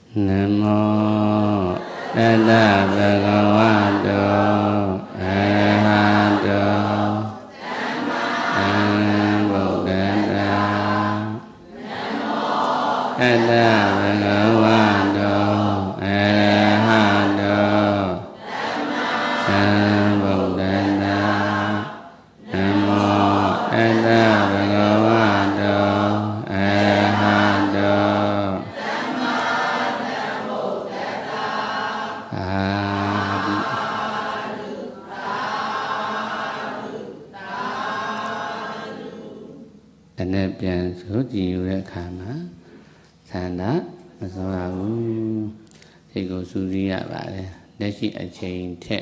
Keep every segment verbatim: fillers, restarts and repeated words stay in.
Nam mô Tassa Bhagavato Arahato Sammabuddhassa. Nam mô Tassa Bhagavato Arahato Sammabuddhassa. Nam mô Tassa Bhagavato Arahato Anh emပြန်số chiềuတဲ့ခါမှာသန္တာမစောပါဘူးစိတ်ကိုစူးစီးရပါတယ်လက်ရှိအချိန်ထက်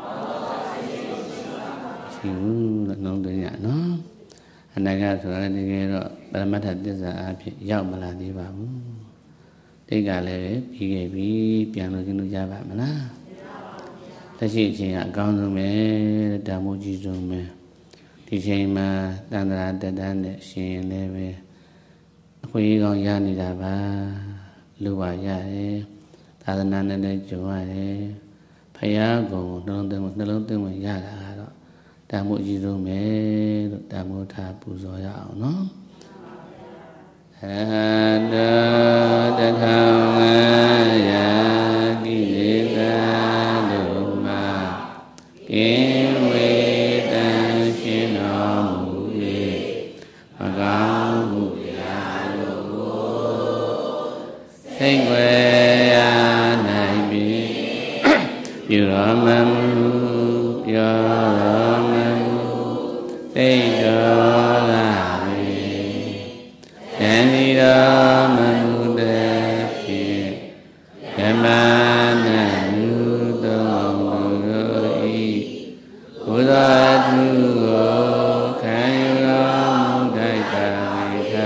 ရှိဘူးလို့နှုံးသွင်းရနော်အနာဂတ်ဆိုတာလည်းတကယ်တော့ပရမတ္ထသစ္စာအဖြစ်ရောက်မလာသေးပါဘူးတိတ်ကလည်းပြီးခဲ့ပြီပြန်လို့ကျင်းလို့ရပါမလားလက်ရှိအချိန်ကအကောင်းဆုံးပဲတာမိုးကြီးဆုံးပဲဒီချိန်မှာတန်ត្រာတတန်းနဲ့ရှင်လည်းပဲအခွင့်အရေးကောင်းရနေတာပါလူပါရတယ်သာသနာနဲ့လည်းကြုံရတယ်ဖယားကုံနှလုံးသွင်းနှလုံးသွင်းဝင်ရတာကတော့တာမိုးအကြီးဆုံးပဲလို့တာမိုးထားပူဇော်ရအောင်နော်အတတထောင်ရာကိလေသာတို့မှာကိဝေတံရှင်တော်မူ၍မကောင်းမှုရာတို့ကိုစိတ်ွယ်ရနိုင်ပြီပြုတော်မမူပြောတော်မမူသိတော်လာပြီဉာဏ်ဤတော်မမူတဲ့ဖြင့်ဓမ္မနာလူတော်မူတို့ဤဘုရားသူကိုခံယူတော်မူထိုက်ပါ၏ထာ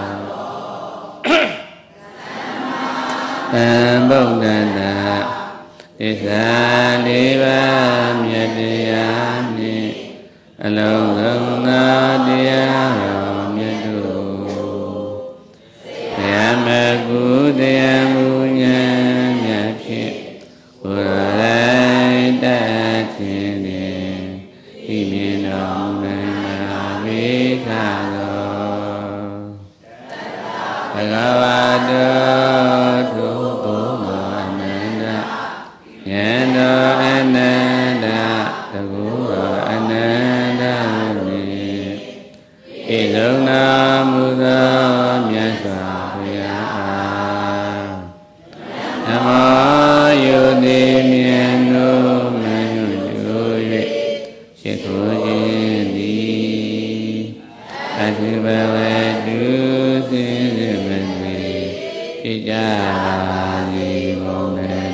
သံဗုဒ္ဓတ္တသစ္စာလေးပါးမြတ်တရားနှင့်အလုံးစုံသောတရားတော်မြတ်တို့တရားမကုတရားမူဉာဏ်မြတ်ဖြင့်ဘုရားတတ်ခြင်းနှင့်ဤမြင်တော်မူနိုင်ပါပေခါသောဘဂဝါတောသုဘုမောအနန္တဉာဏ်တော်အနန္တတကူတော်အနန္တနှင့်ဤလုံနာမူသောမြတ်စွာဘုရားနမောယုတိမြတ်တို့မယုတို့၍ရှိခိုးခြင်းသည်အထုဘဝတုသင်္ကေမတိဖြစ်ကြပါစေကုန်သတည်း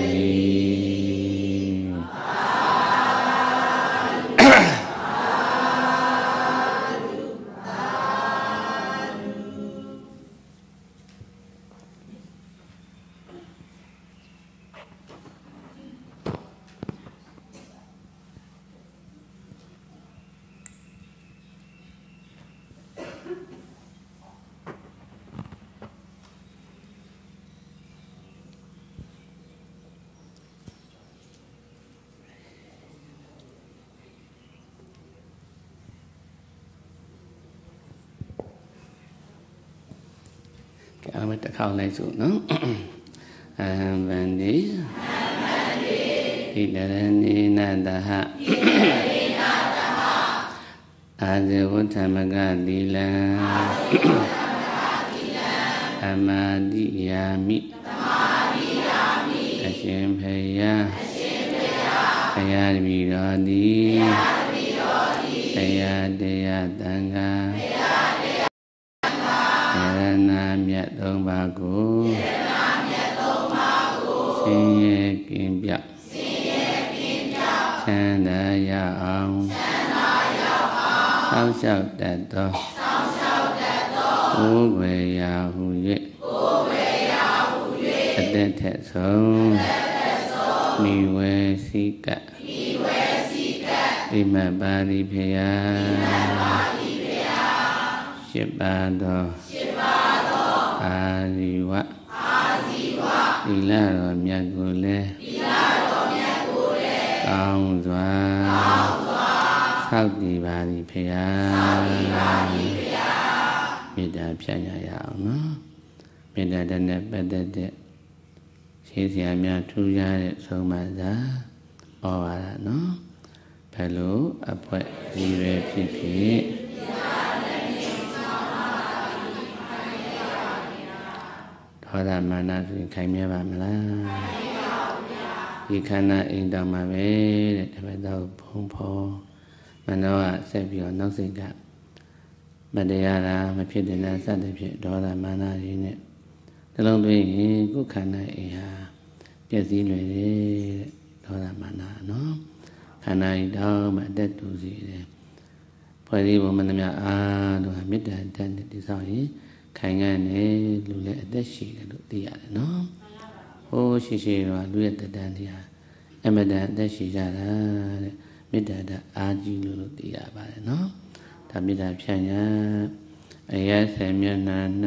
အားမတစ်ခေါက်လိုက်စို့နော်အဟံဗန္တိဣတရဏိနတဟအာဇဝဋ္ဌမကသီလံအမာတိယာမိအရှင်ဖယားဘုရားတပည့်တော်သည်တရားတရားသံဃာမြတ်သုံးပါးကိုဆင်းရဲကင်းပြောက်ချမ်းသာရအောင်ဆောင်းလျှောက်တတ်သောကိုယ်ွယ်ရာဟု၍အသက်ထက်ဆုံးမိဝဲစိကတိမပါတိဖယားရှစ်ပါးသောအာဇီဝအာဇီဝဒီလာတော်မြတ်ကိုလည်းကောင်းစွာဆောက်တည်ပါသည်ဖေဟာမေတ္တာဖြန့်ရရအောင်နော်မေတ္တာတည်းနဲ့ပတ်သက်တဲ့ရှင်းစရာများထူးခြားတဲ့ဆုံးမစာဩဝါဒနော်ဘယ်လိုအဖွဲဒီပဲဖြစ်ဖြစ်ဒေါသမာနဆိုရင်ခိုင်မြဲပါမလားဒီခန္ဓာအိမ်တော်မှာပဲတဲ့တပတ်တော့ဘုံဖော်မနောကဆက်ပြီးတော့နောက်စိတ်ကမတရားတာမဖြစ်တဲ့လားစတဲ့ဖြစ်ဒေါသမာနရင်းနဲ့နှလုံးသွင်းရင်ကိုယ်ခန္ဓာအိမ်ဟာပျက်စီးလွယ်တယ်တဲ့ဒေါသမာနနော်ခန္ဓာအိမ်တော့မှအသက်တူစီတယ်ဖွဲ့စည်းပုံမှန်သမျှအားလုံးဟာမေတ္တာတတ်တဲ့ဒီဆောင်ရင်ခိုင်ခံ့နေလူလည်းအသက်ရှိတယ်လို့သိရတယ်နော်ဟိုးရှိရှိတော့လူရဲ့တတန်တရားအမတန်အသက်ရှိကြတာတဲ့မေတ္တာတအားကြီးလို့လို့သိရပါတယ်နော်ဒါမေတ္တာဖြန့်ရအယဆယ်မျက်နှာ၌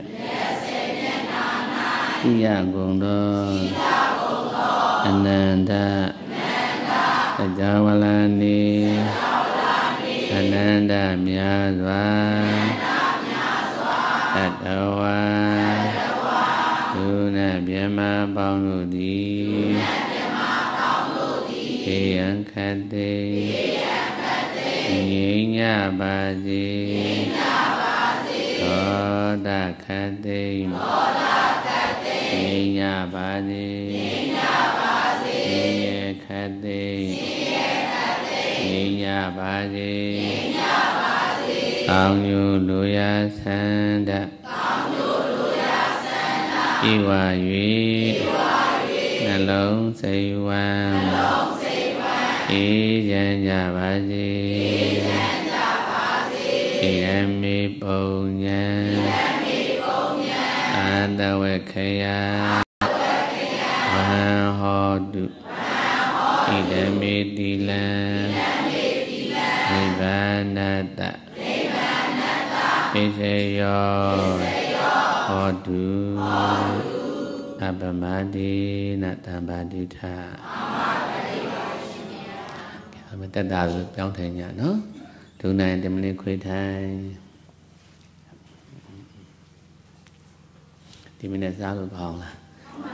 ဤရကုန်သောအနန္တအကြောဝလနေအနန္တမြတ်စွာတတဝါဒုနမြမပေါင်းတို့သည်ဧယံခတ္တိငြိမ်းကြပါစေသောတခတ္တိငြိမ်းကြပါစေငြိမ်းရခတ္တိငြိမ်းကြပါစေကောင်းကျိုးလိုရာဆန္ဒဤဝါ၍နှလုံးစိတ်ဝမ်းအေးချမ်းကြပါစေဣရမေပုံညံအာတဝေခယဝဟံဟောတုဣရမေတိလံနိဗ္ဗာနတဣစေယောဟောတုအပမတိနတံပါတိထမတတ်တာဆိုပြောင်းထိုင်ကြနော်ဒုနိုင်တမလေးခွေထိုင်ဒီမနေ့စားလို့ကောင်းလား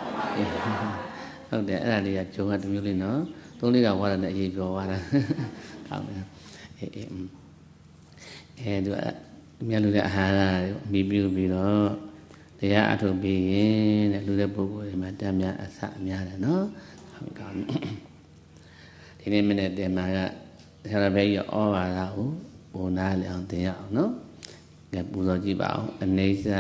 ဟုတ်တယ်အဲ့ဒါလေးကဂျုံကတမျိုးလေးနော်သုံးလေးကဝါရနဲ့အရေးပြောသွားတာကောင်းတယ်အေးအေးအဲသူကမြတ်လူတဲ့အာဟာရအမိပြုပြီးတော့တရားအထုတ်ပြီးရင်တဲ့လူတဲ့ပုဂ္ဂိုလ်တွေမှာတမ်းများအဆအများတယ်နော်ဟုတ်ကောင်းဒီနေ့မနေ့တင်မှာကဆရာဘဲကြီးဩဝါဒကိုဘုံနာလေအောင်သင်ရအောင်နော်ကဲပူဇော်ကြည့်ပါအောင်အနေစာ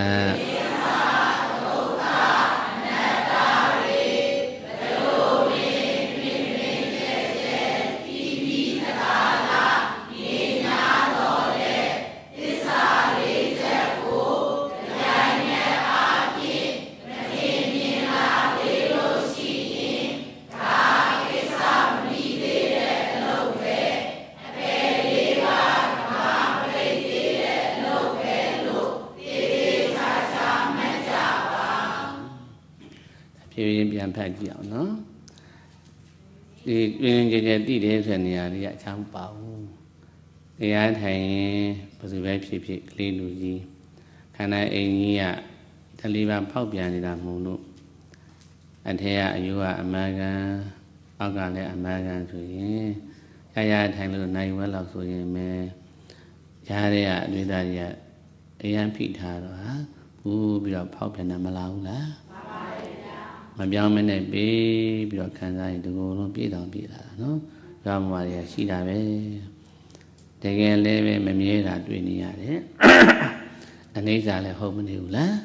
ပြေးရင်ပြန်ဖတ်ကြည့်အောင်နော်ဒီတွင်ကြဲကြဲတိတယ်ဆိုတဲ့နေရာလေးကအချမ်းပါဘူးတရားထိုင်ရင်ဘယ်သူပဲဖြစ်ဖြစ်ကလေးလူကြီးခန္ဓာအိမ်ကြီးကတလီပါဖောက်ပြန်နေတာမဟုတ်လို့အထက်ကအယူကအမှန်ကန်အောက်ကလည်းအမှန်ကန်ဆိုရင်ရရထိုင်လို့နိုင်ဝဲလောက်ဆိုရင်ပဲရားတဲ့ကအတွေ့အကြုံကြီးကအရန်ဖိထားတော့ဟာဘူးပြီးတော့ဖောက်ပြန်တာမလားဘူးလားမပြောင်းမနဲ့ပြီးပြီးတော့ခံစားရင်ဒီလိုလုံးပြည့်တော်ပြည့်လာတာနော်။ကြောင်းမွားရရှိတာပဲ။တကယ်လည်းပဲမမြဲတာတွေ့နေရတယ်။အနိစ္စလည်းဟုတ်မနေဘူးလား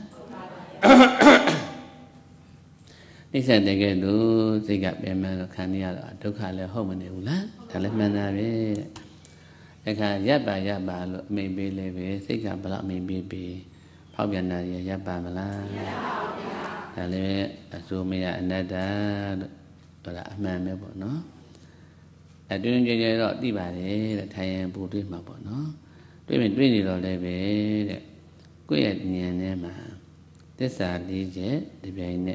။နိစ္စတကယ်လို့စိတ်ကပြန်မှန်းတော့ခံရတော့ဒုက္ခလည်းဟုတ်မနေဘူးလား။ဒါလည်းမှန်တာပဲ။အခါရပ်ပါရပ်ပါလို့အမိန်ပေးလည်းပဲစိတ်ကဘယ်လောက်အမိန်ပေးပြီးဖောက်ပြန်တာရရပ်ပါမလား။ဒါလည်းအစိုးမရအနတ္တလို့ဆိုတာအမှန်ပဲပေါ့နော်အတွင်းကြကြတော့သိပါတယ်တဲ့ထိုင်ရင်ပူတွေ့မှာပေါ့နော်တွေ့ရင်တွေ့နေတော့လည်းပဲတဲ့ကိုယ့်ရဲ့ဉာဏ်ထဲမှာတ This are the divine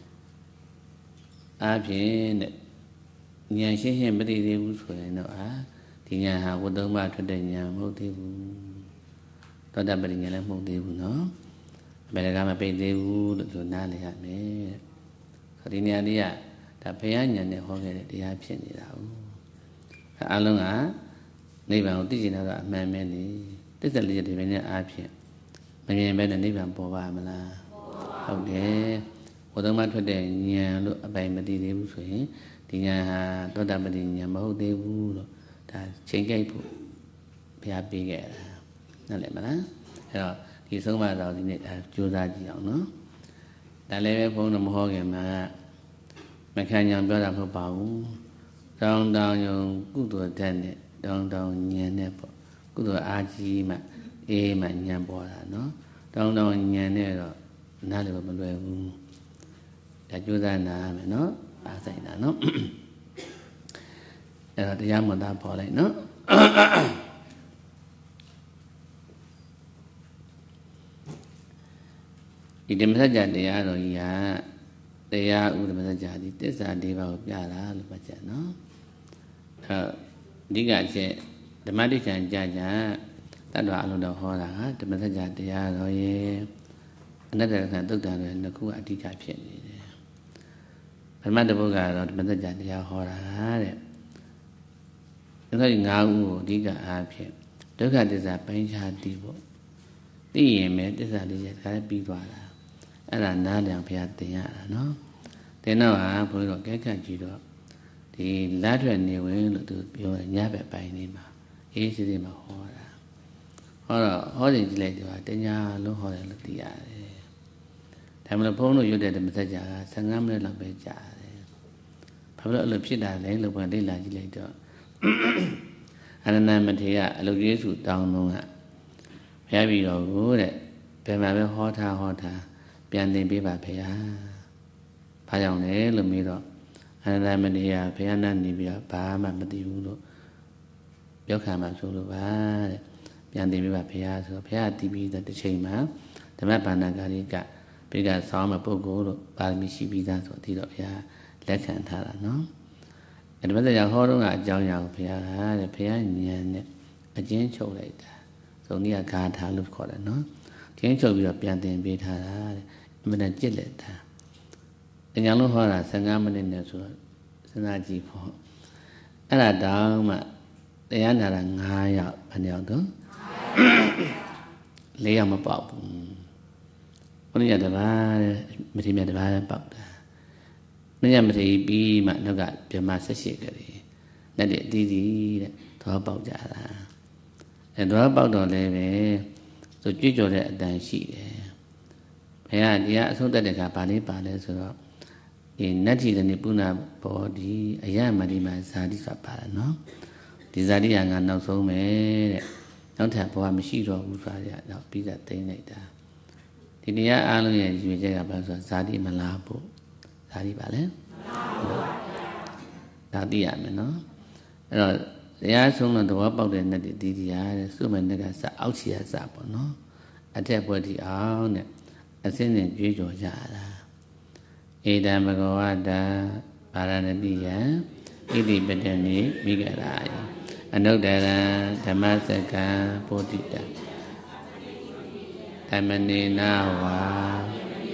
Abin Yashi him, but it was for no ah. The Yaha would don't matter the Yamotive. Don't have any motive, no. But I got pay the wood to Nally had me. So the idea that Payan and the Hogget the action it out. Alonga, neighbor teaching other man many. This is a little divine action. Maybe I better neighbor Povamala. Okay. What am I to the near look by Madi Swing? The Yaha, don't have any Yamo de wood. That change be a big. Nalemana. He's so much out in it as Jodaji, no? The level from the Mohogam, Macanian brother for Pau. Down down your good to attend it, down down near Nepo. Good to Aji, A man Yambora, no? Down down near Nero, Nalibaba. That Jodana, no? I say, no? The Yamada Polly, no? The message they are ya, they are with the message. This are Deva of Yara, no? Diga the Madic and Jaja, that was all the horror, the message they are ye. Another can look down in the cool at the caption. But Mother Boga, the message they are horror. Now, Diga happy. Look at this up, paint hard devo. The image is a little bit and another Piatia, no? They know I put a cacajiro. The latter and the will to be a yabba by name. Easy in my horror. Horror, horror later, Tenya, low horror, the eye. Tamapono, you did the message, Sangam la Beja. Pablo Lupita, they look one day later. And then Matia, look you down on her. Heavy or good, Pemaba hotter, hotter. Pian be by Pia Payone, Lumido, and I made here Piana Nibia, Pama, Madiulo, Yokama Sulu, Pian de Viva Pia, so Pia Tibi that the chamber, the Mapana Gariga, bigger Sama Pogo, Palmishi Vida, so Tito Pia, Lekan Tara, no? And whether you're holding at John Pia, the Pia, and a gin show later. So near Card Haluf Quarter, no? Change of your Pian and Beta. But a jillet. The yellow horror sang up in the sword. Sanaji for. And I down the Yana and high up and the lay on a pop. Only at the bar, but he made a bar about that. Nayamati be my nogat, your master shakeri. That it did to about that. And draw about the levy. So you do that than she. Yeah, so that the Capani Palace in Nati the Nipuna body, a young Madima Sadisa Pala, no? The Zadiang and now so made. Don't have poor machine or Ufaria, now be that thing later. The dear Alan is with a Zadi Malapo, Zadi Pale? Zadi Amino. They are soon on the web about the Nati D D I, so many guys out here, no? I tell what the own. A sin in Jujo Jara. Eda Magawada, Paranabia, Idi Bedani, Bigarai. I know that Damasaka, Potita. Tamani Nawa.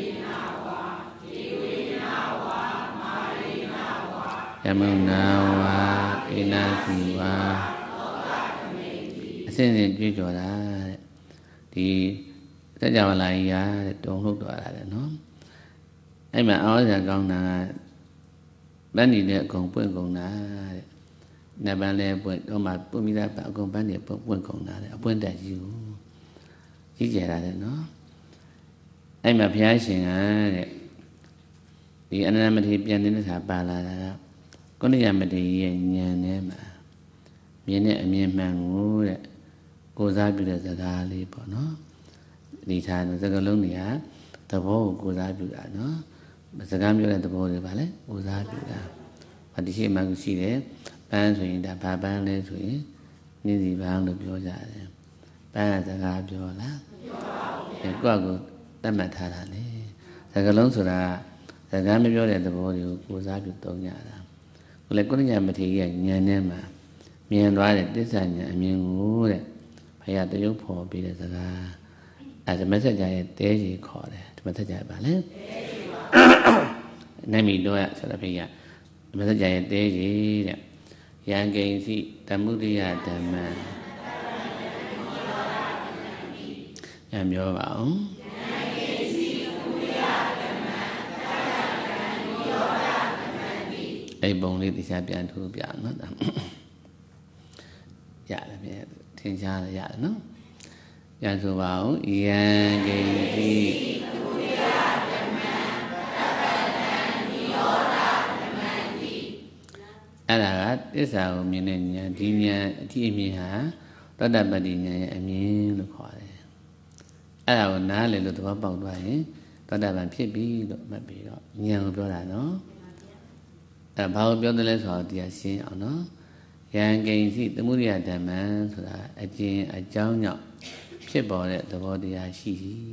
Yamunawa, Inasiwa. A sin in Jujo. The Thế giờ lại don't look at it, no? Em mà nói là con là bán đi để con quên con là là bán lẻ quên, con mà bữa mi ra bảo con bán để quên con là quên đại diệu, chỉ vậy là nó. Em mà phải xin à, thì anh em thì bây giờ nó thả bà là con đi làm thì nhà này mà miền này miền mang ngủ đấy, cô giáo bây giờ ra đi bỏ nó. Đi thà nó sẽ có lớn nè, tập hồ cô giáo biểu đạt nó, mà sẽ làm cho là tập hồ để bảo lấy cô giáo biểu đạt, và đi xem mà cái gì đấy, ban rồi đã ba ban lên rồi, như gì ban được biểu đạt đấy, ban là sẽ làm biểu là, để qua cái tâm mà thà là đấy, Thằng cái lớn sura thằng cái mấy biểu đệ tập bố điều cố giá biểu tông nhà ra cố lại cố nhà mà thì cái nhà này mà miền đoái để tiết sản nhà miền ngũ đấy phải là tôi giúp phổ bị để thằng cái à mấy cái giải tế gì khó đấy mấy cái giải bảo đấy nay mình đôi ạ sao phải vậy mấy cái giải tế gì đấy yang kinh sĩ tam mục đi à tam mà em nhớ bảo ai bông đi thì sao biển thu biển nó dạ là mẹ thiên gia là dạ nó dạ thu bảo yang kinh sĩအဲ့ဒါကသစ္စာကိုမြင်တဲ့ဉာဏ်ဒီဉာဏ်အထိအမြင်ဟာသောတပတ္တိဉာဏ်ရဲ့အမြင်လို့ခေါ်တယ်အဲ့ဒါကိုနားလည်လို့သဘောပေါက်သွားရင်သောတပန်ဖြစ်ပြီလို့မှတ်ပြီးတော့ဉာဏ်ကိုပြောတာနော်အဲ့ဘာကိုပြောတယ်လဲဆိုတော့တရားရှင်းအောင်နော်ယံကိဉ္စီသမုဒိယဓမ္မံဆိုတာအကျဉ်အကြောင်းကြောင့်ဖြစ်ပေါ်တဲ့သဘောတရားရှိ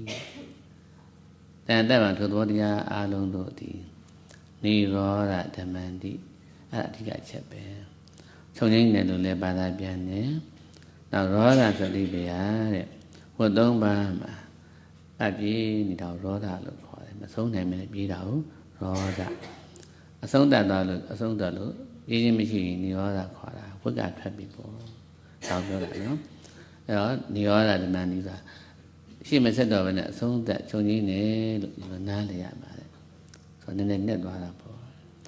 တန်တပန်ထိုသဘောတရားအလုံးတို့သည်နိရောဓဓမ္မံတိအဲ့ဒါအဓိကအချက်ပဲချုပ်ငိမ့်တယ်လို့လည်းဘာသာပြန်တယ်နောက်ရောဓဆိုတိပယတဲ့ဝတ်သုံးပါးမှာအပြည့်နေတာရောဓလို့ခေါ်တယ်မဆုံးနိုင်မယ်ပြေးတာကိုရောဓအဆုံးတတ်သွားလို့အဆုံးတတ်လို့ပြေးခြင်းမရှိရင်နိရောဓခေါ်တာဝတ်ကထွက်ပြီပေါ့တောင်းပြောတာနော်အဲ့တော့နိရောဓဓမ္မန်ဒီဆိုတာရှေ့မဆက်တော့ဘဲနဲ့အဆုံးတတ်ချုပ်ငိမ့်တယ်လို့ဒီလိုနားလည်ရမှာတဲ့ဆိုတော့နည်းနည်းနဲ့သွားတာပေါ့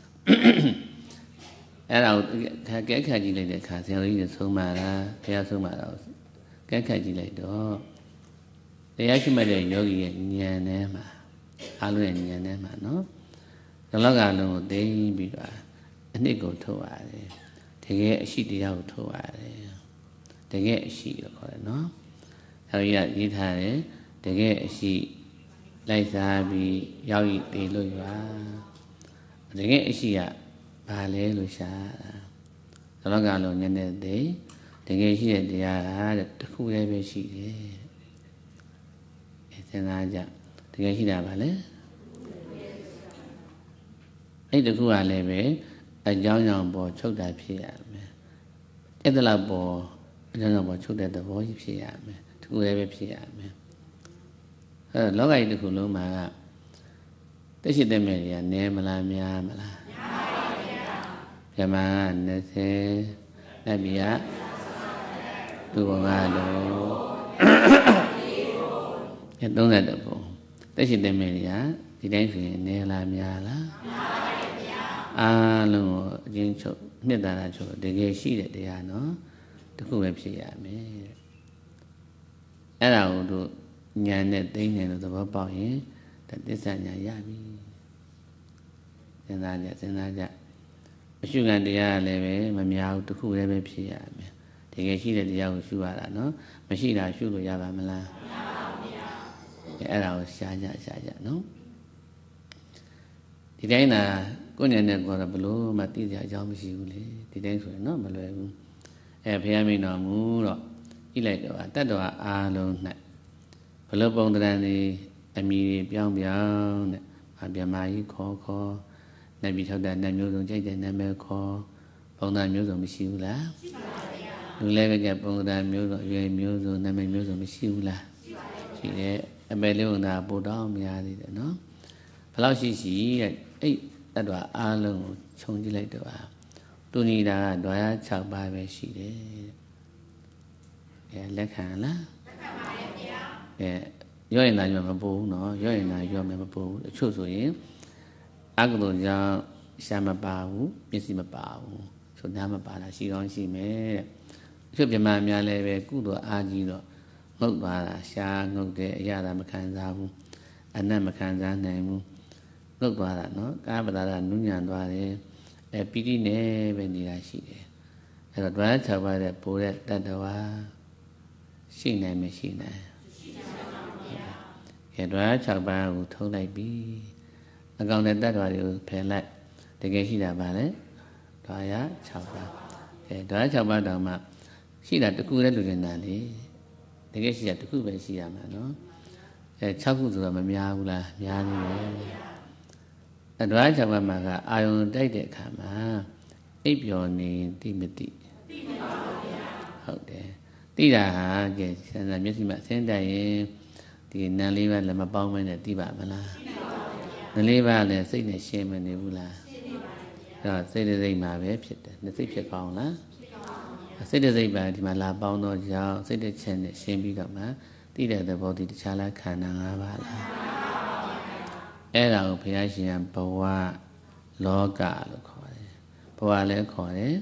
အဲ့ဒါကိုကဲခတ်ကြည့်လိုက်တဲ့အခါဆရာကြီးကဆုံးမလားဘုရားဆုံးမလားကဲခတ်ကြည့်လိုက်တော့တရားရှိမှတ်တဲ့ယောဂီရဲ့ဉာဏ်ထဲမှာအားလုံးရဲ့ဉာဏ်ထဲမှာနော်ဒီလောကလုံးကိုသိပြီးတော့အနှစ်ကိုထုတ်ရတယ်တကယ်အရှိတရားကိုထုတ်ရတယ်တကယ်အရှိလို့ခေါ်တယ်နော်ဆရာကြီးကရေးထားတယ်တကယ်အရှိလိုက်စားပြီးရောက်ရည်တည်လို့ရတကယ်အရှိကဘာလဲလို့ရှာတာသလောကလုံးညနေသေးတကယ်ရှိတဲ့တရားကတခုလည်းပဲရှိတယ်အဲစဉ်းစားကြတကယ်ရှိတာဘာလဲအဲ့တခုကလည်းပဲအကြောင်းကြောင့်ပေါ်ချုပ်တာဖြစ်ရမယ်အဲ့ဒါလောက်ပေါ်အကြောင်းကြောင့်ပေါ်ချုပ်တဲ့သဘောကြီးဖြစ်ရမယ်တခုလည်းပဲဖြစ်ရမယ်အဲလောကကြီးတစ်ခုလုံးမှာကတက်ရှိတဲ့မဲ့တွေကနည်းမလားများမလားဓမ္မနှစ်ဆယ်လက်ပြသူဘုံကတော့အဲသုံးတဲ့ပုံတက်ရှိတဲ့မယ်တွေကဒီတိုင်းဆိုရင်နည်းလားများလားများပါဗျာအားလုံးကိုအချင်းချုပ်နှစ်သာရချုပ်တကယ်ရှိတဲ့တရားနော်တခုပဲဖြစ်ရမယ်အဲ့ဒါကိုတို့ဉာဏ်နဲ့သိနေလို့သဘောပေါက်ရင်ဒါသစ္စာဉာဏ်ရပြီစဉ်းစားကြစဉ်းစားကြအရှုခံတရားလည်းပဲမများဘူးတခုလည်းပဲဖြစ်ရမယ်တကယ်ရှိတဲ့တရားကိုရှုရတာနော်မရှိတာရှုလို့ရပါမလားမရပါဘူးဗျာအဲ့ဒါကိုရှားကြရှားကြနော်ဒီတိုင်းသာကိုယ်ဉာဏ်နဲ့ကိုယ်တော့ဘလို့မှသိစရာအကြောင်းမရှိဘူးလေဒီတိုင်းဆိုရင်နော်မလွယ်ဘူးအဲဘုရားမိန်တော်မူတော့ဤလိုက်တော့တတ္တဝါအားလုံး၌ဘလို့ပုံတရံနေအမီပြောင်းပြောင်းတဲ့အပြမကြီးခေါ်ခေါ်နတ်ပြည်ထောက်တဲ့နတ်မျိုးစုံကြိုက်တဲ့နာမည်ခေါ်ပုံသားမျိုးစုံမရှိဘူးလားရှိပါပါဗျာလူလည်းပဲကပုံသားမျိုးစုံအရွယ်မျိုးစုံနာမည်မျိုးစုံမရှိဘူးလားရှိပါပါရှိတယ်အပယ်လေးဝန်သာပို့တောင်းများသေးတယ်နော်ဘယ်လောက်ရှိရှိတဲ့အဲ့တတ္တဝါအားလုံးကိုခြုံကြည့်လိုက်တော့တူညီတာကဓဝါရ၆ပါးပဲရှိတယ်အဲလက်ခံလားလက်ခံပါရဲ့ဗျာအဲရော့ရင်သာရောမပို့ဘူးနော်ရော့ရင်သာရော့မယ်မပို့ဘူးအချို့ဆိုရင်အကုသိုလ်ကြောင့်ရှားမပါဘူးမျက်စိမပါဘူးဆိုနားမပါတာရှိကောင်းရှိမယ်တဲ့အချို့ပြမများလည်းပဲကုသိုလ်အားကြီးတော့ငုတ်သွားတာရှားငုတ်တဲ့အရာသာမခံစားဘူးအနတ်မခံစားနိုင်ဘူးငုတ်သွားတာနော်ကာမတာကနုညံသွားတယ်အဲပိဋိနဲ့ပဲနေတာရှိတယ်အဲ့တော့ဓဝါ၆ပါးတဲ့ပိုတဲ့တတ္တဝါရှိနိုင်မရှိနိုင်ရှိနိုင်ပါဘူးဗျာအဲဓဝါ၆ပါးကိုထုံးလိုက်ပြီအကောင်တဲ့တတ္တဝါတွေကိုဖယ်လိုက်တကယ်ရှိတာပါလေဓဝါရ၆ပါးအဲဓဝါရ၆ပါးတောင်မှရှိတာတခုတည်းလူနေတာလေတကယ်ရှိတာတခုပဲရှိရမှာနော်အဲ၆ခုဆိုတာမများဘူးလားများနေတယ်အဒွါ၆ပါးမှာကအာယုံတိုက်တဲ့အခါမှာအိပ်ပျော်နေတိမတိသိပါဘူးဗျာဟုတ်တယ်သိတာဟာကဲဆန္ဒမျက်စိမှာဆင်းတတ်ရင်ဒီနံလေးပါးလည်းမပေါင်းမနဲ့သိပါမလားသိပါဘူးဗျာနံလေးပါးလည်းစိတ်နဲ့ရှင်းမနေဘူးလားရှင်းနေပါဘူးဗျာအဲတော့စိတ်တစ်စိတ်မှာပဲဖြစ်တယ်နှစ်စိတ်ဖြစ်ကောင်းလားဖြစ်ကောင်းပါဘူးစိတ်တစ်စိတ်ပါဒီမှာလာပေါင်းတော့ကြောင့်စိတ်တစ်ချက်နဲ့ရှင်းပြီးတော့မှသိတဲ့သဘောတည်းတခြားလားခန္ဓာ၅ပါးလားအဲ့ဒါကိုဘုရားရှင်ကဘဝလောကလို့ခေါ်တယ်ဘဝလည်းခေါ်တယ်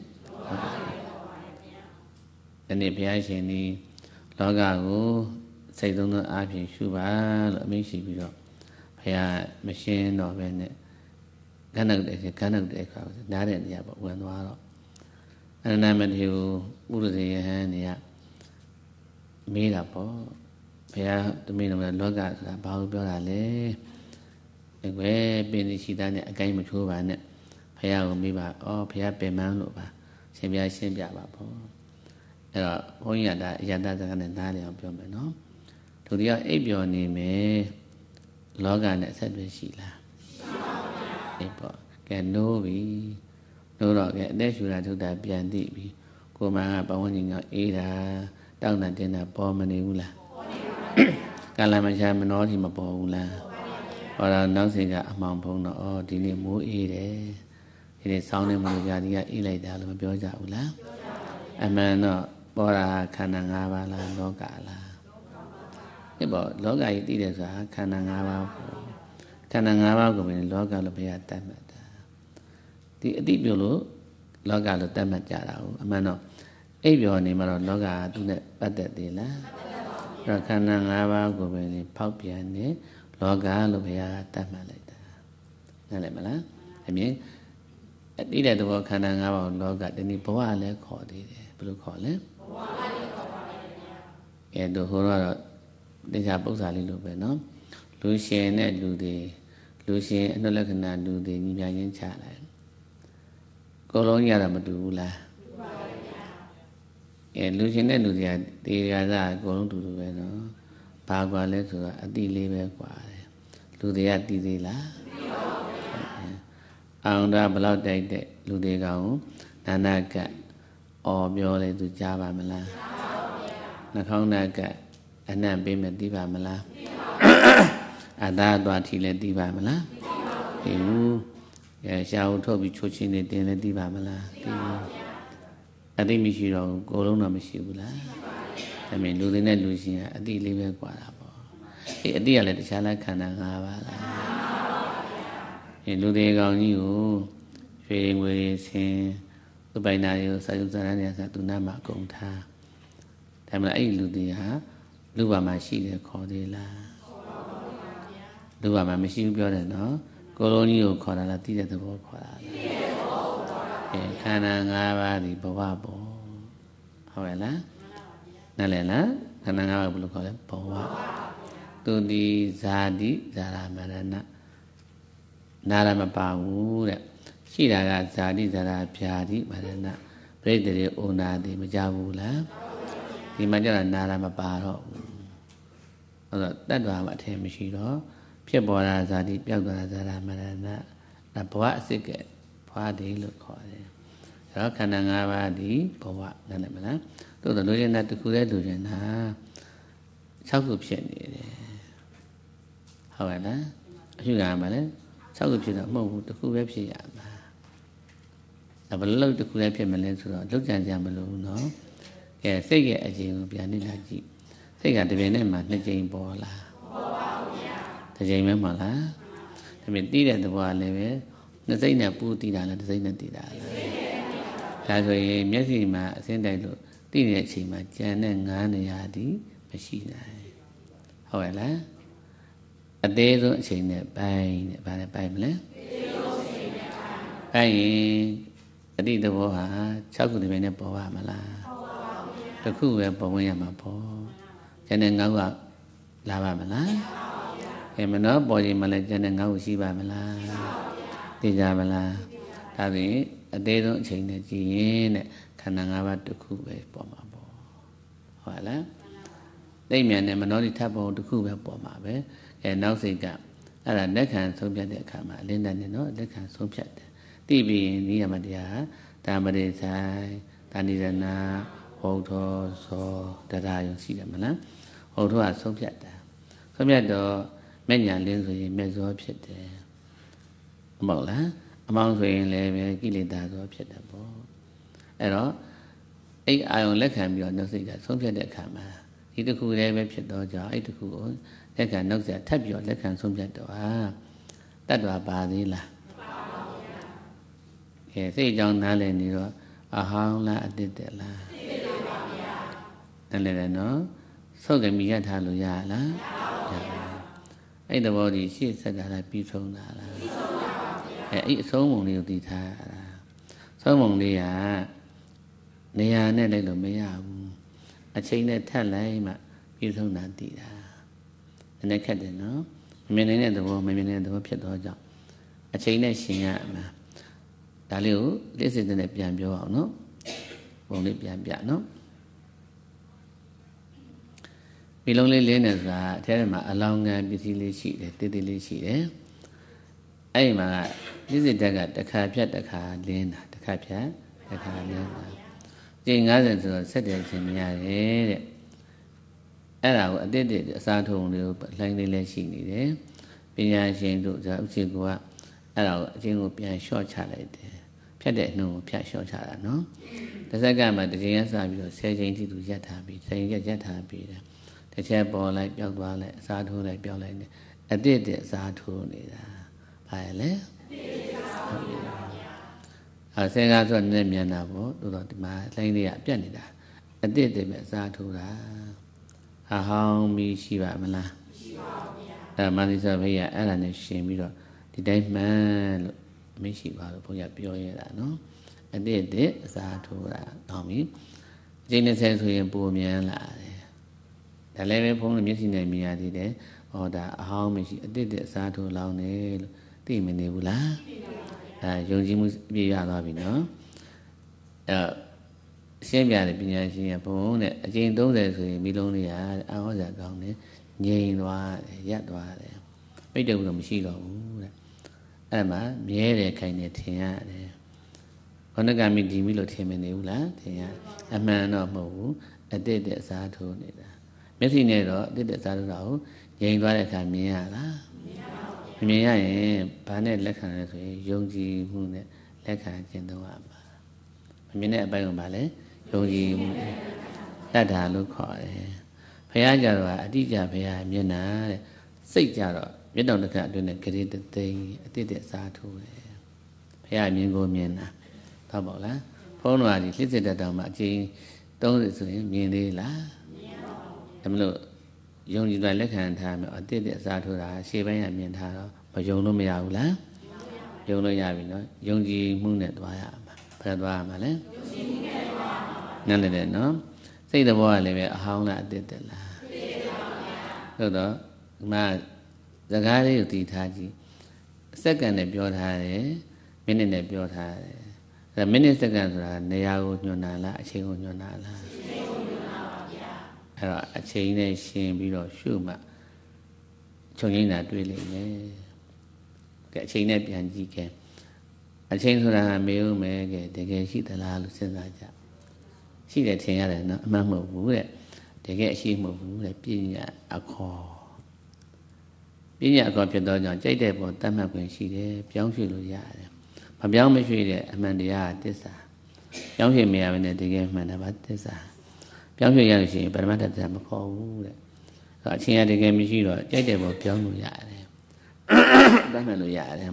ဒီနေ့ဘုရားရှင်ဒီလောကကိုစိတ်သုံးသောအားဖြင့်ရှုပါလို့အမိန့်ရှိပြီးတော့ဘုရားမရှင်းတော့ပဲနဲ့ခဏတဲ့ခဏတဲ့အခါနားတဲ့နေရာပေါ့ဝင်သွားတော့အနန္တမထေရကိုဥရဇေယဟန်နေရမေးတာပေါ့ဘုရားတမင်းတော်လောကဆိုတာဘာလို့ပြောတာလဲဒီကွယ်ပင်ရှိသားနဲ့အကိုင်းမချိုးပါနဲ့ဘုရားကိုမေးပါဩဘုရားပင်မန်းလို့ပါရှင်ဘုရားရှင်းပြပါပေါ့အဲ့တော့ဘုန်းကြီးကဒါအယတစကားနဲ့နားလည်အောင်ပြောမယ်နော်သူတရားအိပ်ပျော်နေမယ်လောကနဲ့အဆက်အသွယ်ရှိလားရှိပါဘူးဗျာအေးပေါ့ကဲနိုးပြီနိုးတော့ကဲအသက်ရှူတာထုတ်တာပြန်သိပြီကိုယ်မှကပဝန်းကျင်ကအေးတာတောက်တာတင်းတာပေါ်မနေဘူးလားပေါ်နေပါဘူးကာလမရှာမနှောစီမပေါ်ဘူးလားဟောတော့နောက်စဉ်ကအမှောင်ဖုံးတော့ဩဒီနေ့မိုးအေးတယ်ဒီနေ့ဆောင်းနေမလို့ကြာဒီကအေးလိုက်တာလို့မပြောကြဘူးလားအမှန်တော့ပေါ်တာခန္ဓာ၅ပါးလားလောကလားဒီပေါ့လောကကြီးသိတယ်ဆိုတာခန္ဓာ၅ပါးပေါ့ခန္ဓာ၅ပါးကိုပဲလောကလို့ဘုရားတတ်မှတ်တာဒီအတိပြုလို့လောကလို့တတ်မှတ်ကြတာဟုတ်အမှန်တော့အိပ်ပျော်နေမှာတော့လောကကသူနဲ့ပတ်သက်သေးလားအဲ့တော့ခန္ဓာ၅ပါးကိုပဲဖောက်ပြန်နေလောကလို့ဘုရားတတ်မှတ်လိုက်တာနားလည်မလားအမြင်အတိတဲ့သဘောခန္ဓာ၅ပါးကိုလောကဒီနေ့ဘဝလည်းခေါ်သေးတယ်ဘယ်လိုခေါ်လဲဘဝလည်းခေါ်ပါလေဗျာအဲတို့ဟိုတော့တရားပု္ပ္ပာလေးလို့ပဲနော်လူရှင်နဲ့လူတွေလူရှင်အနှုတ်လက္ခဏာလူတွေညီပြချင်းချလိုက်ကိုယ်လုံးကြီးကတော့မတူဘူးလားတူပါပါဗျာအဲလူရှင်နဲ့လူတွေကတေဃာသကိုယ်လုံးတူတူပဲနော်ဘာကွာလဲဆိုတော့အတိလေးပဲကွာတယ်လူတွေကတည်သေးလားမသိပါဘူးဗျာအောင်တာဘလောက်တိုက်တဲ့လူတွေကောင်နာနာကအော်ပြောလေသူကြားပါမလားကြားပါဘူးဗျာနှာခေါင်းနာကအနံ့ပေးမယ်သိပါမလားသိပါဘူးအသာသွားထီလည်းသိပါမလားသိပါဘူးအဲရှားဦးထုတ်ပြီးချိုးချင်းနေတင်လည်းသိပါမလားသိပါဘူးအသိမရှိတော့ကိုယ်လုံးတော့မရှိဘူးလားဒါပေမဲ့လူတွေနဲ့လူရှင်ကအတိလေးပဲကွာတာပေါ့အေးအတိကလည်းတခြားလားခန္ဓာ၅ပါးလားအေးလူတွေကောင်ကြီးကိုရွှေငွေဆင်းသူပိုင်နာတွေကိုစာရုပ်စာတမ်းတွေဆိုသူနာမှာအကုန်ထားဒါမှမဟုတ်အဲ့ဒီလူတွေဟာလူဘာမှာရှိတယ်ခေါ်သေးလားခေါ်ပါဘူးဗျာလူဘာမှာမရှိဘူးပြောတယ်နော်ကိုလုံးကြီးကိုခေါ်တာလားသိတဲ့သဘောခေါ်တာလားသိတဲ့သဘောခေါ်တာအဲခန္ဓာ၅ပါးဒီဘဝပေါ့ဟုတ်ရဲ့လားနားလည်လားခန္ဓာ၅ပါးဘယ်လိုခေါ်လဲဘဝသူဒီဇာတိဇာရမရဏနာရမပါဘူးတဲ့ရှိတာကဇာတိဇာရဗျာတိမရဏပြိတ္တိဩနာတိမကြဘူးလားဒီမှာကျတော့နာရမပါတော့ဘူးအဲ့တော့တတ္တဝါမှာအထင်မရှိတော့ဖြစ်ပေါ်တာဇာတိပျောက်သွားတာဇာရမရဏဒါဘဝအစစ်ကဘဝတည်းလို့ခေါ်တယ်အဲ့တော့ခန္ဓာ၅ပါးဒီဘဝနားလည်မလားသို့တော်လူကျင်တာတစ်ခုတည်းလူကျင်တာ၆ခုဖြစ်နေတယ်ဟုတ်ရဲ့လားအရှုကံမှာလည်း၆ခုဖြစ်တော့မဟုတ်ဘူးတစ်ခုပဲဖြစ်ရမှာဒါဘယ်လိုတစ်ခုလည်းဖြစ်မလဲဆိုတော့လုတ်ကြံကြမလို့နော်ကဲစိတ်ရဲ့အခြင်းကိုပြန်နေလာကြည့်စိတ်ကတပြိုင်တည်းမှာနှစ်ကြိမ်ပေါ်လာပေါ်ပါဘူးဗျာတစ်ကြိမ်ပဲမဟုတ်လားဒါပေမဲ့တီးတဲ့သဘောကလည်းပဲနှစ်စိတ်နဲ့ပူတီးတာလားတစ်စိတ်နဲ့တီးတာလားဒါဆိုရင်မျက်စိမှာအစင်းတိုက်လို့တီးနေတဲ့အချိန်မှာကြံတဲ့ငားနေရသည်မရှိနိုင်ဟုတ်ရဲ့လားအသေးဆုံးအချိန်နဲ့ပိုင်းနဲ့ဗါနဲ့ပိုင်းမလဲအသေးဆုံးအချိန်နဲ့ပိုင်းရင်အတိသဘောဟာ၆ခုတည်းပဲနဲ့ပေါ်ပါမလားပေါ်ပါဘူးတစ်ခုပဲပေါ်ဝင်ရမှာပေါ့ကျန်တဲ့ငါးခုကလာပါမလားအဲမနောပေါ်ရင်မလဲကျန်တဲ့ငါးခုရှိပါမလားသိကြပါလားဒါပြင်အသေးဆုံးအချိန်နဲ့ကြည့်ရင်တဲ့ခန္ဓာ၅ပါးတစ်ခုပဲပေါ်မှာပေါ့ဟုတ်လားသိမြန်နဲ့မနောတိထပ်ပုံတစ်ခုပဲပေါ်မှာပဲအဲနောက်စိတ်ကအဲ့ဒါလက်ခံဆုံးဖြတ်တဲ့အခါမှာအလင်းတန်းနဲ့နော်လက်ခံဆုံးဖြတ်တယ်သိပြီးရင်နိယမတရားဒါမရိဆိုင်ဒါနိရဏဟုတ်သောသောတရားယုံရှိတယ်မလားဟုတ်သောကဆုံးဖြတ်တာဆုံးဖြတ်တော့မဲ့ညာလင်းဆိုရင်မဲ့ဇောဖြစ်တယ်မဟုတ်လားအမောင်းဆိုရင်လည်းပဲကိလေသာဇောဖြစ်တယ်ပေါ့အဲ့တော့အဲ့အာယုံလက်ခံပြီးတော့နှုတ်စိတ်ကဆုံးဖြတ်တဲ့အခါမှာဒီတစ်ခုလည်းပဲဖြစ်တော့ကြောင့်အဲ့တစ်ခုကိုလက်ခံနှုတ်ဆက်ထပ်ပြီးတော့လက်ခံဆုံးဖြတ်တော့ဟာတတ်တော်ပါသေးလားမပါပါဘူးဗျာအဲစိတ်ကြောင့်နားလည်နေတော့အဟောင်းလားအတစ်တက်လားအတစ်တက်ပါဗျာနားလည်တယ်နော်ဆုတ်ကမိရထားလို့ရလားမရပါဘူးအဲ့တဘောဒီရှေ့ဆက်တာလားပြီးဆုံးတာလားပြီးဆုံးပါဗျာအဲအဲ့အဆုံးပုံလေးကိုသိထားရတာဆုံးပုံလေးကနေရာနဲ့လိုက်လို့မရဘူးအချိန်နဲ့ထပ်လိုက်မှပြီးဆုံးတာတည်တာနည်းနည်းခက်တယ်နော်မမြင်နိုင်တဲ့သဘောမမြင်နိုင်တဲ့သဘောဖြစ်တော့ကြောင့်အချိန်နဲ့ရှင်ရမှာဒါလေးကိုလက်စစ်တဲ့ပြန်ပြောအောင်နော်ပုံလေးပြန်ပြနော်ဒီလုံးလေးလင်းနေဆိုတာအထဲမှာအလောင်းငန်းပစ္စည်းလေးရှိတယ်တိတိလေးရှိတယ်အဲ့ဒီမှာလက်စစ်တက်ကတစ်ခါဖြတ်တစ်ခါလင်းတာတစ်ခါဖြတ်တစ်ခါလင်းတာကျင်း90ဆိုတော့ဆက်တယ်ခြင်းမရတယ်တဲ့အဲ့ဒါကိုအတိတ်တွေအစားထုံလေးကိုလှိုင်းလေးလည်းရှိနေတယ်ပညာရှင်တို့ဇာဥစ္စေကအဲ့ဒါကိုအချင်းကိုပြန်လျှော့ချလိုက်တယ်ဖြတ်တဲ့နှုံကိုဖြတ်လျှော့ချတာနော်တစ်စက္ကန့်မှာတစ်ချိန်ရစပြီးတော့ဆယ်ချိန်ထိသူရက်ထားပြီးဆယ်ရက်ရက်ထားပြီးတယ်တစ်ချက်ပေါ်လိုက်ပျောက်သွားလိုက်အစားထိုးလိုက်ပျောက်လိုက်နေအတိတ်တွေအစားထိုးနေတာဘာလဲအတိတ်တွေအစားထိုးနေတာအဲဆယ်ကားဆိုတော့နည်းမြန်တာပေါ့တို့တော့ဒီမှာလှိုင်းလေးကပြတ်နေတာအတိတ်တွေပဲအစားထိုးတာအဟောင်းမီရှိပါမလားမရှိပါဘူးဗျာအဲမန္တိစဖေးရအဲ့ဒါနဲ့ရှင်ပြီးတော့ဒီတိုင်းမှန်လို့မရှိပါဘူးဘုရားပြောရတာနော်အတိတ်တွေအစားထိုးတာတောင်းပြီအချိန်နဲ့ဆယ်ဆိုရင်ပုံမြန်လာတယ်ဒါလည်းပဲဘုန်းကြီးမျက်စိနဲ့မြင်ရသေးတယ်ဟောဒါအဟောင်းမရှိအတိတ်တွေအစားထိုးလောင်းတယ်လို့သိမနေဘူးလားသိပါပါအဲယုံကြည်မှုပြည့်ရသွားပြီနော်အဲရှင်းပြတဲ့ပညာရှင်ကဘုံနဲ့အကျဉ်သုံးဆယ်ဆိုရင်မိလုံးလေးဟာအာဟောဇာကောင်းတယ်ငြိမ်သွားတယ်ရပ်သွားတယ်ပိတ်တယ်ဘူးတော့မရှိတော့ဘူးတဲ့အဲ့မှာမြဲတယ်ခိုင်တယ်ထင်ရတယ်ခொနကမိဒီမိလို့ထင်မနေဘူးလားထင်ရအမှန်တော့မဟုတ်ဘူးအတိတ်တဲ့အစားထိုးနေတာမျက်စိနဲ့တော့အတိတ်တဲ့အစားထိုးတာကိုငြိမ်သွားတဲ့အခါမြင်ရလားမမြင်ရရင်ဘာနဲ့လက်ခံလဲဆိုရင်ယုံကြည်မှုနဲ့လက်ခံခြင်းတော့ပါမမြင်တဲ့အပိုင်းကဘာလဲယုံကြည်မှုတတ်တာလို့ခေါ်တယ်ဘုရားကြတော့အတိအကျဘုရားမျက်နာတဲ့စိတ်ကြတော့မျက်တော်တစ်ခါအတွင်းနဲ့ဂရေတသိမ်းအတိတ်တဲ့စားထိုးတယ်ဘုရားမြင်ကိုမြင်တာတော့ပေါ့လားဘုန်းတော်ကဒီလှစ်စစ်တတ်တော်မှာအချိန်သုံးဆယ်ဆိုရင်မြင်သေးလားမြင်ပါဘူးဒါမလို့ယုံကြည်တဲ့လက်ခံထားမယ်အတိတ်တဲ့အစားထိုးတာရှေ့ပိုင်းကမြင်ထားတော့မယုံလို့မရဘူးလားယုံလို့ရပြီနော်ယုံကြည်မှုနဲ့သွားရမှာဘယ်သွားရမှာလဲယုံကြည်မှုနဲ့သွားရမှာနားလည်တယ်နော်စိတ်သဘောကလည်းပဲအဟောင်းလားအတိတ်တက်လားအတိတ်ပါဗျာဟုတ်တော့ဒီမှာစကားလေးကိုသိထားကြည့်စက္ကန့်နဲ့ပြောထားတယ်မိနစ်နဲ့ပြောထားတယ်အဲမိနစ်စက္ကန့်ဆိုတာနေရာကိုညွှန်တာလားအချိန်ကိုညွှန်တာလားအချိန်ကိုညွှန်တာပါဗျာအဲ့တော့အချိန်နဲ့ရှင်ပြီးတော့ရှုမှချုပ်ငိမ့်တာတွေ့လိမ့်မယ်ကဲအချိန်နဲ့ပြန်ကြည့်ခဲ့အချိန်ဆိုတာမေးဦးမယ်ကဲတကယ်ရှိသလားလို့စဉ်းစားကြရှိတယ်ထင်ရတယ်နော်အမှန်မဟုတ်ဘူးတဲ့တကယ်အရှိမဟုတ်ဘူးတဲ့ပညာအခေါ်ပညာအခေါ်ဖြစ်တော့ကြောင့်ကြိုက်တဲ့ပေါ်တတ်မှတ်ခွင့်ရှိတယ်ပြောင်းရွှေ့လို့ရတယ်မပြောင်းမရွှေ့တဲ့အမှန်တရားသစ္စာပြောင်းရွှေ့မရဘဲနဲ့တကယ်မှန်တာပါသစ္စာပြောင်းရွှေ့ရလို့ရှိရင်ပရမတ္ထသစ္စာမခေါ်ဘူးတဲ့အချင်းရတကယ်မရှိတော့ကြိုက်တဲ့ပေါ်ပြောင်းလို့ရတယ်တတ်မှတ်လို့ရတယ်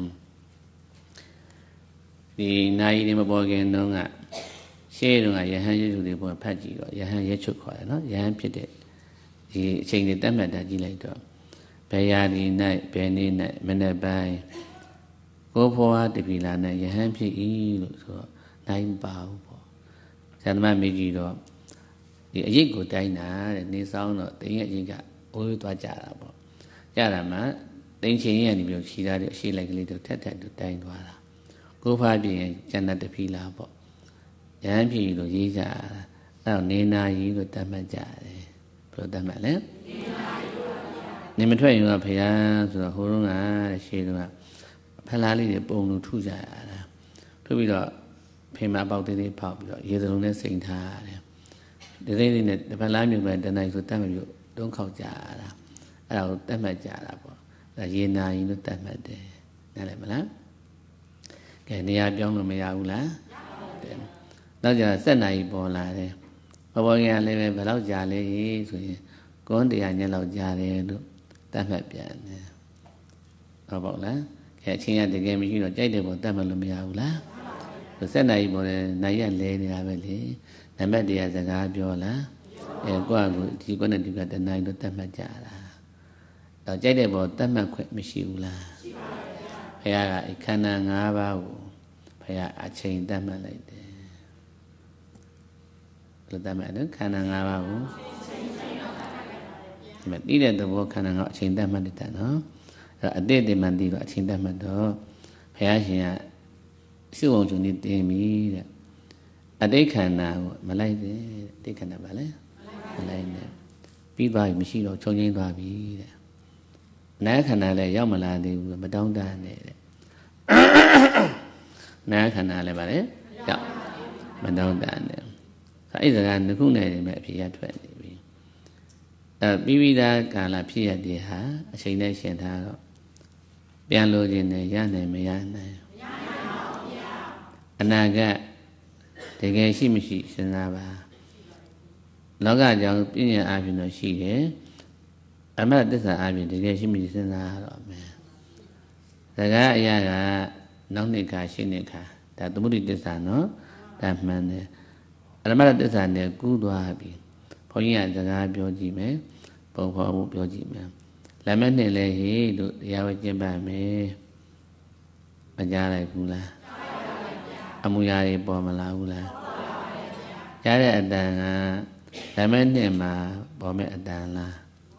ဒီနိုင်နေမပေါ်ခင်တုန်းကရှေးတုန်းကယဟန်ရစုတွေပေါ်ဖတ်ကြည့်တော့ယဟန်ရဲချုပ်ခေါ်တယ်နော်ယဟန်ဖြစ်တဲ့ဒီအချိန်တွေတတ်မှတ်တာကြည့်လိုက်တော့ဘယ်ရာဒီ၌ဘယ်နေ့၌မနေ့ပိုင်းကိုဖွားတပြီလာ၌ယဟန်ဖြစ်၏လို့ဆိုတော့နိုင်ပါဘူးပေါ့ဇာတမမေကြီးတော့ဒီအရေးကိုတိုင်းတာတဲ့နေဆောင်တော့တင်းရဲ့အရေးကအိုးသွားကြတာပေါ့ကြတာမှတင်းချင်းရနေပြီးခြိသားတွေအရှိလိုက်ကလေးတို့ထက်ထက်တို့တိုင်းသွားတာကိုဖွားပြင်ကျန်တဲ့တပြီလာပေါ့ယဟန်ဖြစ်လို့ရေးကြတာအဲ့တော့နေနာကြီးလို့တတ်မှတ်ကြတယ် bữa ta mẹ lẽ nên mình thuê người phải à rồi hồi đó à xí rồi phải lá đi để bông nó thu ra thu bây giờ phải mà bao tiền đi bao bây giờ giờ tôi nói sinh tha để đây này phải lá miếng bánh này rồi ta mới đúng khẩu trả là rồi ta mới trả là bỏ là gì này nó ta mới để này là mà lắm cái này áp dụng nó mới ao lá đó giờ sẽ này bỏ lại đây bỏ bỏ nghe lên về lâu già lên rồi con thì anh lâu già lên được ta phải biển bỏ bỏ lá cái chuyện này thì cái mình nói chạy được bỏ ta mà nó mới ao lá rồi sẽ này bỏ này anh lên thì làm vậy nãy bây giờ sẽ gặp nhau là qua chỉ có nên chúng ta này nó ta mà trả là ở chạy được bỏ ta mà khỏe mới chịu là phải là khả năng ngã vào phải là chuyện ta mà lại để rồi ta mà được khả năng ngã vào mà đi đến đâu có khả năng ngã chuyện ta mà được ta nó rồi ở đây thì mình đi vào chuyện ta mà đó phải là chuyện siêu ông chúng đi tìm đi đấy ở đây khả năng mà lại đấy đây khả năng mà lại mà lại đấy biết bài mình chỉ lo cho những bài biết nãy khả năng này do mà là thì mà đông đa này nãy khả năng này mà đấy do mà đông đa này cái giờ là nó cũng này mà phía thuận đi à bí bí ra cả là phía đi hả sinh này sinh thà đó biên lô gì này giá này mấy giá này anh à cái để cái gì mình chỉ sinh ra ba nó cái giờ bây giờ ai nó chỉ đấy anh mà tất cả ai để cái gì mình sinh ra rồi mà cái cái ya cái nông nghiệp cả sinh nghiệp cả đã tụi mình tất cả nó đã mà này anh mà tất cả này cứu đóa bị phong nhiệt cái biểu gì mấy phong phong biểu gì mấy làm mấy này là gì được giao cho bà mẹ bà già này cũng là ông già này bỏ mà là cũng là già này anh đang làm mấy này mà bỏ mẹ anh đang là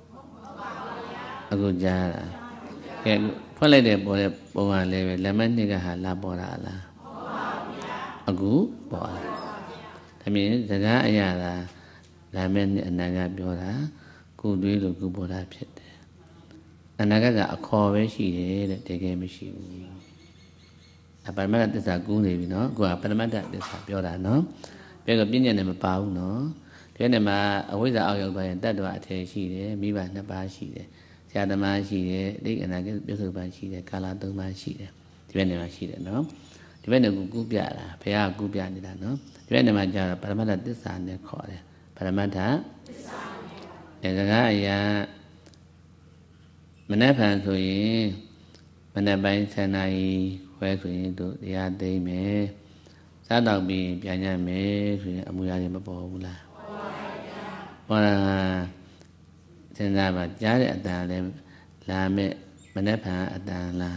aku già là cái phải lấy để bỏ để bỏ vào lấy làm mấy này cái hà la bỏ ra là aku bỏ thế mình cái cái ya là làm mấy này anh đang biểu ra cô đuôi rồi cô bỏ raဖြစ်တယ်အနာဂတ်ကအခေါ်ပဲရှိတယ်တဲ့တကယ်မရှိဘူးအပရမတ္တသစ္စာကူးနေပြီနော်ကိုကပရမတ္တသစ္စာပြောတာနော်ပြောတော့ပြဉ္ညာနဲ့မပါဘူးနော်ဒီနေ့မှာအဝိဇ္ဇာအောက်ရောက်သွားရင်တတ္တဝအထည်ရှိတယ်မိဘနှစ်ပါးရှိတယ်ဆရာသမားရှိတယ်အတိတ်အနာဂတ်ပြုစုပါရှိတယ်ကာလသုံးပါးရှိတယ်ဒီဘက်နေမှာရှိတယ်နော်ဒီဘက်နေကူကူးပြတာဘုရားကူးပြနေတာနော်ဒီဘက်နေမှာကျတော့ပရမတ္တသစ္စာနဲ့ခေါ်တယ်ပရမတ္တသစ္စာနဲ့စကားအရာမနေ့ဖန်ဆိုရင်မနေ့ပိုင်းဆယ်နာရီခွဲဆိုရင်တို့တရားသိမ်းမယ်စားတော့ပြီးပြန်ညမယ်ဆိုရင်အမှုရာတွေမပေါ်ဘူးလားပေါ်ပါဗျာစဉ်းစားပါကြားတဲ့အတန်လည်းလာမဲ့မနေ့ဖန်အတန်လား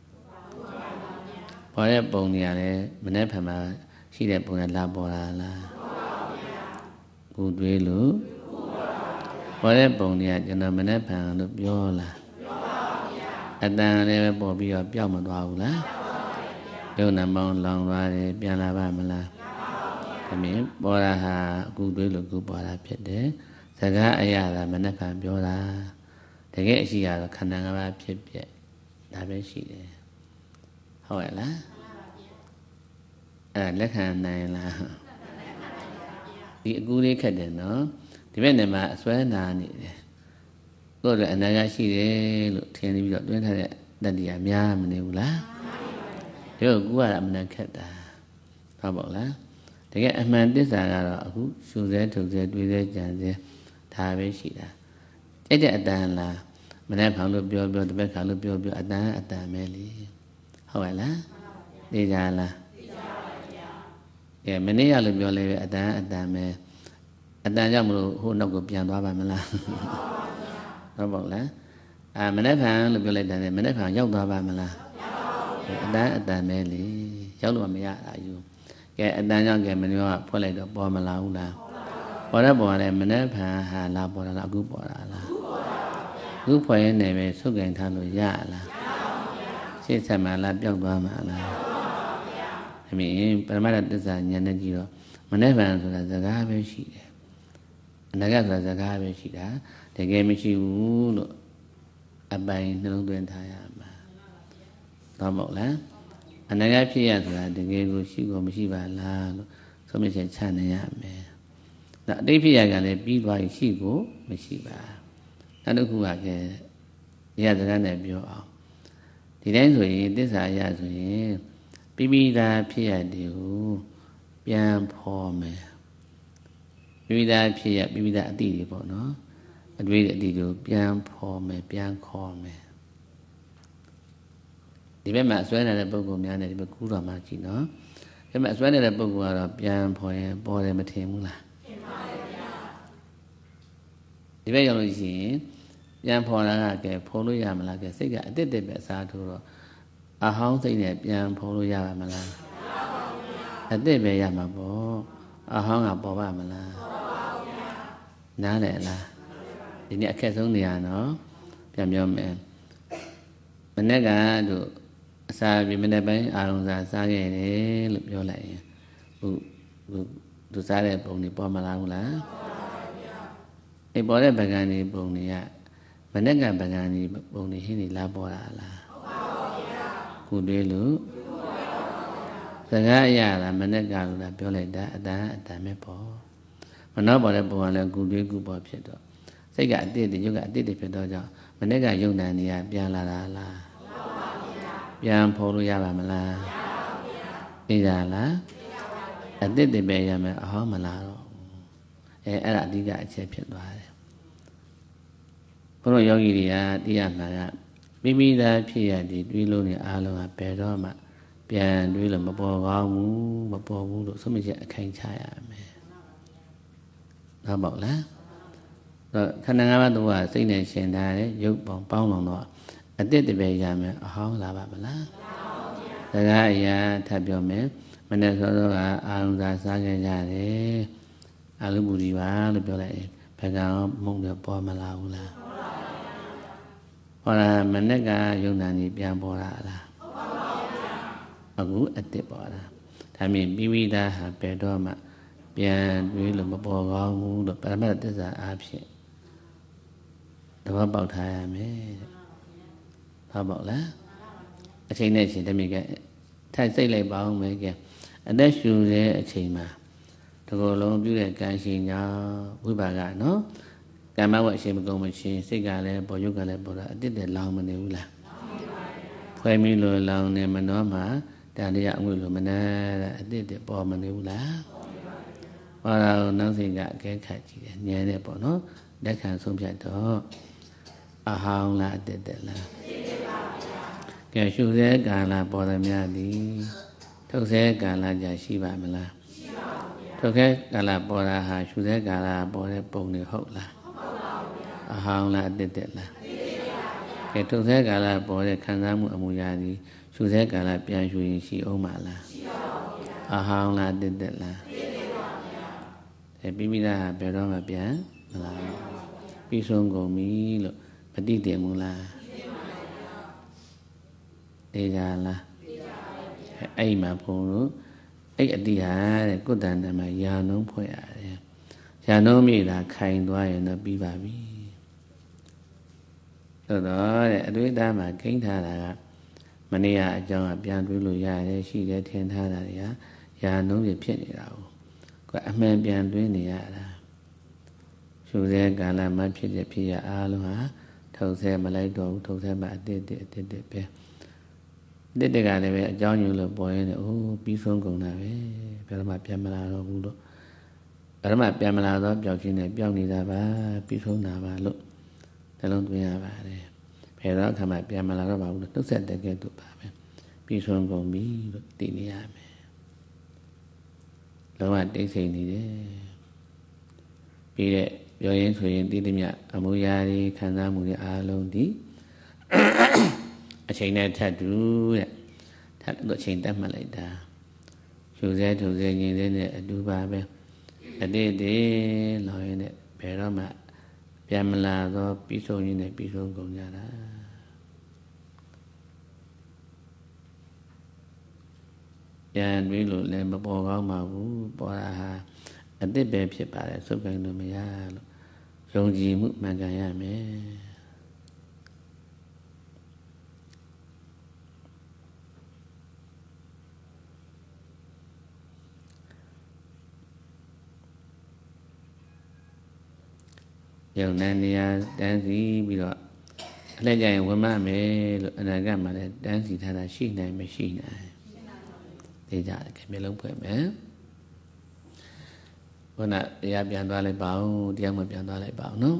ပေါ်တဲ့ပုံတွေကလည်းမနေ့ဖန်မှာရှိတဲ့ပုံနဲ့လာပေါ်လာလားကိုတွေးလို့ပေါ်တဲ့ပုံတွေကကျွန်တော်မနေ့ဖန်လို့ပြောလားအတန်လည်းပဲပေါ်ပြီးတော့ပျောက်မသွားဘူးလားယုံနာမောင်းလောင်သွားတယ်ပြန်လာပါမလားဒါမင်းပေါ်တာဟာအခုတွေးလို့အခုပေါ်တာဖြစ်တယ်စကားအရာသာမနဲ့ခံပြောတာတကယ်အရှိရတော့ခန္ဓာငါးပါးဖြစ်ပြက်ဒါပဲရှိတယ်ဟုတ်ရဲ့လားအဲ့လက်ခံနိုင်လားဒီအကူလေးခက်တယ်နော်ဒီဘက်နေမှာအစွဲနာနေတယ်ကိုယ်လည်းအနာဂတ်ရှိတယ်လို့ထင်ပြီးတော့တွင်းထားတဲ့တတ္တိယများမနေဘူးလားဒီတော့ကူကအမှန်ခက်တာဟုတ်ပါ့လားတကယ်အမှန်သစ္စာကတော့အခုရှုစဲထုတ်စဲတွေးစဲကြံစဲဒါပဲရှိတာကြိုက်တဲ့အတန်လားမနေ့ဖောင်လို့ပြောပြောတစ်ပတ်ခါလို့ပြောပြောအတန်အတန်ပဲလေဟုတ်ရဲ့လားသိကြလားသိကြပါဗျာကဲမနေ့ရလို့ပြောလဲပဲအတန်အတန်ပဲအတန်ကြောင့်မလို့ဟိုနောက်ကိုပြန်သွားပါမလားဟုတ်ပါ့လားအာမနေ့ဖန်လို့ပြောလိုက်တယ်မနေ့ဖန်ရောက်သွားပါမလားအတန်အတန်ပဲလေရောက်လို့မရတာယူကဲအတန်ကြောင့်ကဲမနေ့ကဖွက်လိုက်တော့ပေါ်မလာဘူးလားပေါ်တော့ပေါ်တယ်မနေ့ဖန်ဟာလာပေါ်တာလားအခုပေါ်တာလားအခုဖွက်ရနေပဲဆုတ်ကင်ထားလို့ရလားရှေ့ဆက်မှလားပြောက်သွားမှာလားအမင်းပရမတ္တသစ္စာဉာဏ်နဲ့ကြည့်တော့မနေ့ဖန်ဆိုတာစကားပဲရှိတယ် Naga Raza Gavishida, the Gamishu Abai no Dentayama. Tomola. Anaga Pia, the Gago Shigo Mishiba La, so much a Chanayame. Now, they Pia got a big by Shigo, Mishiba. Not a who I get. Yeah, the gun that you are. The answer this I ask me. Bibi da Pia do, Bian poor me. Bibi da Pia, Bibi da Didi, no? A great Dido, Bian poor me, Bian call me. The Bema Swan at the Bogomian at the Bakura Machino. The Maswan at the Bogua, Bian poor, boy, and Matemula. The way you see, Bian poor like a polo yam like a cigar, did the best out of a house in a Bian polo yamala. A day be yamabo, a hung up Bobamala. Nala. The near cat only, I know. Piam young man. Manega do Sabi Menabe, Arunza Sage, look your lay. Who do Sale Pony Pomala? A border bagani bonia. Manega bagani boni hini laborala. Could they look? The Gaya, Manega, la Pioleta, that Damepo. Manobody born a good group of Pietro. Say got did, you got did it, Pedro. Manega Yunania, Biala la. Bian Polo Yamala. Idala. I did the Bayam a homalaro. A diga exception. Polo Yogia, Diamara. Maybe that Pia did Willow Alo, a Pedoma. Pian Willem, a boy, a boy, so much a kind child. How about that? The Kananga was saying, saying that you bound on. I did the Bayam, a hong lava. The guy, tap your man, when I saw Arunza Saga, Aluburiva, the Belay, Pagao, Munga, Pomalaula. Or a Manega, Yunani, Biamborala. A good at the border. I mean, Bivida, Pedoma. Bian will move the parameters are absent. The about I made. How about that? A chain nation to make it. Tai say like bound make it. And that's you there a chamber. To go along, do that guy saying, now, we baga, no? Gamma what she go machine, cigar, boyuga, I did the long manula. Puemilo long name Manoma, down the young Willumana, I did the bomb manula. Or nothing got get catchy, near the bono, that can some gentle. A hound la did that la. Get you there, Gala, Bodamiadi. Took there, Gala, Jashiva Mala. Took it, Gala, Boda, ha, shoot there, Gala, Boda, Pony Hotla. A hound la did that la. Get to there, Gala, Boda, Kangamu Amuyadi. Shoot there, Gala, Pianshu, she Omala. A hound la did that la. A bibida bedoma pian, Pisongo me, Padite Mula. Dejala. Aima Polo, a dia, good than my Yano Poya. Yano me that kind wine of Bibabi. So, I do it that my king Tara. Mania, John, Bian Dulu, she get ten Tara, Yano, the penny out. A man behind doing the other. So there, Gala, my pity, Pia Aloha, told them a light dog, told them I did it, did it, did Did the guy a John Yulo boy and oh, be so go now, eh? Pero my Pamela or Budo. Pero my Pamela, Joking, a Johnny Dava, be so now, look. The long way about it. Pero come my Pamela about to set the gate to Papa. Be so go me, look, Dini. Đâu mà để xây thì đấy, vì vậy do những chuyện đi tìm nhà ở mua gia đi khán giả mua nhà luôn đi, ở trên này thật đủ đấy, thật độ trên tâm mà lại ta, chủ gia chủ gia như thế này đủ ba bên, ở đây để nói này, bé đó mà, bé mà là do ví dụ như này ví dụ cũng như đó. Yan ví dụ lên mà bỏ gạo mà vũ bỏ ra အတိတ်ပဲဖြစ်ပါတယ်ဆုပ်ကိုင်းလို့မရလို့ယုံကြည်မှုမှန်ကန်ရမယ်ယုံနဲ့နေရာတန်းစီပြီးတော့အလှည့်ကြရင်ဝင်မမယ်လို့အနာဂတ်မှာလည်းတန်းစီထားတာရှိနိုင်မရှိနိုင်သိကြတယ်ခင်ဗျလုံးဖွဲ့မယ်ခုနတရားပြန်သွားလိုက်ပါဦးတရားမပြန်သွားလိုက်ပါဦးနော်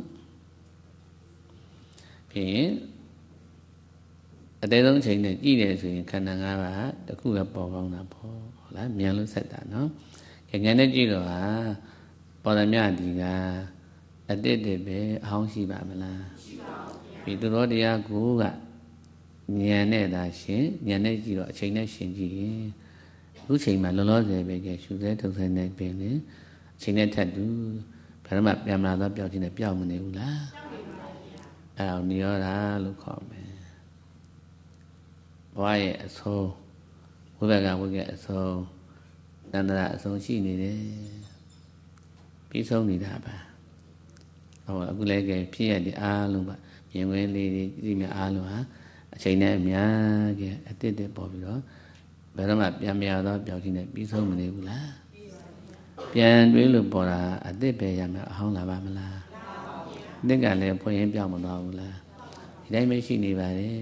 ဖြစ်ရင်အသေးဆုံးအချိန်နဲ့ကြည့်တယ်ဆိုရင်ခန္ဓာ၅ပါးတစ်ခုပဲပေါ်ကောင်းတာပေါ့ဟုတ်လားမြန်လို့ဆက်တာနော်ဉာဏ်နဲ့ကြည့်တော့ဟာပေါ်ရမြဒီကအတိတ်တည်းပဲအဟောင်းရှိပါမလားရှိပါဘူးဒီသူတော်တရားကိုကဉာဏ်နဲ့သာရှင်ဉာဏ်နဲ့ကြည့်တော့အချိန်နဲ့ရှင်ကြည့်ရင်အခုချိန်မှာလောလောဆယ်ပဲကဲရှုစဲထုတ်စဲနေပင်လေအချိန်နဲ့ထပ်တူဘယ်တော့မှပြန်လာတော့ပျောက်ခြင်းနဲ့ပျောက်မနေဘူးလားပျောက်နေပါဘူးအဲ့ဒါနိရောဓလို့ခေါ်မယ်ဘဝရဲ့အဆုံးဝိဘကဝိကအဆုံးတဏ္ဍာအဆုံးရှိနေတယ်ပြီးဆုံးနေတာပါဟောအခုလည်းကဲဖြစ်ရတဲ့အားလုံးပါမြင်ဝင်လေးတွေဒီမြအားလုံးဟာအချိန်နဲ့အများကြီးအတိတ်တက်ပေါ်ပြီးတော့ဘယ်တော့မှပြန်မရတော့ပျောက်ခြင်းနဲ့ပြီးဆုံးမနေဘူးလားပြန်တွေးလို့ပေါ်တာအတိတ်ပဲရမယ်အဟောင်းလာပါမလားအတိတ်ကလည်းဖွင့်ရင်ပြောင်းမသွားဘူးလားဒီတိုင်းပဲရှိနေပါတယ်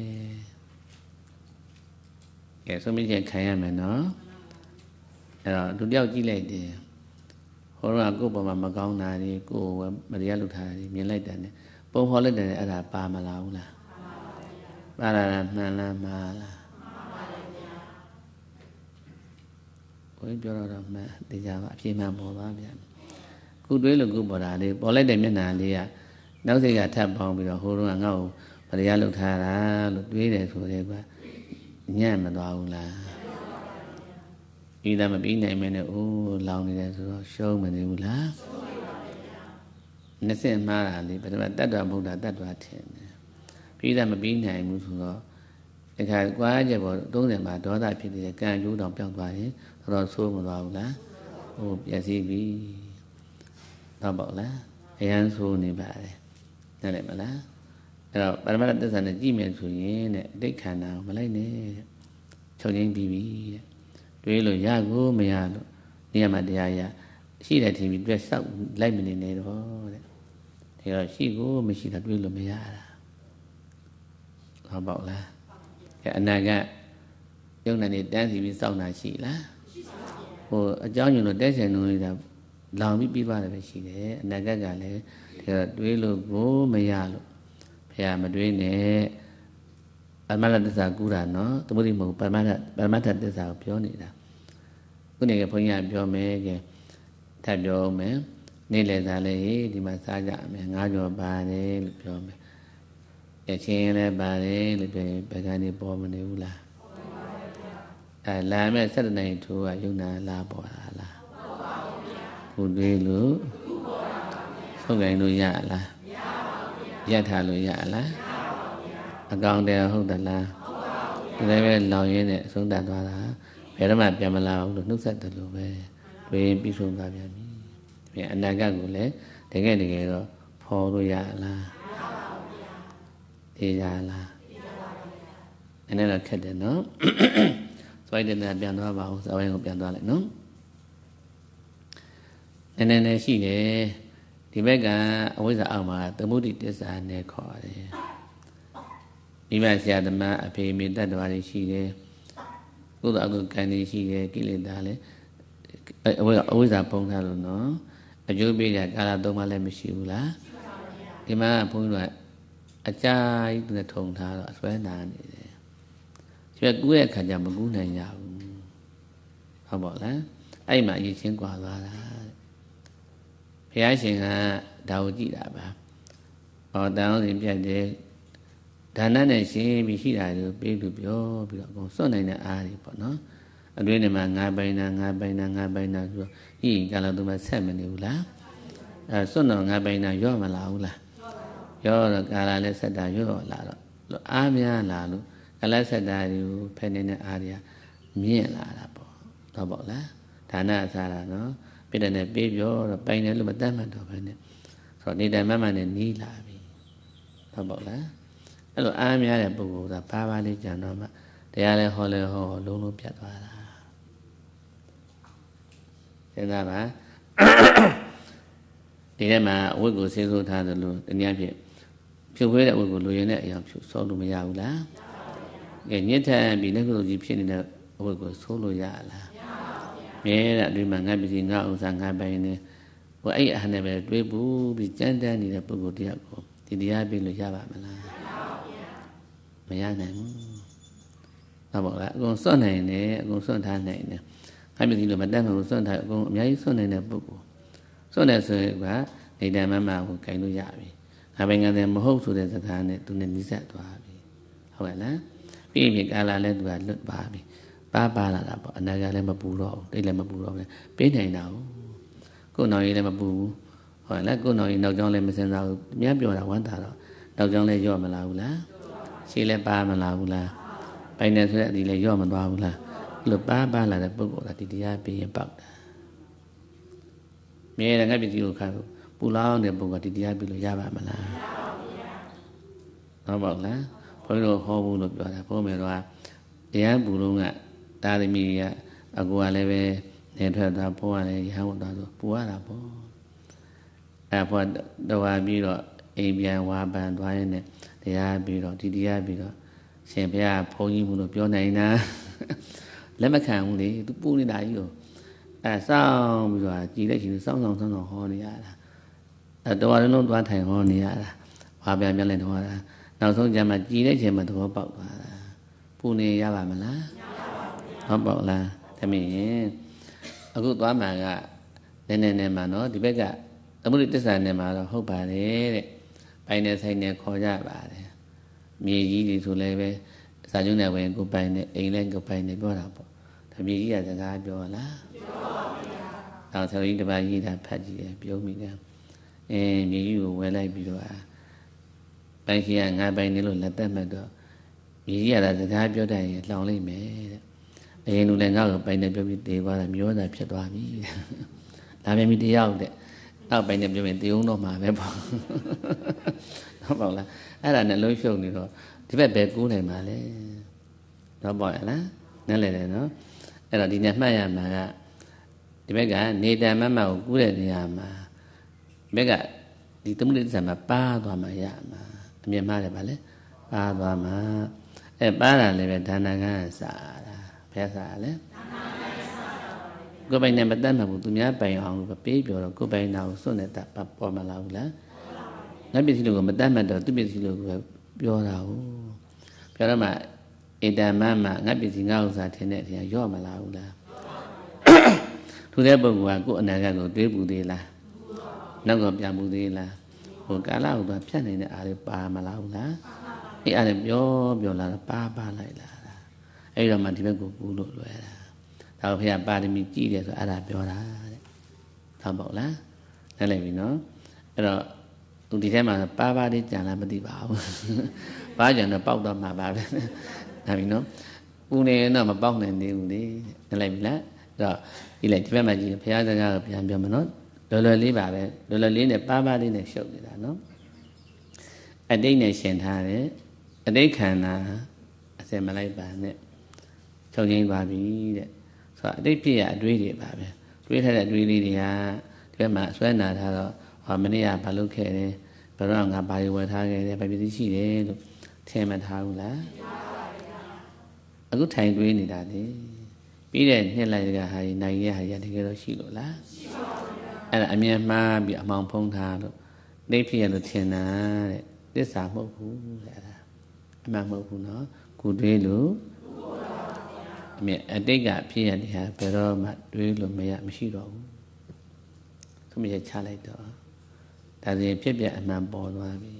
ကဲဆုံးမချက်ခံရမယ်နော်အဲ့တော့သူတယောက်ကြည့်လိုက်တယ်ဟောတော့ကိုယ့်ပေါ်မှာမကောင်းတာတွေကိုယ်မတရားလုပ်ထားတာတွေမြင်လိုက်တယ်နဲ့ပုံဖော်လိုက်တယ်အဲ့ဒါပါမလားဘူးလားပါလာတာမှန်လားမှားလားဘယ်ပြောတော့မှန်တရားပါအပြည့်မှန်ပေါ်ပါဗျာခုတွေးလို့ခုပေါ်တာလေးပေါ်လိုက်တဲ့မျက်နှာလေးကနောက်စိတ်ကထပ်ပေါင်းပြီးတော့ဟိုတော့ငါ့ကိုမတရားလုပ်ထားတာလို့တွေးတယ်ဆိုတဲ့ကွာညံ့မသွားဘူးလားဤသာမပြီးနိုင်မနဲ့အိုးလောင်နေတယ်ဆိုတော့ရှုံးမနေဘူးလားရှုံးနေပါဗျာနှစ်စင်မှားတာလေပထမတတ္တဗုဒ္ဓတတ္တဝထင်တယ်ပြီးသာမပြီးနိုင်ဘူးဆိုတော့ဒီခါကွာကြပေါ်သုံးဆယ်မှာဒေါသဖြစ်နေတဲ့ကံကျိုးတောင်ပြောင်းသွားရင်တော့ဆိုးမသွားဘူးလားဟိုပျက်စီးပြီတော့ပေါ့လားအရန်ဆိုးနေပါတယ်နားလည်မလားအဲ့တော့ပရမတ္တသစ္စာနဲ့ကြည့်မယ်ဆိုရင်တဲ့အတိတ်ခန္ဓာကိုမလိုက်နဲ့ချုပ်ချင်းပြီးပြီတဲ့တွေးလို့ရကိုမရလို့နေရာမှာတရားရရှိတယ်ထင်ပြီးတွေ့ဆောက်လိုက်မနေနဲ့တော့တဲ့ဒါတော့ရှိကိုမရှိတာတွေးလို့မရတာဟောပေါ့လားအဲအနာကယုံနဲ့တန်းစီပြီးစောင့်တာရှိလားဟိုအကြောင်းညွှန်လို့တက်ဆင်လို့နေတာလောင်ပြီးပြီးသွားတယ်ပဲရှိတယ်အနာကကလည်းဒါတွေးလို့ကိုမရလို့ဘုရားမတွေးနဲ့ပရမတ္ထသစ္စာကူတာနော်သမုဒိမဟုတ်ပရမတ္ထပရမတ္ထသစ္စာကိုပြောနေတာခုနေကဘုန်းကြီးကပြောမယ်ကဲထပ်ပြောမယ်နေ့လည်စားလေဒီမှာစားကြမယ်ငါးကြော်ပါတယ်လို့ပြောမယ်ရချင်းလည်းပါတယ်လို့ပြောရင်ဘယ်ကနေပေါ်မနေဘူးလားအဲလာမဲ့၁၇နိုင်ထိုးကယုံနာလာပေါ်တာလားခုတွေးလို့ဆုံးကိုင်းလို့ရလားမရပါဘူးရထားလို့ရလားအကောင်တယ်ဟုတ်သလားဟုတ်ပါဘူးဒါလည်းပဲလောင်ရင်းနဲ့အဆုံးတတ်သွားတာဘယ်တော့မှပြန်မလာဘူးလို့နှုတ်ဆက်တယ်လို့ပဲတွေးပြီးဆုံးသွားပြန်ပြီပြန်အနာဂတ်ကိုလည်းတကယ်တကယ်တော့ဖော်လို့ရလားမရပါဘူးဗျာသိကြလားသိကြပါဘူးဗျာအဲ့ဒါတော့ခက်တယ်နော်စွိုင်းတဲ့နေပြန်သွားပါဦးစဝိုင်းကိုပြန်သွားလိုက်နော်နည်းနည်းနဲ့ရှိတယ်ဒီဘက်ကအဝိဇ္ဇာအောက်မှာသမုဒိတစ္ဆာနဲ့ခေါ်တယ်မိဘဆရာသမားအဖေမိတ္တတော်တွေရှိတယ်ကုသိုလ်အကုသိုလ်ကံတွေရှိတယ်ကိလေသာလည်းအဝိအဝိဇ္ဇာပုံထားလို့နော်အကျိုးပေးကြကာလသုံးပါးလည်းမရှိဘူးလားဒီမှာဘုန်းကြီးကအကြာကြီးနဲ့ထုံထားတော့အစွဲနာနေတယ်ဒီကကူးရဲ့အခါကျမကူးနိုင်ကြဘူးဟုတ်ပါလားအဲ့မှာအရေးချင်းကွာသွားတာဘုရားရှင်ကဒါကိုကြည့်တာပါဟောတန်အောင်စဉ်ပြတ်တယ်ဒါနနဲ့ရှင်ပြီးရှိတာကိုပေးလို့ပြောပြီးတော့အကုန်စွန့်နိုင်တဲ့အားတွေပေါ့နော်အတွင်းထဲမှာငါပိုင်တာငါပိုင်တာငါပိုင်တာဆိုတော့ဤကာလသူမဆက်မနေဘူးလားအဲစွန့်တော့ငါပိုင်တာရော့မလာဘူးလားရော့တော့ကာလလည်းဆက်တာရော့လာတော့အားများလာလို့ကာလဆက်တာတွေကိုဖယ်နေတဲ့အားတွေကမြင့်လာတာပေါ့တော့ပေါ့လားဒါနအစားတာနော် biết là này biết rồi bay này lúc mà tết mà đồ phải này rồi đi đại mà mà này ní là vì họ bảo là cái lo ai mới là bù là ba ba đi chẳng nó mà để ai lại họ lại họ luôn luôn biết vào là thế ra mà đi đây mà quên của xe rồi tha rồi luôn anh em biết chưa quên là quên của lùi này giờ số lùi mới giàu lá cái nhất là bị nó cái gì chuyện này là quên của số lùi già là nghe là đi mà ngay bị gì ngao sang ngay bay này của ấy anh này về đuôi bù bị chán chán thì là bù của dia của thì dia bị lùi già bạn mà là mà già này nó bảo là con số này nè con số thang này nè hai bị gì là mà đang con số thang con mấy số này là bù số này rồi quá thì đem mà mà của cái lùi già bị hai bên ngay đem một hộp số để thang này tụi nên đi sát tòa bị không phải là vì việc ai là lên và lượt bà bị ba ba là bảo anh ấy lên mà bù rồi đây là mà bù rồi bên này nào cô nói lên mà bù hỏi là cô nói đầu trong lên mà xem sao nhớ vô là quán ta rồi đầu trong lên vô mà là lá chỉ lên ba mà là là bây giờ sẽ đi lên vô mà vào là lượt ba ba là được bù là thì đi ra bị bạc mẹ là ngay bị gì khác bù lao để bù là thì đi ra bị lừa ba mà là nó bảo là phải rồi họ bù được rồi là phố mẹ rồi để bù luôn ạ ta thì mình à cô lại về để thuê ta phố này hàng một đó rồi phố là phố à phố đâu à bị rồi em bị hoa bàn đoái này để à bị rồi thì đi à bị rồi xem bây giờ phố như một đồ biểu này nè lấy mấy hàng đi tôi bu đi đại rồi à sao bây giờ chỉ để chỉ sống sống sống họ này à đâu à nó đoán thành họ này à hoa bàn bên lên hoa là nào xong giờ mà chỉ để chỉ mà tôi bảo là bu này ra bà mà lá họ bảo là thì mình ở cái toán mà cả nên nên nên mà nó thì biết cả ở mức tích sản này mà nó không bà đấy bài này thay này khó ra bà đấy mì gì thì số này về sản xuất này về của bài này anh lên của bài này bao nào bộ thì mì gì là ra bao là nào theo ý bài gì là phải gì biểu mình ra em mì gì về lại biểu à bài kia ngay bài này luôn là tên mà được mì gì là ra biểu đây lòng lấy mẹ anh lúc này ngao bài này biểu mình đi qua là miếu là phải đoán mi làm em đi đâu đấy ngao bài này biểu mình tiêu nó mà bé bỏ nó bảo là ai là nên lối phiêu này rồi thì phải bé cũ này mà đấy nó bỏ là nên là nó ai là đi nhặt mai mà thì bé cả nei ta mà màu cũ này thì mà bé cả đi tấm đến sản mà ba đoán mà ya mà miền ma này bà đấy ba đoán mà ai ba là này về đàn nga xả bé xả đấy cô bài này bắt đầu mà tụi nhá bài hòn và bé biểu cô bài nào số này tập tập bỏ mà lâu lá nói biết gì được mà bắt mà đầu tôi biết gì được biểu nào biểu đó mà em đã mà mà nói biết gì ngao ra thế này thì do mà lâu là thu thế bưng qua cô này cái của tuyết bù đi là nó gặp nhà bù đi là của cả lâu và phía này là ai ba mà lâu lá cái ai biểu biểu là ba ba lại là ấy là mà thì bên của bù lội rồi là tao phải làm ba thì mình chỉ để rồi ai làm biểu đó tao bảo lá nên là vì nó rồi tụi thì thế mà ba ba đi chẳng làm đi bảo ba chẳng là bao đó mà bảo là vì nó u này nó mà bao này đi đi nên là vì lá rồi đi lại thì phải mà gì phải ra ra phải làm biểu mà nó rồi lời lý bà về rồi lời lý này ba ba đi này sâu thì là nó ở đây này xem thà đấy ở đây khả là xem mà lại bà này sau này bà bị đấy rồi ở đây phía đuôi đi bà về đuôi thay là đuôi đi thì à cái mà xoay nào thà rồi họ mình đi à bà lúc kể đấy bà nói là bà đi qua thà cái bà bị gì đấy lúc thêm mà thà là ở cái thành đuôi này là đấy bây giờ như là cái hay này cái hay thì cái đó xí lộ láအဲ့ဒါအမြင်မှားပြီးအမောင်ဖုံးထားလို့သိဖြစ်ရလို့ထင်တာတဲ့သစ္စာမဟုတ်ဘူးတဲ့အဲ့ဒါအမှန်မဟုတ်ဘူးနော်ကိုတွေးလို့အမြင်အတိတ်ကဖြစ်ရတဲ့ဟာဘယ်တော့မှတွေးလို့မရမရှိတော့ဘူးသူမရချလိုက်တော့ဒါဆိုရင်ဖြစ်ပြအမှန်ပေါ်သွားပြီ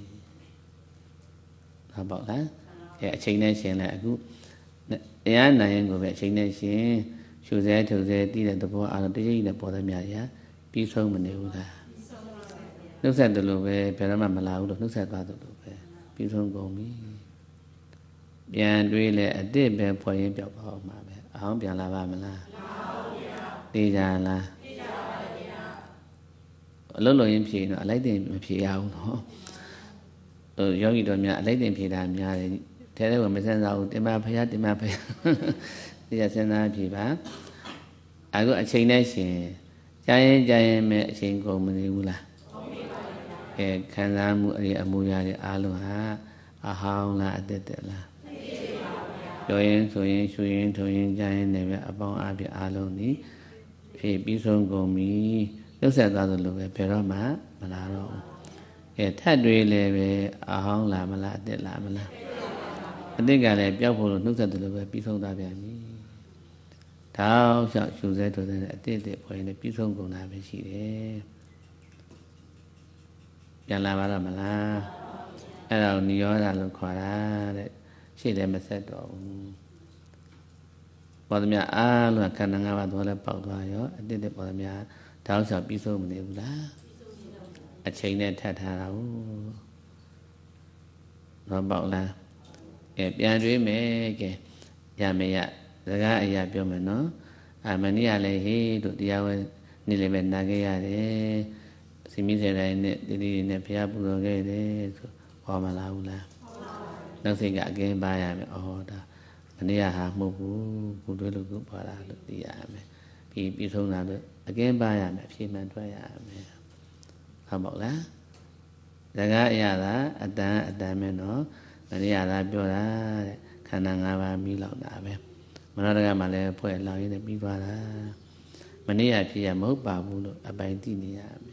ဟုတ်ပါလားအဲအချိန်နဲ့ရှင်လဲအခုတရားနိုင်ရင်ကိုပဲအချိန်နဲ့ရှင်ရှုစဲထုတ်စဲတည်တဲ့သဘောအားလုံးတရိပ်နဲ့ပေါ်သမျှရာပြီးဆုံးမနေဘူးလားနှုတ်ဆက်တယ်လို့ပဲဘယ်တော့မှမလာဘူးလို့နှုတ်ဆက်သွားတယ်လို့ပဲပြီးဆုံးကုန်ပြီပြန်တွေးလဲအစ်စ်ပဲဖွယ်ရင်ပြောက်ပါအောင်မှာပဲအောင်ပြန်လာပါမလားသိကြလားသိကြပါပါဗျာ lớn rồi em phì nó lấy tiền phì ao nó ừ yogi đó nhà lấy tiền phì đàm nhà thế đấy mà mình xem giàu tiền ma phải tiền ma phải bây giờ xem ra phì bá à cứချိန်này xem trái trái mẹ xem còn mình đi là cái khán giả mua đi mua nhà đi alo ha à hao là tết tết là rồi rồi rồi rồi trái này về bao à bị alo ní phì bí sông còn mi lúc sau đó rồi về phải đó mà mà là rồi cái thay đổi lại về à hao là mà là tết là mà là cái cái này biểu phổ lúc sau rồi về bí sông ta về ní tháo sao chủ giới tôi thấy tết tết phải này bí sông còn là về gì đấyပြန်လာပါတော့မလားအဲ့ဒါကိုနိရောဓလို့ခေါ်တာတဲ့ရှေ့လည်းမဆက်တော့ဘူးပေါ်သမျှအားလုံးခန္ဓာ၅ပါးသွားလဲပေါက်သွားရောအတိတ်ပေါ်သမျှတောက်လျှောက်ပြီးဆုံးမနေဘူးလားအချိန်နဲ့ထပ်ထားတာဟုတ်တော့ပေါက်လားကဲပြန်တွေးမယ်ကဲရမရစကားအရာပြောမယ်နော်အာမဏိရလည်းဟေးတို့တရားဝဲနေ့လည်းပဲနာခဲ့ရတယ်စီမီးစေတိုင်းနဲ့တတိနဲ့ဘုရားပူဇော်ခဲ့တယ်ဆိုဟောမလားဘူးလားနောက်စိတ်ကအကင်းပါရမယ်အော်ဒါမနေ့ကဟာမဟုတ်ဘူးဘုတွေးလို့ကိုပါတာလို့သိရမယ်ပြီးပြီးဆုံးတာလို့အကင်းပါရမယ်အဖြေမှန်ထွက်ရမယ်ဟုတ်ပါ့လားစကားအရာသာအတန်အတန်ပဲနော်မနေ့ကသာပြောတာတဲ့ခန္ဓာ၅ပါးပြီးလောက်တာပဲမနောတကမှလည်းဖွဲ့လောင်ရင်းနဲ့ပြီးသွားတာမနေ့ကဖြစ်ရမဟုတ်ပါဘူးလို့အပိုင်သိနေရမယ်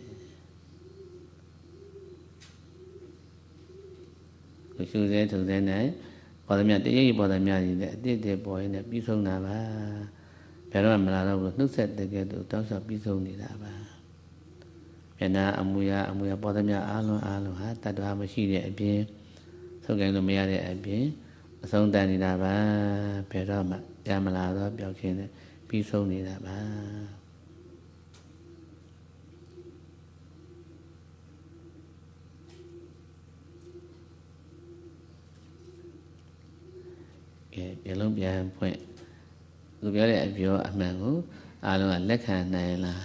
ရှုစေထုစေနဲ့ပေါ်သမျှတရိပ်ပေါ်သမျှကြီးနဲ့အတိတ်တွေပေါ်ရင်းနဲ့ပြီးဆုံးတာပါဘယ်တော့မှမလာတော့ဘူးနှုတ်ဆက်တဲ့ကဲ့သို့တောက်လျှောက်ပြီးဆုံးနေတာပါမျက်နှာအမူအရာအမူအရာပေါ်သမျှအားလုံးအားလုံးဟာတတ္တဝါမရှိတဲ့အပြင်ဆုပ်ကိုင်းလို့မရတဲ့အပြင်အဆုံးတန်နေတာပါဘယ်တော့မှရမလာတော့ပျောက်ခြင်းနဲ့ပြီးဆုံးနေတာပါပြလုံးပြန်ဖွင့်သူပြောတဲ့အပြောအမှန်ကိုအားလုံးကလက်ခံနိုင်လား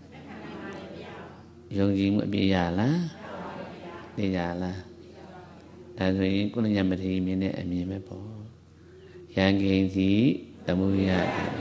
ယုံကြည်မှုအပြည့်ရလားသိကြလားဒါဆိုရင်ကုဏညမတိမြင်တဲ့အမြင်ပဲပေါ့ရန်ကိန်းစီသမုဒိယ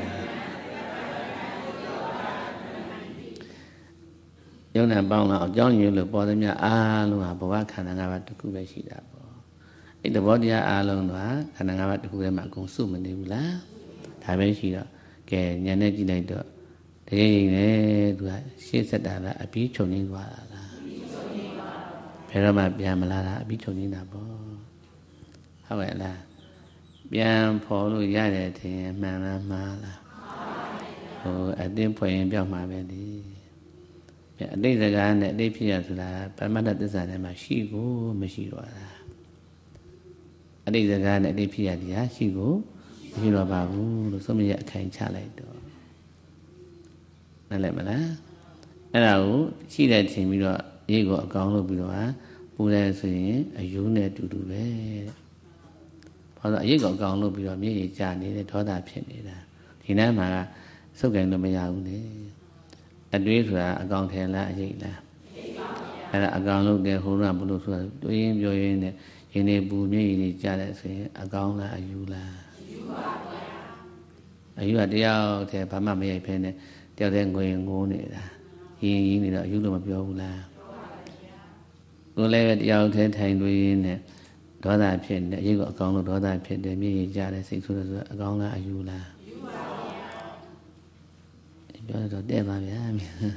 ယုံနာပေါင်းလာအကြောင်းရင်းလို့ပေါ်သမျှအားလုံးဟာဘဝခန္ဓာ၅ပါးတစ်ခုပဲရှိတာပေါ့အဲ့တဘောတရားအားလုံးကခန္ဓာ၅ပါးတစ်ခုထဲမှာအကုန်စုမနေဘူးလားဒါပဲရှိတော့ကဲဉာဏ်နဲ့ကြည့်လိုက်တော့တကယ်ရင်လေသူကရှေ့ဆက်တာလားအပြီးချုပ်ငင်းသွားတာလားဘယ်တော့မှပြန်မလာတာအပြီးချုပ်ငင်းတာပေါ့ဟုတ်ရဲ့လားပြန်ဖော်လို့ရတယ်ထင်မှန်လားမှားလားဟိုအတင်းဖွင့်ရင်ပြောက်မှာပဲလေအတိတ်စကားနဲ့အတိတ်ဖြစ်ရဆိုတာပရမတ္တသစ္စာထဲမှာရှိကိုမရှိတော့တာအတိတ်စကားနဲ့အတိတ်ဖြစ်ရတရားရှိကိုမရှိတော့ပါဘူးလို့ဆုံးမရအခိုင်ချလိုက်တော့နားလည်မလားအဲ့ဒါကိုရှိတဲ့ချိန်ပြီးတော့ရေးကိုအကောင်လုပ်ပြီးတော့ဟာပူတယ်ဆိုရင်အယူနဲ့တူတူပဲဘာလို့အရေးကိုအကောင်လုပ်ပြီးတော့မြေကြီးကြာနေတဲ့ဒေါသဖြစ်နေတာဒီနားမှာကစုပ်ကင်လို့မရဘူးလေအတွေးဆိုတာအကောင်ထဲလားအရေးလားအဲ့ဒါအကောင်လုပ်တယ်ဟိုကဘလို့ဆိုတာတွေးရင်ပြောရင်းနဲ့ရင်းနေပူမြေကြီးကြာတယ်ဆိုရင်အကောင်လားအယူလားအယူပါဗျာအယူကတရားထဲဘာမှမရိုက်ဖဲနဲ့တယောက်တည်းငွေငိုးနေတာရင်းရင်းနေတော့အယူလို့မပြောဘူးလားကိုယ်လည်းပဲတယောက်တည်းထိုင်တွေးရင်းနဲ့ဒေါသဖြစ်နေအရေးကိုအကောင်လို့ဒေါသဖြစ်တယ်မြေကြီးကြာတယ်စိတ်ဆိုးတယ်ဆိုအကောင်လားအယူလားအယူပါဗျာပြောတော့တဲ့ပါဗျာ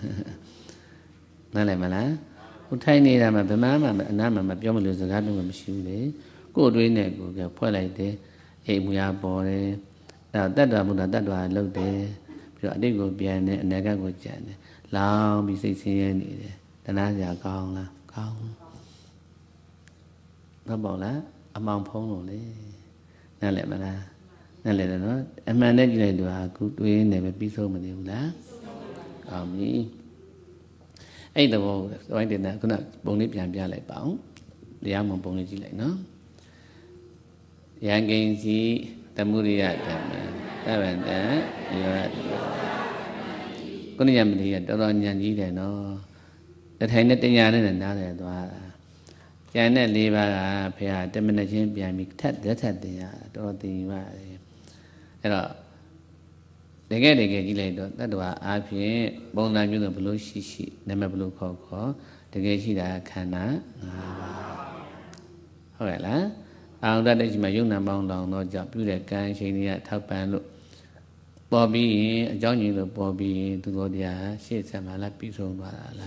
နားလည်မလားဟိုထိုင်နေတာမှဗမာမှအနားမှမပြောမလို့စကားတော့မရှိဘူးလေကိုယ်တွေးနဲ့ကိုယ်ကဖွဲ့လိုက်တယ်အိမ်မူရပေါ်တယ်အဲတတ္တဝါဘုရားတတ္တဝါလှုပ်တယ်ပြီးတော့အတိတ်ကိုပြန်တယ်အနာဂတ်ကိုကြံတယ်လောင်ပြီးစိတ်ဆင်းရဲနေတယ်တဏှာစရာကောင်းလားကောင်းတော့ပေါ့လားအမောင်ဖုံးလို့လေနားလည်မလားနားလည်တယ်နော်အမှန်နဲ့ကြည့်လိုက်တော့အခုတွေးနေပဲပြီးဆုံးမနေဘူးလားကောင်းပြီအဲ့တော့ဝိုင်းတင်တာခုနပုံလေးပြန်ပြလိုက်ပါအောင်တရားမပုံလေးကြည့်လိုက်နော်ယံကိဉ္စီသမုဒိယဓမ္မသဗ္ဗန္တယောရတခုဏညမတိကတော်တော်ညံကြီးတယ်နော် The Tiny Tinya and another Dwara. Janet Liva, Pia, Demination, Biamic, Tet, that had the Dorothy. The get a gay that was I P, Bone Line with the blue shishi, never blue cocoa, the gay shida cana. However, out that is my young among long no job, you that can shady at top and look. Bobby, Johnny the Bobby to go there, she said, my lap piece on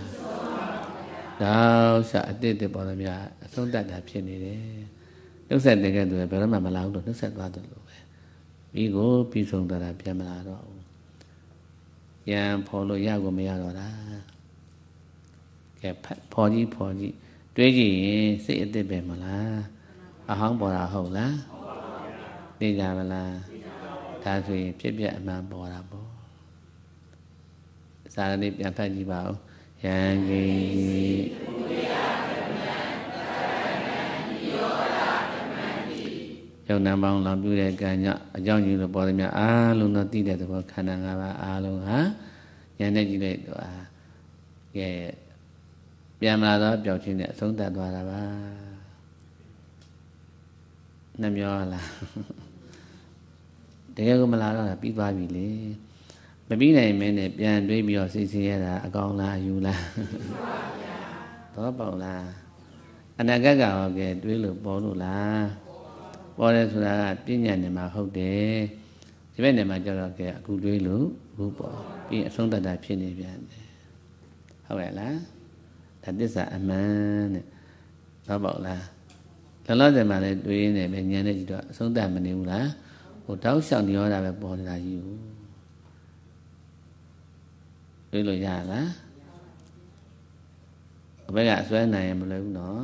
Thou shalt did the bottom ya, so that I penny. You said they get to a better mamma loud, you said what to look. We go piece on that I piamado. Yam polo yago meadora. Get podgy podgy. Dredgy, say it the bemala. A humble a hola. They gavala. That's we pipia man borabo. Saturday Yapaji bow. Yangi. Young Namang Lambu Ganya, a young you the bottom, ah, Luna did it about Kananga, alo, ha? Yanegi, yeah, Yamada, Belching it, so that was Namiola. The Yagomalada, be Babili. Maybe they meant it, Yan baby or Sicilia, a gongla, you la. Topola. And a gaga get real bolula. What is that? Pinion in my whole day. Even in my job, a good way look, be a song that I penny behind. However, that is a man. Topola. The Lord of my doing a manage, so that manula, who thou shalt the other born like you. Really, Yala. Bây giờ số này em lớn nó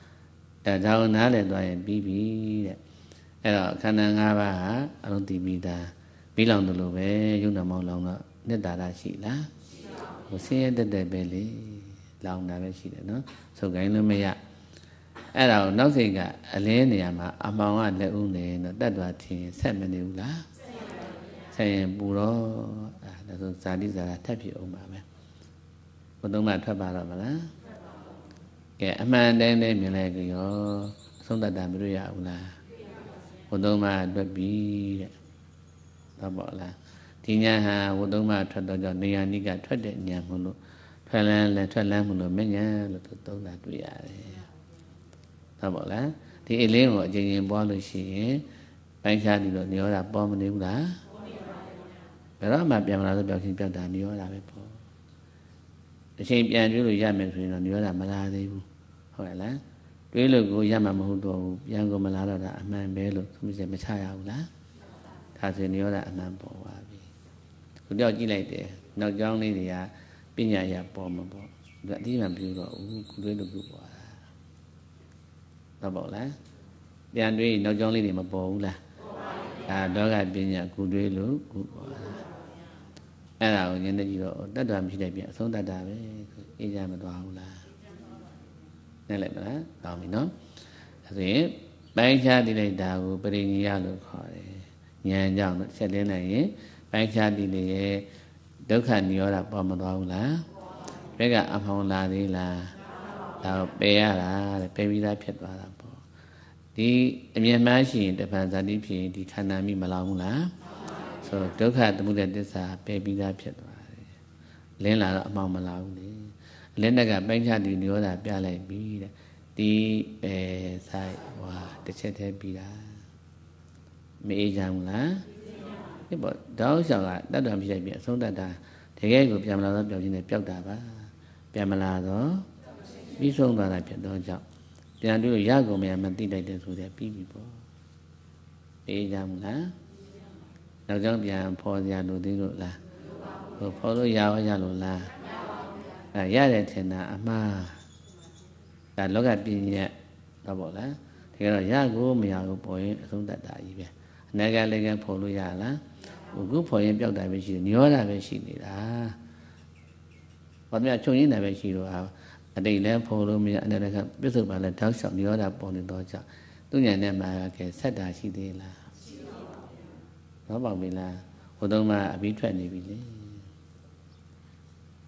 để thao ná để đòi bí bí để rồi khả năng ngã ba anh tìm bí ta bí lòng được về chúng ta mong lòng nó nên đã đã chỉ lá một xe để để về lý lòng đã về chỉ để nó số cái nó mới ạအဲ့ဒါနောက်စိတ်ကအလင်းနေရာမှာအမောင်ကလက်ဦးနေတော့တတ်သွားချင်းဆက်မနေဘူးလားဆက်ရင်ပူတော့အဲဒါဆိုဇာတိဇာတာထပ်ဖြစ်အောင်ပါပဲဘုသုံးမှထွက်ပါတော့မလားကဲအမှန်တိုင်းနဲ့မြင်လိုက်ကြရောသုံးတတ်တာမတွေ့ရဘူးလားဘုသုံးမှတွေ့ပြီတဲ့တော့ပေါ့လားဒီညာဟာဘုသုံးမှထွက်တော့ကြောင့်နေရာနိကထွက်တဲ့ညာမလို့ထွက်လန်းလဲထွက်လန်းမလို့မညာလို့သူသုံးတာတွေ့ရတယ်ဟုတ်ပါလားဒီအလင်းကိုအချင်းချင်းပွားလို့ရှိရင်ပိုင်းခြားပြီးတော့ညောတာပေါ်မနေဘူးလားဘယ်တော့မှပြန်မလာတော့ပြောက်ချင်းပြောက်တာညောတာပဲပေါ့အချိန်ပြန်တွေးလို့ရမယ်ဆိုရင်တော့ညောတာမလာသေးဘူးဟုတ်လားတွေးလို့ကိုရမှာမဟုတ်တော့ဘူးပြန်ကိုမလာတော့တာအမှန်ပဲလို့သူမျိုးစမချရဘူးလားဒါဆိုညောတာအမှန်ပေါ်ပါပြီခုတော့ကြည့်လိုက်တယ်နောက်ကျောင်းလေးတွေကပညာရပေါ်မှာပေါ့ဒါအတိအမှန်ပြောတော့ဦးခုတွေးလို့ခုပေါ်တော့ပေါ့လားပြန်တွေးနောက်ကျောင်းလေးတွေမပေါ်ဘူးလားဒါတော့ကပညာကုတွေးလို့ခုပေါ်တာအဲ့ဒါကိုဉာဏ်နဲ့ကြည့်တော့တတ္တဝမရှိတဲ့ပြန်အဆုံးတတ္တပဲအေးကြမသွားဘူးလားနဲ့လိုက်မလားကောင်းပြီနော်ဒါဆိုရင်ပိုင်းခြားသိလိုက်တာကိုပရိညယလို့ခေါ်တယ်ဉာဏ်ကြောင့်ဆက်လင်းနိုင်ရင်ပိုင်းခြားသိလေရဲ့ဒုက္ခនិရောဓပေါ်မသွားဘူးလားဘက်ကအမှောင်လာသေးလားဒါကိုပယ်ရတာတဲ့ပယ်ပြီးသားဖြစ်သွားတာပေါ့ဒီအမြင်မှရှိရင်တပံဇာတိဖြစ်ရင်ဒီခန္ဓာမိမလောင်ဘူးလားဆိုဒုက္ခသမုဒယသစ္စာပယ်ပြီးသားဖြစ်သွားတယ်လင်းလာတော့အမှောင်မလာဘူးလေလင်းတဲ့ကပိုင်းခြားဒီနိရောဓပြလိုက်ပြီတဲ့ဒီအဲဆိုင်ဟွာတစ်ချက်တည်းပြီးတာမအေးကြဘူးလားဒီပေါ့တောက်လျှောက်ကတတ်တော်ဖြစ်ပြီးအဆုံးတတ်တာတကယ်ကိုပြန်မလာတော့ပြောင်းချင်းနဲ့ပျောက်တာပါပြန်မလာတော့ပြီးဆုံးသွားတာဖြစ်တော့ကြောင့်ပြန်တွေ့ရကုန်မရမသိလိုက်တဲ့ဆိုတဲ့ပြီးပြီပေါ့အေးကြဘူးလားနောက်ကြောင့်ပြန်ဖော်ကြလို့သေးလို့လားဟိုဖော်လို့ရရောရလို့လားအဲရတဲ့ထင်တာအမှားဒါလောကပညာတော့ပေါ့လားတကယ်တော့ရကိုမရဘူးပေါ်ရင်အဆုံးတတ်တာကြီးပဲအနာကလည်းကဖော်လို့ရလားဟိုခုဖော်ရင်ပျောက်တာပဲရှိတယ်ညောတာပဲရှိနေတာဘာမှချုံရင်းတာပဲရှိတော့အတိတ်လည်းဖော်လို့မရအနာကပြစ္ဆုတ်ပါလဲတောက်လျှောက်ညောတာပေါ်နေတော့ကြောင့်သူညာနဲ့မှာကဲဆက်တာရှိသေးလားတော့ပေါ့ပြီလားဟိုတုန်းကအပြီးထွက်နေပြီလေ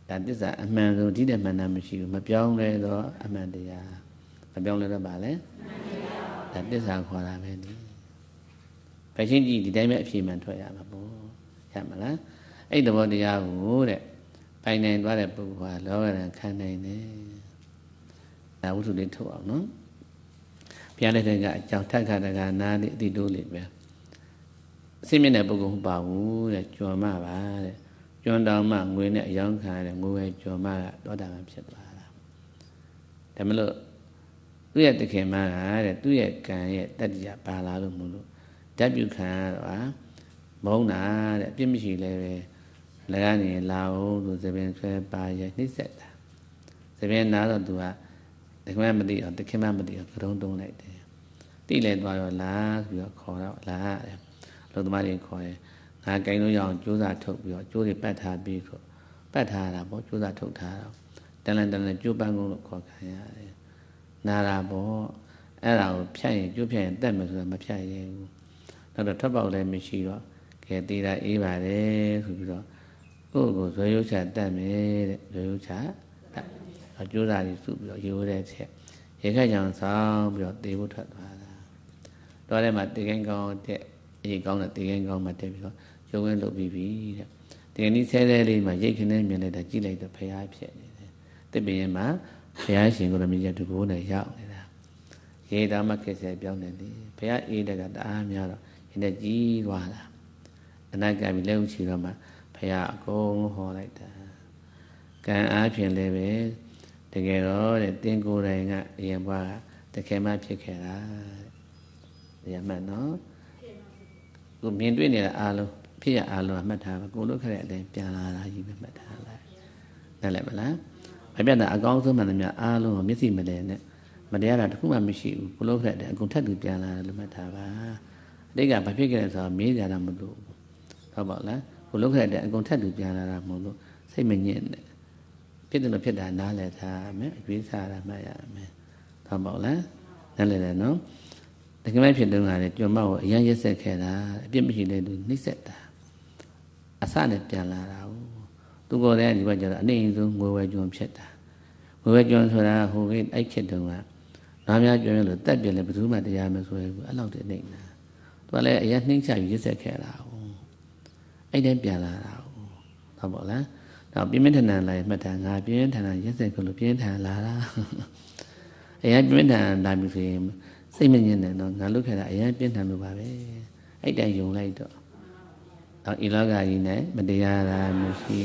ဒါသစ္စာအမှန်ဆုံးဒီတဲ့မှန်တာမရှိဘူးမပြောင်းလဲတော့အမှန်တရားမပြောင်းလဲတော့ပါလေဒါသစ္စာခေါ်တာပဲဒီပဲချင်းကြည့်ဒီတိုင်းပဲအဖြေမှန်ထွက်ရမှာပေါ့ရမလားအဲ့သဘောတရားကိုတဲ့ပိုင်နိုင်သွားတဲ့ပုဂ္ဂိုလ်ဟာလောကဓာတ်ခံနိုင်တယ်ဒါဝိသုလေးထုတ်အောင်နော်ဘုရားလက်ထက်ကအကြောင်းထက်ခါတကနာလေးအတိတိုးလေးပဲအစိမ့်မြင့်တဲ့ပုဂ္ဂိုလ်မပါဘူးတဲ့ကြွမပါတဲ့ကျွန်းတောင်မှငွေနဲ့အယောင်းခံရတဲ့ငွေဝဲကြွမကတောတာမှဖြစ်သွားတာဒါမလို့သူ့ရဲ့တခင်မကတဲ့သူ့ရဲ့ကံရဲ့တတ္တိယပါလာလို့မလို့ဓာတ်ပြုခံရတော့မုန်းတာတဲ့အပြစ်မရှိလဲပဲလည်းကနေလာအောင်သူသပင်ဆွဲပါရဲ့နှိမ့်ဆက်တာသပင်နာတော့သူကတခင်မမသိအောင်တခင်မမသိအောင်ကရုံးတုံးလိုက်တယ်တိလဲသွားတော့လာပြီးတော့ခေါ်တော့လာလို့သမားတွေခေါ်ရင်ငါကိန်းလို့ရအောင်ကြိုးစားထုတ်ပြီးတော့ကြိုးတွေပတ်ထားပြီးတော့ပတ်ထားတာပေါ့ကြိုးစားထုတ်ထားတော့တန်လန်တန်လန်ကြိုးပန်းကုန်းလို့ခေါ်ခံရတယ်နာတာပေါ့အဲ့ဒါကိုဖြတ်ရင်ကြိုးဖြတ်ရင်တက်မယ်ဆိုတော့မဖြတ်ရဘူးနောက်တော့ထွက်ပေါက်လည်းမရှိတော့ကဲသေးတာအေးပါတယ်ဆိုပြီးတော့ကိုယ့်ကိုဇွဲရုပ်ချတက်မယ်တဲ့ဇွဲရုပ်ချတက်ကြိုးစားပြီးစုပြီးတော့ရိုးတဲ့ချက်ရေခက်ကြောင်ဆောင်ပြီးတော့တေဖို့ထွက်သွားတာတော့ထဲမှာတေကိန်းကောင်းတဲ့အေးကောင်းတဲ့တေကိန်းကောင်းမှတက်ပြီးတော့ကျုံဝဲလုပ်ပြီးပြီတဲ့ဒီကနေ့ဆဲဆဲလေးမှာရိတ်ခင်းနေမြင်လိုက်တာကြည့်လိုက်တော့ဖျားဖြစ်နေတယ်တစ်ပင်မှာဘုရားရှင်ကိုလည်းမြတ်တူဘိုးနဲ့ရောက်နေတာရေသားမခက်ဆဲပြောင်းနေတယ်ဘုရားအေးတဲ့ကတအားများတော့ရင်းနဲ့ကြီးသွားတာအနာကပြီးလက်ဥချီတော့မှဘုရားအကုန်ဟောလိုက်တာကံအားဖြင့်လည်းပဲတကယ်တော့တဲ့တင်းကိုယ်တိုင်ကအရင်ဘွားကတကယ်မှဖြစ်ခဲ့တာတဲ့ရမှတ်နော်ကိုမြင်တွေ့နေတာအားလုံးဖြစ်ရအားလုံးအမှတ်ထားပါကိုလို့ခက်တဲ့အတိုင်းပြန်လာတာကြီးပဲမှတ်ထားလိုက်နားလည်မလားမပြတ်တာအကောင်းဆုံးမှန်သမျှအားလုံးကိုမျက်စိမလဲနဲ့မတရားတာတခုမှမရှိဘူးကိုလို့ခက်တဲ့အကုန်ထပ်တူပြန်လာတယ်လို့မှတ်ထားပါအတိတ်ကဘာဖြစ်ခဲ့လဲဆိုတော့မေးကြတာမလို့ဟုတ်ပါလားကိုလို့ခက်တဲ့အကုန်ထပ်တူပြန်လာတာမဟုတ်လို့စိတ်မညစ်နဲ့ဖြစ်တယ်လို့ဖြစ်တာနားလည်ထားမယ်အကျွေးစားတာမှတ်ရမယ်ဟုတ်ပါလားနားလည်တယ်နော်တကယ်မှဖြစ်တုန်းကလည်းကြွမကိုအရန်ရက်ဆက်ခဲ့တာအပြစ်မရှိတဲ့သူနှိမ့်ဆက်တာအစနဲ့ပြန်လာတာဟုတ်သူကိုယ်တည်းဒီဘက်ကျတော့အနေအဆုံးငွေဝဲကျွန်းဖြစ်တာငွေဝဲကျွန်းဆိုတာဟိုကိအဲ့ခေတ်တုန်းကနားများကျွန်းရလို့တက်ပြလဲဘယ်သူမှတရားမဆိုရဘူးအဲ့လောက်တည်းနေတာသူကလည်းအရန်နှိမ့်ချပြီးရက်ဆက်ခဲ့တာဟုတ်အဲ့တိုင်းပြန်လာတာဟုတ်ဟုတ်ပါလားတော့ပြင်းပြင်းထန်ထန်လာမှတ်တာငါပြင်းပြင်းထန်ထန်ရက်ဆက်ကြလို့ပြင်းထန်လာတာအရန်ပြင်းထန်လာပြီဆိုရင်စိတ်မငြင်းနဲ့တော့ငါလုပ်ခဲ့တာအရင်ပြင်းထန်လို့ပါပဲအဲ့တိုင်ယုံလိုက်တော့တော့ဤလောကကြီးနဲ့မတရားတာမရှိ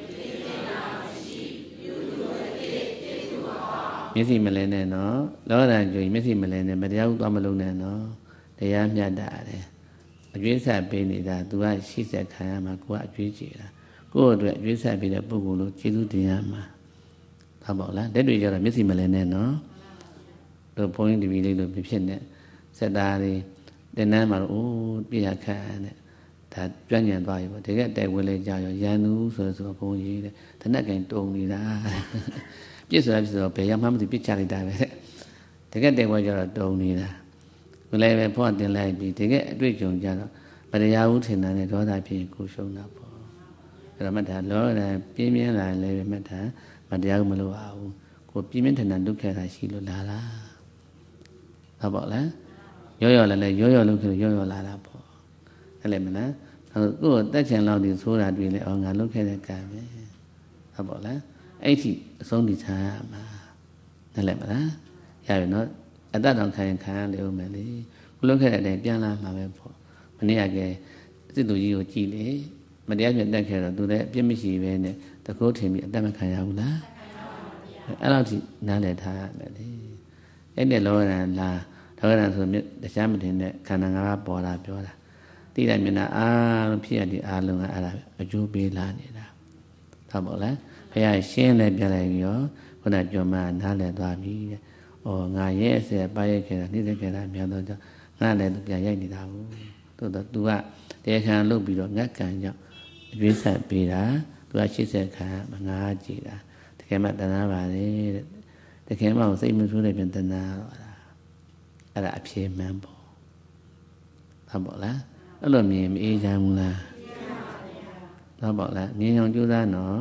မျက်စိမလဲနဲ့နော်လောကဓာတ်ကြွမျက်စိမလဲနဲ့မတရားဘူးသွားမလုံးနဲ့နော်တရားမြတ်တာတယ်အကျွေးဆက်ပေးနေတာ तू ကရှိဆက်ခံရမှာကိုကအကျွေးကြည်တာကိုယ့်အတွက်အကျွေးဆက်ပေးတဲ့ပုဂ္ဂိုလ်လို့ကျေးဇူးတင်ရမှာဟုတ်ပါလားလက်တွေကြတော့မျက်စိမလဲနဲ့နော်တို့ဘုန်းကြီးတပီလေးတို့ဖြစ်နေစက်သားလေးတင်နှမ်းမှာတော့အိုးပြရခန့်တဲ့ဒါကျွမ်းညံသွားပြီပေါ့တကယ်တိုက်ဝဲလေးကြာရောရန်သူဆိုဆိုဘုန်းကြီးတဲ့တနက်ကင်တုံနေတာပြစ်ဆိုတာပြစ်ဆိုတော့ဘယ်ရောက်မှမသိပြစ်ချလိုက်တာပဲတကယ်တိုက်ဝဲကြတော့တုံနေတာကိုလည်းပဲဖော့တင်လိုက်ပြီးတကယ်အတွေ့အကြုံကြတော့မတရားဘူးထင်တာနဲ့ဒေါသဖြစ်ကိုရှုံးတာပေါ့အဲ့တော့မှတ်တာလောကပြင်းပြင်းလာလည်းပဲမှတ်တာမတရားဘူးမလို့အောင်ကိုပြင်းပြင်းထန်ထန်ဒုက္ခတာရှိလို့လာတာဟုတ်ပါလားရောရောလည်းလည်းရောရောလုပ်ခဲ့ရောရောလာတာပေါ့အဲ့လေမလားကိုယ်တက်ချင်လောက်ဒီဆိုးတာတွေ့လေအောင်ငါလုပ်ခဲ့တဲ့ကံပဲဟုတ်ပါလားအဲ့ဒီအဆုံးဒီထားရမှာအဲ့လေမလားရပြီနော်အတ္တတောင်ခံရင်ခံရလေဦးမယ်လေကိုလုပ်ခဲ့တဲ့အတိုင်းပြန်လာမှာပဲပေါ့မနေ့ကဲစစ်သူကြီးကိုကြည်လေမတရားမြတ်တက်ခဲ့တော့သူလည်းအပြစ်မရှိပဲနဲ့တကုတ်ထင်ပြီးအတ္တမခံရဘူးလားအဲ့လောက်ထိနားလည်ထားရမယ်လေအဲ့ဒီလောကဓာတ်လာလောကဓာတ်ဆိုမြတ်တရားမတင်တဲ့ခန္ဓာငါးပါးပေါ်လာပြောတာတိရမျက်နှာအားလုံးဖြစ်ရတဲ့အားလုံးကအဲ့ဒါအကျိုးပေးလာနေတာဟုတ်ပါလားဘုရားရှင်းလဲပြလိုက်ရောခုနကြောမှနားလည်သွားပြီတဲ့ဩငါရဲ့အစက်ပါရိုက်ခဲ့တာနှိမ့်ခဲ့တာများတော့ငါလည်းသူပြန်ရိုက်နေတာဘူးသို့တော့ तू ကတရားခံလုပ်ပြီးတော့ငတ်ကံကြောင့်အကျွေးဆက်ပေးတာ तू ကရှစ်ဆက်ခံမငါကြည်တာတကယ်မှတဏှာပါလေတဲ့တကယ်မှစိတ်မဆိုးတဲ့ပြန်တဏှာတော့အဲ့ဒါအဖြေမှန်ပေါ့ဟုတ်ပါလားအဲ့လိုမြင်မအေးချမ်းဘူးလားဟုတ်ပါလားမြင်အောင်ကြိုးစားနော်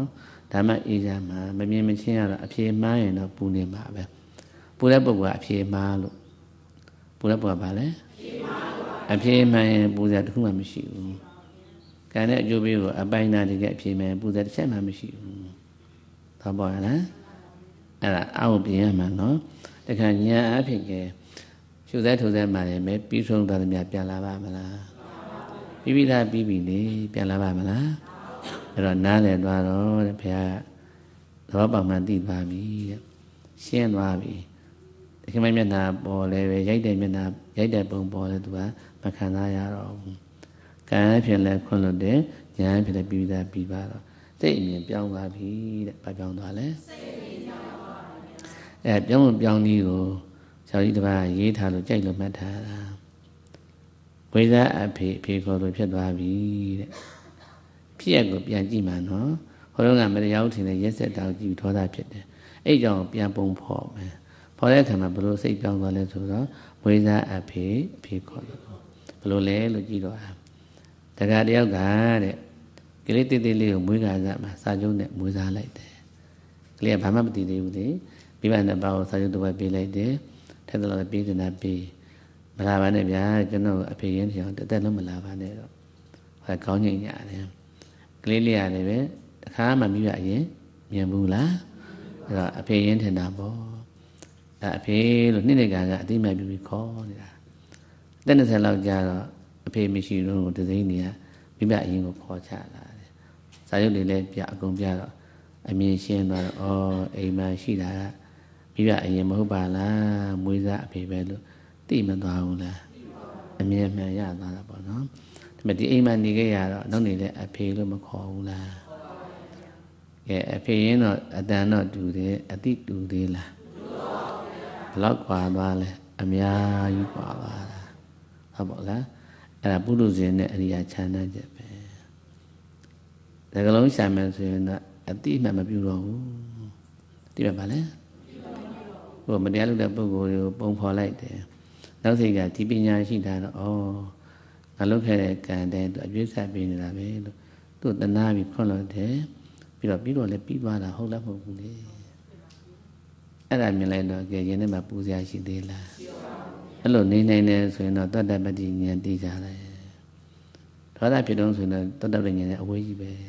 ဒါမှအေးကြမှာမမြင်မချင်းရတော့အဖြေမှားရင်တော့ပူနေမှာပဲပူတဲ့ပုဂ္ဂိုလ်ကအဖြေမှားလို့ပူတဲ့ပုဂ္ဂိုလ်ကဘာလဲအဖြေမှန်ရင်ပူစရာတစ်ခုမှမရှိဘူးကံတဲ့အကျိုးပေးကိုအပိုင်းနာတကယ်အဖြေမှန်ပူစရာတစ်ချက်မှမရှိဘူးသဘောပေါက်ရလားအဲ့ဒါအောက်ပြင်ရမှာနော်တခါညာအဖြစ်ကရှုစဲထိုစဲမှလည်းပဲပြီးဆုံးသွားသမျှပြန်လာပါမလားပြီးပြီးသားပြီးပြီလေပြန်လာပါမလားအဲ့တော့နားလည်သွားတော့တဲ့ဘုရားသဘောပေါက်မှသိသွားပြီတဲ့ရှင်းသွားပြီဒီခမမျက်နှာပေါ်လဲပဲရိုက်တဲ့မျက်နှာရိုက်တဲ့ပုံပေါ်လဲသူကမခံစားရတော့ဘူးကံအဖြစ်လဲခွန်းလို့တဲ့ညာအဖြစ်လဲပြီးပြီးသားပြီးပါတော့စိတ်အမြင်ပြောင်းသွားပြီတဲ့ဘာပြောင်းသွားလဲစိတ်အမြင်ပြောင်းသွားအဲပြောင်းပြောင်းကြီးကိုဆရာကြီးတစ်ပါးရေးထားလို့ကြိုက်လို့မှတ်ထားတာဝိဇ္ဇာအဖေအဖေခေါ်လို့ဖြစ်သွားပြီတဲ့ဖြစ်ရကိုပြန်ကြည့်မှနော်ဟိုတော့ကမတရားထင်တဲ့ရက်ဆက်တောက်ကြည့်ထောတာဖြစ်တယ်အဲ့ကြောင့်ပြန်ပုံဖော်မယ်ဖော်တဲ့အခါမှာဘလို့စိတ်ပြောင်းသွားလဲဆိုတော့ဝိဇ္ဇာအဖေအဖေခေါ်လို့ဘလို့လဲလို့ကြည့်တော့တခါတယောက်ကတဲ့ကလေးတေးသေးလေးကိုမွေးကားစားမှာစာကျုံးနဲ့မွေးစားလိုက်တယ်ကလေးကဘာမှမသိသေးဘူးလေမိဘနဲ့ဘာကိုစာကျုံးတစ်ဝက်ပေးလိုက်တယ်ထက်တော့ပေးနေတာပေးမလာပါနဲ့ဗျာကျွန်တော်အဖေရင်းထအောင်တသက်လုံးမလာပါနဲ့တော့ဟောကောင်းငိမ့်ရတယ်ကလေးလေးရတယ်ပဲတခါမှမိဘအရင်မြင်ဘူးလားအဲ့တော့အဖေရင်းထင်တာပေါ့အဲ့အဖေလို့နှစ်နှစ်ကကအတိမတ်ပြီးပြီးခေါ်နေတာတက်နှစ်ဆယ်လောက်ကြာတော့အဖေမရှိတော့ကိုတစိမ့်နေကမိဘအရင်ကိုခေါ်ချလာတယ်စာရုပ်တွေလည်းပြအကုန်ပြတော့အမြင်ရှင်းသွားတော့ဩအိမ်မှာရှိတာကမိဘအရင်မဟုတ်ပါလားမွေးစားအဖေပဲလို့သိမသွားဘူးလားအမြင်မှန်ရသွားတာပေါ့နော်ဒါပေမဲ့ဒီအိမ်မှာနေခဲ့ရတော့နောက်နေလဲအဖေလို့မခေါ်ဘူးလားကဲအဖေရင်တော့အတန်တော့တူတယ်အတိတူသေးလားဘလောက်กว่าသွားလဲအများကြီးกว่าပါလားဟုတ်ပါလားအဲ့ဒါပုရုဇဉ်နဲ့အရိယာခြံတန်းချက်ပဲဒါကလုံးရှာမယ်ဆိုရင်တော့အတိမှမပြုတော့ဘူးတိပဲပါလဲဟိုမတရားလုပ်တဲ့ပုဂ္ဂိုလ်တွေကိုပုံဖော်လိုက်တယ်နောက်စိတ်ကဒီပညာရှိတာတော့ဩငါလုပ်ခဲ့တဲ့ကံတဲ့သူအပြည့်ဆက်ပေးနေတာပဲလို့သူ့တနာပြီးခွန့်လို့တယ်ပြီးတော့ပြီးတော့လည်းပြီးသွားတာဟုတ်လားမဟုတ်ဘူးလေအဲ့ဒါမြင်လိုက်တော့ကြရင်ထဲမှာပူစရာရှိသေးလားအဲ့လိုနေနိုင်တယ်ဆိုရင်တော့တတ္တပတ္တိဉာဏ်သိကြတယ်ဒေါသဖြစ်တော့ဆိုရင်တော့တတ္တပတ္တိဉာဏ်နဲ့အဝေးကြီးပဲ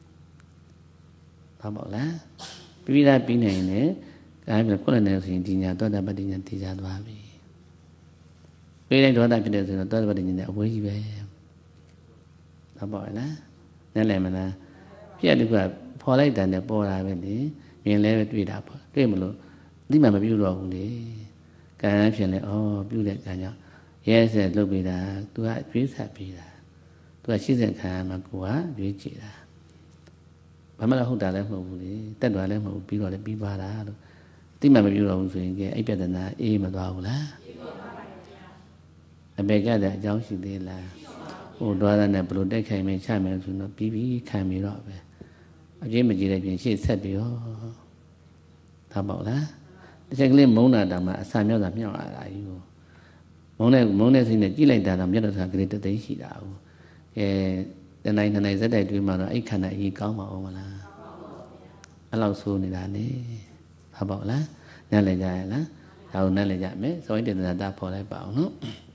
ဟုတ်ပါလားပြီးပြီးသားပြီးနိုင်တယ်ဒါပေမဲ့ခုလည်းနေဆိုရင်ဒီညာတတ္တပတ္တိဉာဏ်သိကြသွားပြီပြီးတိုင်းဒေါသဖြစ်တယ်ဆိုတော့တတ္တပတ္တိဉာဏ်နဲ့အဝေးကြီးပဲဟုတ်ပါလားနဲ့လည်းမလားပြည့်တခုကဖော်လိုက်တယ်နဲ့ပေါ်တာပဲလေမြင်လဲပဲတွေ့တာပေါ့တွေ့မလို့အတိမှမပြုတော့ဘူးလေကံဖြစ်လဲဩပြုတဲ့ကံကြောင့်ရဲဆက်လုပ်ပေးတာသူကရွေးဆက်ပေးတာသူကရှိတဲ့ခံမှာကိုကရွေးကြည့်တာဘာမှလည်းဟုတ်တာလည်းမဟုတ်ဘူးလေတက်သွားလည်းမဟုတ်ဘူးပြီးတော့လည်းပြီးသွားတာလို့အတိမှမပြုတော့ဘူးဆိုရင်ကဲအဲ့ပြဿနာအေးမသွားဘူးလားအေးသွားပါပါဗျာအပေကြတဲ့အကြောင်းရှိသေးလားဟိုသွားတာနဲ့ဘလို့တိုက်ခိုင်မယ်ချမယ်ဆိုတော့ပြီးပြီးခံပြီးတော့ပဲအပြည့်မကြည့်တဲ့ပြင်ရှေ့ဆက်ပြီးတော့ဒါပေါ့လားတစ်ချက်ကလေးမုန်းတာတောင်မှအဆာမြောက်တာမြောက်လာတာကြီးကိုမုန်းတဲ့မုန်းတဲ့စိတ်နဲ့ကြည့်လိုက်တာတော့မြတ်တော်ကလေးတသိန်းရှိတာကိုအဲတနိုင်နှစ်နိုင်ဇက်တိုက်တွေးမှတော့အဲ့ခန္ဓာအကြီးကောင်းပါအောင်မလားအဲ့လောက်ဆိုးနေတာလေဒါပေါ့လားနားလည်ကြရလားဒါကိုနားလည်ကြမယ်စောရင်တေသနာတာဖော်လိုက်ပါအောင်နော်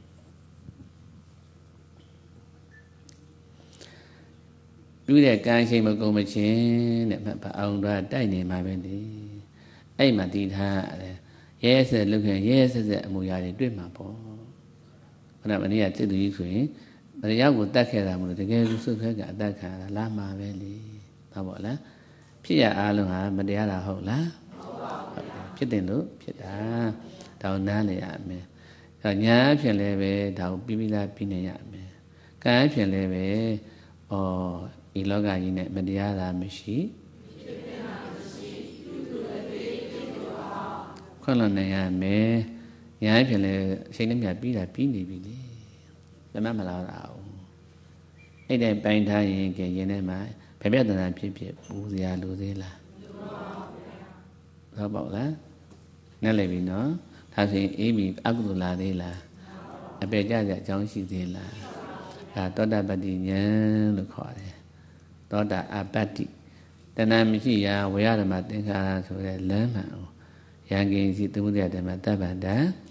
ပြုတဲ့ကံရှိမကုန်မချင်းတဲ့မပါအောင်တော့တိုက်နေမှာပဲလေအဲ့မှာတည်ထားရတယ်ရဲဆက်လုခင်ရဲဆက်ဆက်အမူအရာတွေတွေ့မှာပေါ့ခဏမနေ့ကစိတ်တူကြီးဆိုရင်မတရားကိုတတ်ခဲ့တာမလို့တကယ်ကိုစုခဲကအတတ်ခံတာလာမှာပဲလေဟုတ်ပါလားဖြစ်ရအားလုံးဟာမတရားတာဟုတ်လားဟုတ်ပါဘူးဖြစ်တယ်လို့ဖြစ်တာဒါကိုနားလည်ရမယ်အဲညာဖြစ်လဲပဲဒါကိုပြီးပြီးသားပြီးနေရမယ်ကံဖြစ်လဲပဲဩဒီလောကကြီးနဲ့မတရားတာမရှိခွင့်လွှတ်နိုင်ရမယ်ညာဖြစ်လဲအချိန်နဲ့မြပြီးတာပြီးနေပြီလေဓမ္မမလားအောင်အဲ့တိုင်းပိုင်ထားရင်ကဲရင်ထဲမှာဘယ်ပြဿနာဖြစ်ဖြစ်ပူစရာလိုသေးလားဟုတ်ပါ့လားနဲ့လည်းပြီနော်ဒါဆိုရင်အေးပြီအကုသိုလ်လာသေးလားအပေကြကြအကြောင်းရှိသေးလားဒါသောတာပတ္တိဉာဏ်လို့ခေါ်တယ်သောတာအပတ္တိတဏှာမရှိရာဝေယဓမ္မသင်္ခါရဆိုတဲ့လမ်းမှန်ယံကိစီသမုဒယဓမ္မတပ္ပန္တ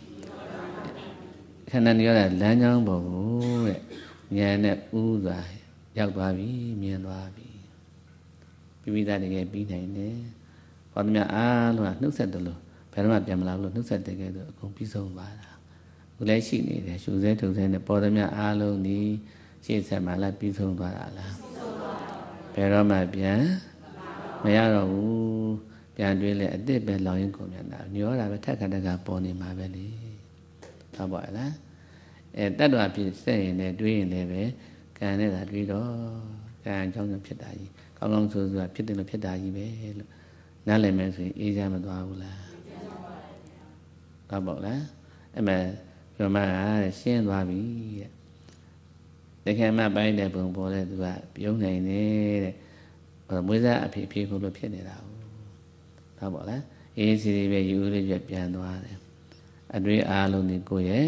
ခန္ဓာရောတဲ့လမ်းကြောင်းပေါ်ကိုတဲ့ဉာဏ်နဲ့ဥစွာရောက်သွားပြီမြင်သွားပြီပြပိသားတကယ်ပြီးနိုင်တယ်ဟောသမျှအားလုံးကနှုတ်ဆက်တယ်လို့ဘယ်တော့မှပြန်မလာဘူးလို့နှုတ်ဆက်တယ်ကဲဆိုအကုန်ပြီးဆုံးသွားတာခုလည်းရှိနေတယ်ရှုစဲထုံစဲနဲ့ပေါ်သမျှအားလုံးဒီရှေ့ဆက်မှလည်းပြီးဆုံးသွားတာလားဘယ်တော့မှပြန်မရတော့ဘူးပြန်တွေးလဲအစ်စ်ပဲလောင်ရင်ကုန်ပြန်တာညောတာပဲထက်ခါတက်ကပေါ်နေမှာပဲလေဟုတ်ပါလားအဲတတ္တဝါဖြစ်စက်ရင်လည်းတွေးရင်လည်းပဲကံနဲ့သာတွေးတော့ကံအကြောင်းကြောင့်ဖြစ်တာကြီးကောင်းကောင်းဆိုးဆိုးဖြစ်တယ်လို့ဖြစ်တာကြီးပဲလို့နားလည်မယ်ဆိုရင်အေးချမ်းမသွားဘူးလားဟုတ်ပါလားအဲ့မဲ့ပြောမှရှင်းသွားပြီတဲ့တကယ်မှပိုင်းတဲ့ပုံပေါ်တဲ့သူကပြုံးနိုင်နေတဲ့မွေးစားအဖေဖေဖို့လို့ဖြစ်နေတာဟုတ်ပါလားအေးစီစီပဲယူလေးပြပြန်သွားတယ်အတွေ့အားလုံးဒီကိုရဲ့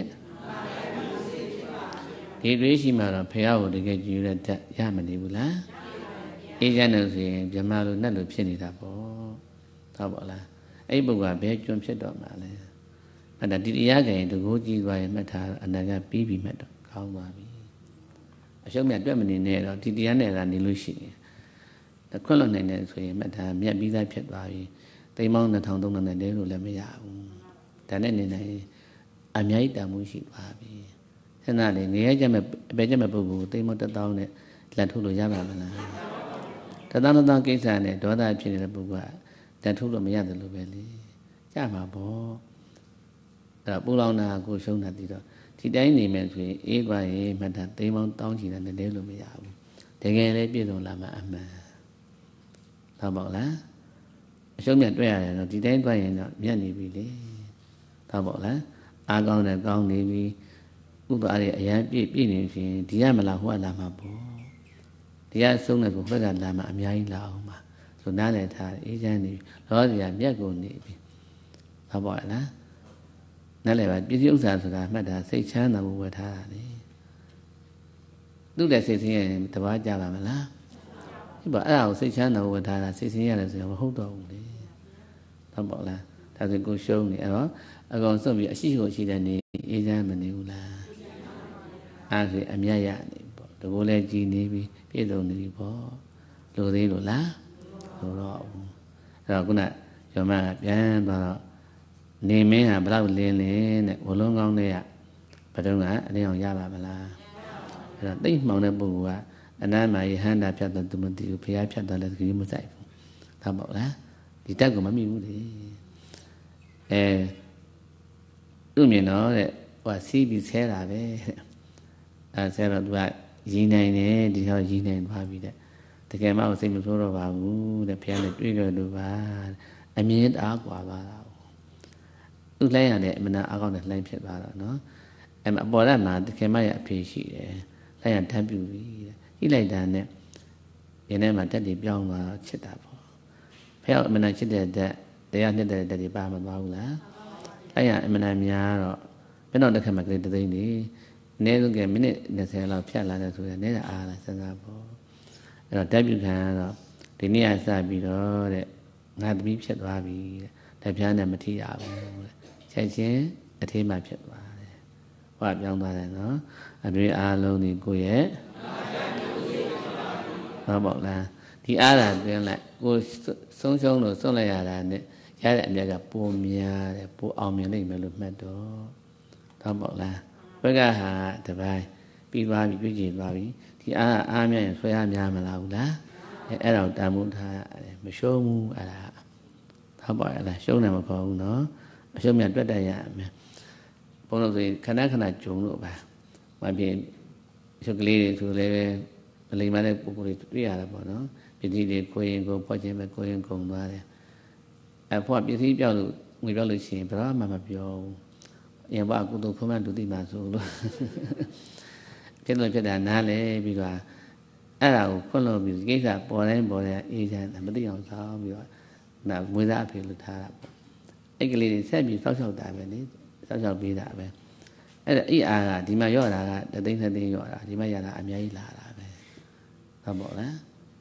ဒီတွေးရှိမှတော့ဖះကိုတကယ်ကြည့်ရတတ်ရမနေဘူးလားအေးချမ်းလို့ဆိုရင်မြမလို့နဲ့လို့ဖြစ်နေတာပေါ့ဟုတ်ပါလားအဲ့ပုဂ္ဂိုလ်ကဘယ်ကျွန်းဖြစ်တော့မှာလဲအဲ့ဒါဒီတရားကြရင်တကိုးကြည့်သွားရင်မှတ်ထားအနာကပြီးပြီးမှတ်တော့ကောင်းသွားပြီအရှုံးမြတ်တွက်မနေနဲ့တော့ဒီတရားနဲ့ကနေလို့ရှိရင်ခွင့်လွတ်နိုင်တယ်ဆိုရင်မှတ်ထားမြတ်ပြီးသားဖြစ်သွားပြီသိမ်းပေါင်းနှစ်ထောင်သုံးထောင်နဲ့တဲလို့လည်းမရဘူးဒါနဲ့နေနိုင်အများကြီးတန်မှုရှိသွားပြီဆန္ဒလေငရဲကြမဲ့အပေကြမဲ့ပုဂ္ဂိုလ်သိမ်းပေါင်းတစ်သောင်းနဲ့လက်ထုတ်လို့ရပါမလားတစ်သောင်းတစ်သောင်းကိစ္စနဲ့ဒေါသဖြစ်နေတဲ့ပုဂ္ဂိုလ်ကလက်ထုတ်လို့မရတယ်လို့ပဲလေကြမှာပေါ့အဲ့ဒါပူလောင်တာကိုရှုံးတာတည်တော့ဒီတိုင်းနေမယ်ဆိုရင်အေးသွားရင်မှတ်တာသိမ်းပေါင်းတောင်းချင်တယ်တဲလို့မရဘူးတကယ်လည်းပြည့်စုံလာမှအမှန်ဟုတ်ပါ့လားအရှုံးမြတ်တွေ့ရတယ်တော့ဒီတိုင်းသွားရင်တော့မြတ်နေပြီလေဟုတ်ပါ့လားအားကောင်းတယ်ကောင်းနေပြီဥပအားရအရန်ပြည့်ပြည့်နေရှင်ဒီရမလားဟိုကလာမှာပေါ့ဒီကအဆုံးတဲ့ကိုဘက်ကလာမှာအများကြီးလာအောင်ပါဆိုနားလည်ထားအေးချမ်းနေပြီလောစီကမြတ်ကုန်နေပြီဟုတ်ပါ့လားနားလည်ပါပစ္စည်းဥစ္စာဆိုတာမှတ်တာစိတ်ချမ်းသာဖို့ဝယ်ထားတာလေသူ့တဲ့စိတ်ဆင်းရဲတဘာကြပါမလားဒီပါအဲ့ဒါကိုစိတ်ချမ်းသာဖို့ဝယ်ထားတာစိတ်ဆင်းရဲတယ်ဆိုရင်မဟုတ်တော့ဘူးလေဟုတ်ပါ့လားဒါဆိုကိုရှုံးနေအဲ့တော့အကောင်စွန့်ပြီးအရှိကိုရှိတဲ့နေအေးချမ်းမနေဘူးလားအဲ့ဒါအမြတ်ရနေပေါ့တကူလည်းကြည်နေပြီပြည့်စုံနေပြီပေါ့လိုသေးလို့လားလိုတော့ဘူးအဲ့တော့ခုနကျော်မကပြန်သွားတော့နေမင်းဟာဘယ်လောက်လင်းလင်းတဲ့ဝလုံးကောင်းတဲ့ကဘယ်တော့ကအလင်းအောင်ရပါမလားအဲ့တော့တိတ်မှောင်တဲ့ပုဂ္ဂိုလ်ကအနန္တမယဟန္တာဖြတ်တော့သူမသိဘူးဘုရားဖြတ်တော့လည်းသူမဆိုင်ဘူးဟုတ်ပါ့လားဒီတက်ကိုမမိဘူးလေအဲသူ့မြင်တော့တဲ့ဟိုစီးပြီးဆဲတာပဲအဲဆဲတော့သူကရည်နိုင်တယ်ဒီတော့ရည်နိုင်သွားပြီတဲ့တကယ်မှစိတ်မဆိုးတော့ပါဘူးတဲ့ဘုရားနဲ့တွေ့ကြလို့ပါအမြင်အားကွာပါတာသူ့လိုင်းရတဲ့အမနာအကောင့်နဲ့လိုင်းဖြစ်သွားတော့နော်အဲအပေါ်ရက်မှာတကယ်မှရအဖေရှိတယ်လိုင်းရဓာတ်ပြူပြီတဲ့ကြည့်လိုက်တာနဲ့ရင်းထဲမှာတက်တွေပြောင်းသွားချစ်တာပေါ့ဘုရားအမနာချစ်တဲ့တက်တရားနှစ်တဲ့တက်တွေပါမသွားဘူးလားလိုင်းရအမနာများတော့ဘယ်တော့တစ်ခါမှကလေးတသိန်းနေအနည်းဆုံးကမိနစ်နှစ်ဆယ်လောက်ဖြတ်လာတယ်ဆိုရင်လည်းအားလာစဉ်းစားပေါ့အဲ့တော့တက်ပြူခံတော့ဒီနေ့ကစပြီးတော့တဲ့ငါသမီးဖြစ်သွားပြီတဲ့တပြားနဲ့မထီရဘူးတဲ့ချက်ချင်းအထေးမှဖြစ်သွားတယ်ဟောပြောင်းသွားတယ်နော်အတွေ့အားလုံးဒီကိုရဲ့ဟုတ်ပါ့လားဒီအားသာတွင်းလိုက်ကိုဆုံးရှုံးလို့စွန့်လိုက်ရတာနဲ့ရတဲ့အမြတ်ကပိုများတယ်ပိုအောင်မြင်နိုင်မယ်လို့မှတ်တော့ဟုတ်ပါ့လားဘက်ကဟာတပိုင်းပြီးသွားပြီပြည့်ကျင်သွားပြီဒီအားအားမြတ်ရင်ဆွဲအားများမလားဘူးလားအဲအဲ့တော့တန်ဖိုးထားရတယ်မရှုံးဘူးအဲ့ဒါဟုတ်ပါ့လားရှုံးတယ်မခေါ်ဘူးနော်အရှုံးမြတ်တွက်တတ်ရမယ်ဘုန်းတော်ဆိုရင်ခဏခဏကြုံလို့ပါမဖြစ်ရုပ်ကလေးတွေဆိုလည်းပဲမလိမ္မာတဲ့ပုဂ္ဂိုလ်တွေတွေ့ရတာပေါ့နော်ပစ္စည်းတွေကိုရင်ကိုဖွက်ခြင်းပဲကိုရင်ကုန်သွားတယ်အဖွက်ပစ္စည်းပြောက်လို့ငွေပြောက်လို့ရှိရင်ဘယ်တော့မှမပြောဘူးအရင်ကကုသိုလ်ခွင့်မှဒုတိမာဆိုလို့ဖြစ်လို့ဖြစ်တာနားလေပြီးတော့အဲ့ဒါကိုခွင့်လို့ပြီးကိစ္စပေါ်တိုင်းပေါ်တိုင်းအေးချမ်းမသိအောင်ဆောင်းပြီးတော့နာမွေးသားအဖေလို့ထားတာပေါ့အဲ့ကလေးတွေဆက်ပြီးစောက်ရှောက်တာပဲလေစောက်ရှောက်ပေးတာပဲအဲ့ဒါအဲ့အားကဒီမှာရော့တာကတသိန်းနှစ်သိန်းရော့တာဒီမှာရတာအများကြီးလာတာပဲဟုတ်ပါ့လား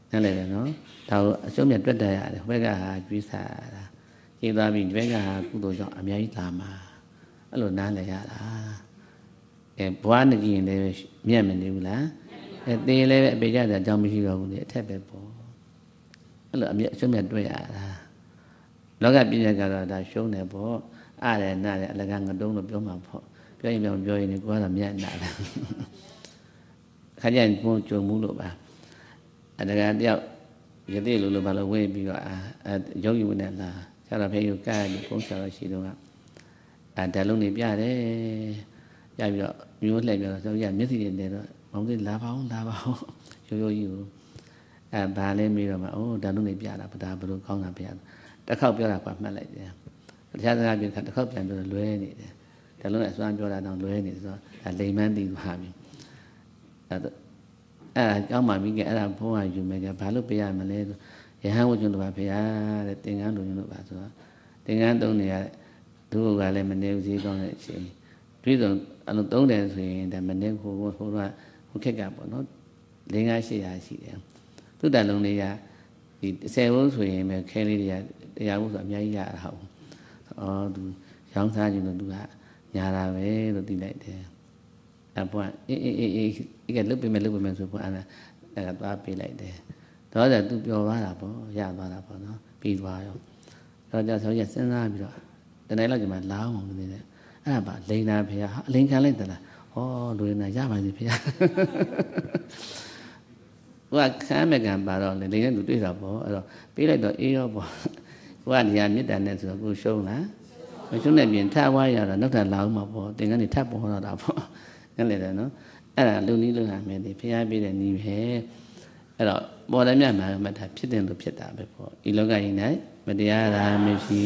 นั่นเลยเนาะဒါကိုအဆုံးမြတ်တွက်တယ်ရတယ်ဘက်ကဟာကျွေးစားတာကျင်းသွားပြီဘက်ကဟာကုသိုလ်ကြောင့်အများကြီးလာမှာအဲ့လိုနားလည်ရတာအဲဘွားနေကြရင်လည်းမြတ်မနေဘူးလားအဲသေးလည်းပဲအပေကြတဲ့အကြောင်းမရှိတော့ဘူးလေအထက်ပဲပေါ့အဲ့လိုအမြတ်အဆုံးမြတ်တွက်ရတာလောကပြည့်ရကတော့ဒါရှုံးတယ်ပေါ့အားတယ်နားတယ်အလကားငတုံးလို့ပြောမှာပေါ့ပြောရင်ပြောပြောရင်ကိုကတော့မြတ်နာတယ်ခါကျရင်ဘုံကြုံမှုလို့ပါအတကယ်တယောက်ရသေးလို့လို့ဘာလို့ဝေးပြီးတော့အာရုပ်ယူနေလားဆရာတော်ဖေးယူကဲဒီပုံဆရာတော်ရှိတော့ကအဲဓာတ်လုံးတွေပြတယ်ပြပြီးတော့မျိုးလှည့်ပြီးတော့ဆိုရမျက်စိတွေနဲ့တော့မောင်ကြီးလာပါအောင်လာပါအောင်ရိုးရိုးကြီးကိုအဲဘာလဲမေးတော့မှအိုးဓာတ်လုံးတွေပြတာဗဒါဘလို့ကောင်းတာပြတစ်ခေါက်ပြောတာပါမှတ်လိုက်တယ်တရားစကားပြောတစ်ခေါက်ပြန်ပြောတော့လွဲနေတယ်ဓာတ်လုံးနဲ့အစွမ်းပြောတာတော့လွဲနေဆိုတော့ဒါလိမ်မန်းတည်သွားပြီအဲအဲ့ဒါကြောင်းမှမိကအဲ့ဒါဘုန်းကယူမယ်ကဘာလို့ပေးရမလဲဆိုရဟန်းဝကျွန်းတို့ပါဖေရတဲ့သင်္ကန်းတို့ညတို့ပါဆိုတော့သင်္ကန်းသုံးနေရသူ့ကလည်းမနေဘူးသေးကောင်းတဲ့အချိန်တွေ့ဆုံးအလုံးသုံးတယ်ဆိုရင်ဒါမနေဟိုဟိုဟိုကဟိုခက်ကပေါ့နော်၄၅၈ရာရှိတယ်သူ့တန်လုံးလေးကဒီ၁၀ဘုန်းဆိုရင်ပဲခဲလေးတွေကတရားဘုန်းဆိုအများကြီးရတာဟုတ်အော်သူရောင်းစားခြင်းလို့သူကညာတာပဲလို့သိလိုက်တယ်အပွားအေးအေးအေးအေးဒီကလုတ်ပေးမယ်လုတ်ပေးမယ်ဆိုပွားအဲ့ဒါအဲ့ဒါသွားပေးလိုက်တယ်တော့ကျသူပျော်သွားတာပေါ့ရသွားတာပေါ့နော်ပြီးသွားရောတော့ကျဆိုရစဉ်းစားပြီးတော့တနေ့လောက်ကျမှလာအောင်မသိနဲ့အဲ့ဒါပါလိန်နာဖေဟာအလိန်ခံလိုက်တယ်လားဟောလူရင်းနာရပါစီဖေဟာဟိုကခမ်းမဲ့ကံပါတော့လေလိန်နဲ့သူတွေ့တာပေါ့အဲ့တော့ပေးလိုက်တော့အေးရောပေါ့ဟိုကနေရာမြစ်တန်နဲ့ဆိုတော့ကိုရှုံးလားမရှုံးတဲ့ပြင်ထဝါရတော့နောက်ထပ်လာအောင်မှာပေါ့တင်ကနေထပ်ပေါ်တော့တာပေါ့นั่นแหละเนาะအဲ့ဒါလူနည်းလူဟန်မယ်ဒီဖျားပြတဲ့နည်းပဲအဲ့တော့ပေါ်တယ်မြတ်မှာမတာဖြစ်တယ်လို့ဖြစ်တာပဲပေါ့ဒီလောကကြီး၌မတရားတာမရှိ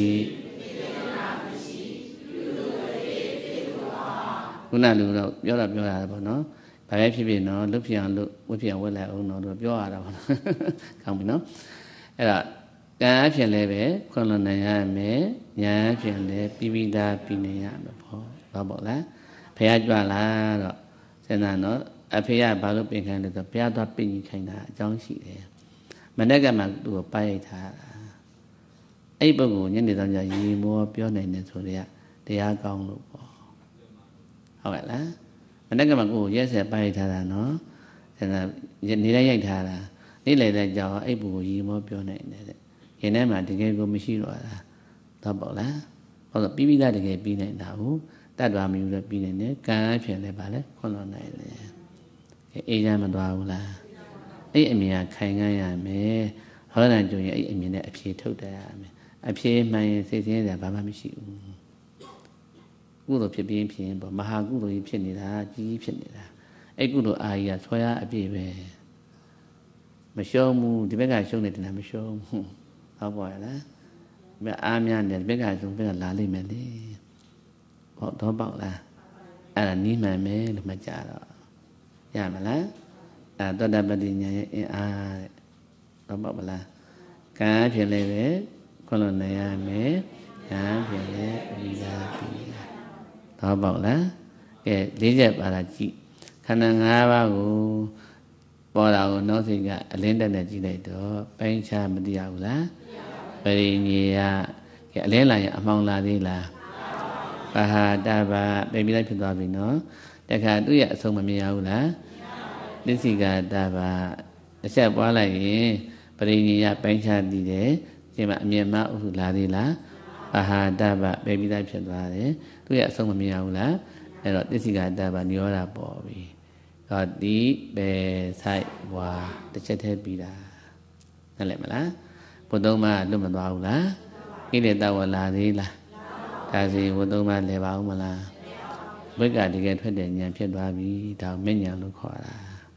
ခုနလူတော့ပြောတာပြောတာပေါ့နော်ဘာပဲဖြစ်ဖြစ်နော်လွတ်ဖြစ်အောင်လွတ်ဝတ်ဖြစ်အောင်ဝတ်လိုက်အောင်တော့ပြောရတာပေါ့နော်ကောင်းပြီနော်အဲ့တော့ကံအဖြစ်လည်းပဲခွန်လွန်နိုင်ရမယ်ညာအဖြစ်လည်းပြီးပြီးသားပြီးနေရမယ်ပေါ့ဟုတ်ပါလားဖះကြွလာတော့စဉ်းစားနော်အဖေကဘာလို့ပြင်ခိုင်းလဲဆိုဘုရားသွားပြင်ကြီးခိုင်းတာအကြောင်းရှိတယ်မနေ့ကမှသူ့ကိုပိုက်ရိုက်ထားတာအဲ့ပုဂ္ဂိုလ်ညနေဆောင်ကြရေမောပြောနိုင်တယ်ဆိုတော့တရားကောင်းလို့ပေါ့ဟုတ်ကဲ့လားမနေ့ကမှကိုယ်ရက်ဆက်ပိုက်ရိုက်ထားတာနော်စဉ်းစားနေလိုက်ရိုက်ထားတာနေ့လေတဲ့ကြောင်အဲ့ပုဂ္ဂိုလ်ရေမောပြောနိုင်တယ်တဲ့ရင်ထဲမှာတကယ်ကိုမရှိတော့တာတော့ပေါ့လားဟုတ်တော့ပြီးပြီးသားတကယ်ပြီးနိုင်တာဟုတ်တတ်သွားမျိုးလည်းပြီးနေတယ်ကံအဖြစ်လည်းပါလေခွန်လွန်နိုင်တယ်အေးချမ်းမသွားဘူးလားအဲ့အမြင်ကခိုင်ခံ့ရမယ်ဟောတဲ့ကြုံရင်အဲ့အမြင်နဲ့အဖြေထုတ်တတ်ရမယ်အဖြေမှန်ရင်စိတ်ဆင်းရဲဘာမှမရှိဘူးကုသိုလ်ဖြစ်ပြီးဖြစ်ရင်ပေါ့မဟာကုသိုလ်ကြီးဖြစ်နေတာကြီးဖြစ်နေတာအဲ့ကုသိုလ်အာကြီးကဆွဲရအပြည့်ပဲမရှုံးဘူးဒီဘက်ကရှုံးနေတယ်လားမရှုံးဘူးဟုတ်ပါရဲ့လားဒီဘက်အားများတယ်ဒီဘက်ကရှုံးဘက်ကလာလိမ့်မယ်လေဟုတ်တော့ပေါ့လားအဲ့ဒါနီးမှန်မယ်လို့မှကြတော့ရမလားအဲသောတပတိညာရဲ့အင်အားတဲ့တော့ပေါ့မလားကံဖြစ်လည်းပဲခွန်လွန်နိုင်ရမယ်ညာဖြစ်လည်းအမိသားပြီတော့ပေါ့လားကဲလေးချက်ပါတာကြည့်ခန္ဓာ၅ပါးကိုပေါ်တာကိုနောက်စိတ်ကအလင်းတက်နဲ့ကြည့်လိုက်တော့ပိုင်းခြားမသိရဘူးလားပရိညေယကဲအလင်းလာရင်အမှောင်လာသေးလားပါဟာတဘာပြင်ပြီးလိုက်ဖြစ်သွားပြီနော်တခါသူ့ရဲ့အဆုံးမမြင်ရဘူးလားသစ္စိကတဘာအဆက်ပွားလိုက်ရင်ပရိညေယပိုင်းခြားတည်တယ်ဒီမှာအမြင်မဥလာသေးလားပါဟာတဘာပြင်ပြီးလိုက်ဖြစ်သွားတယ်သူ့ရဲ့အဆုံးမမြင်ရဘူးလားအဲ့တော့သစ္စိကတဘာညောတာပေါ်ပြီဟောဒီပဲဆိုင်ဘွာတစ်ချက်တည်းပြီးတာနားလည်မလားဘုသုံးပါလွတ်မသွားဘူးလားကိလေသာဝလာသေးလားဒါစီဘုသုံးပါလဲပါဦးမလားဘိက္ခတကယ်ထွက်တဲ့ဉာဏ်ဖြစ်သွားပြီဒါမဉဏ်လို့ခေါ်တာ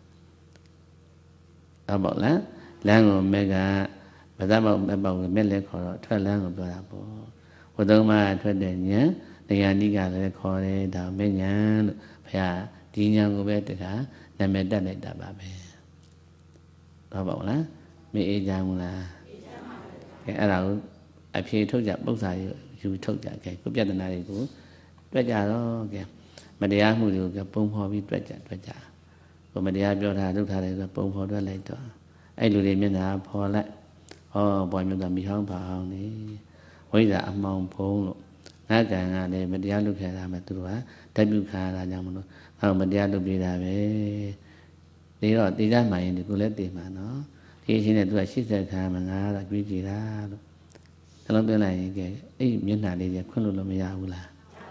ဟုတ်ပါလားလမ်းကိုမဲ့ကဗဇမောက်မဲ့ပေါက်ကိုမဲ့လဲခေါ်တော့ထွက်လမ်းကိုပြောတာပေါ့ဘုသုံးပါထွက်တဲ့ဉာဏ်တရားနိကလည်းခေါ်တယ်ဒါမဉဏ်လို့ဘုရားဒီဉာဏ်ကိုပဲတခါနာမည်တက်လိုက်တာပါပဲဟုတ်ပါလားမအေးကြဘူးလားအေးကြပါဘူးကဲအဲ့ဒါကိုအဖြေထုတ်ကြပု္ပ္ပာယူထုတ်ကြကဲကိုပြဿနာတွေကိုတွက်ကြတော့ကဲမတရားမှုတွေကိုပုံဖော်ပြီးတွက်ကြတွက်ကြကိုမတရားပြောတာလုပ်ထားတယ်ဆိုပုံဖော်တွက်လိုက်တော့ ai lùi đi miền nào phò lại oh bòi miền nào bị hỏng phao này bây giờ âm mong phong luôn ngã cả ngã này mình đi ăn lúc khai ra mà tôi nói đại biểu khai ra nhau mà nó mình đi ăn lúc đi ra về đi rồi đi ra mày thì tôi lấy tiền mà nó thì khi này tôi là ship ra khai mà ngã là quý gì ra luôn thế lúc này cái ấy miền nào đi thì khuyên luôn là mình giàu là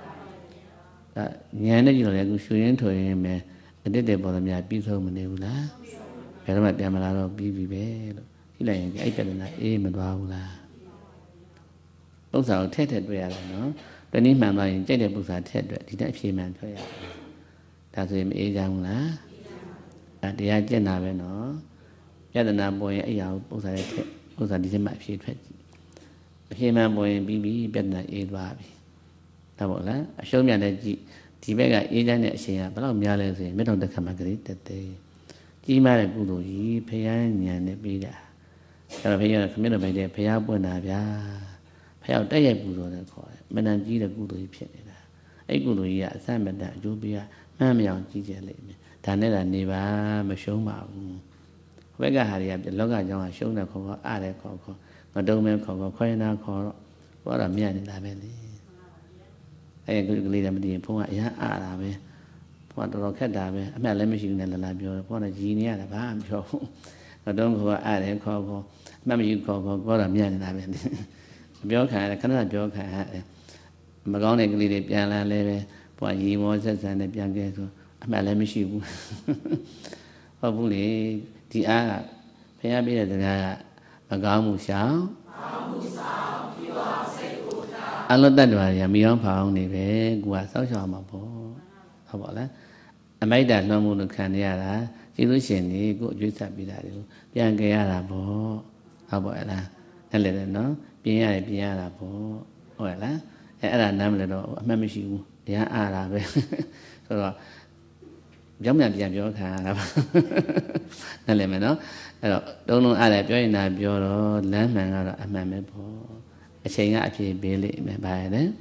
nhà này chỉ là cái suy nghĩ thôi mà cái đấy bảo là nhà biết thôi mình đều là phải mà đem mà là biết vì bé cái này cái ấy cái này ấy mình vào là bức xạ thiết thiết về là nó cái này mà nói cái này bức xạ thiết về thì đã phi man thôi à ta rồi mình ấy rằng là à thì ai cái nào về nó cái này nào bồi ấy giàu bức xạ thiết bức xạ đi trên mạng phi thiết phi man bồi bí bí bên này ấy vào ta bảo là số nhà này chỉ chỉ biết cái ấy này xem à bắt đầu nhà này thì mấy đồng tất cả mọi cái tết tết chỉ mà là cụ đồ gì phải anh nhà này bây giờ cái là bây giờ không biết là bây giờ phải ăn bữa nào vậy phải ăn tây bù rồi đấy khỏi mình ăn chỉ là cụ đồ gì phải đấy ấy cụ đồ gì à sao mình đã chú bây giờ mà mình ăn chỉ là lấy thằng này là này ba mà sống mà với cái hàng này lúc nào trong sống là không có ai đấy không có mà đâu mình không có khoai na không có là miếng này là bên này ấy cái cái này mình đi phong ai à là bên phong đồ khét là bên mình lấy mấy chuyện này là làm cho phong là gì này là ba làm cho mà đâu có ai đấy không có mà mình không có có là miếng này là bên này biểu khai là cái đó là biểu khai mà con này cái này đểပြန်လာလဲပဲပွားရီမောဆက်ဆံနဲ့ပြန်ခဲ့ဆိုအမှန်လည်းမရှိဘူးဟုတ်ဘူးလေဒီအားကဘုရားပြတဲ့စကားကမကောင်းမှုရှောင်ကောင်းမှုဆောင်ပြုအောင်စိတ်ကိုထားအလုံးတ attva တွေကမိအောင်ဖောင်းနေပဲကိုကစောက်ရှောင်မှာပေါ့ဟုတ်ပါလားအမိုက်တာလွှမ်းမှုလို့ခံရတာကျေးဇူးရှင်နေကိုအကျွေးဆက်ပြီးတာတွေကိုပြန်ကြရတာပေါ့ဟုတ်ပါလားအဲ့လေနော်ပြင်ရတယ်ပြင်ရတာပေါ့ဟုတ်လားအဲအဲ့ဒါနားမလဲတော့အမှတ်မရှိဘူးတရားအားတာပဲဆိုတော့ကြောင်းပြန်ပြန်ပြောခံရတာပါနားလည်မယ်နော်အဲ့တော့တုံးလုံးအားလည်းပြောရင်သာပြောတော့လမ်းမှန်ကတော့အမှန်ပဲပေါ့အချိန်ကအဖြေပေးလိမ့်မယ်ဗါရတဲ့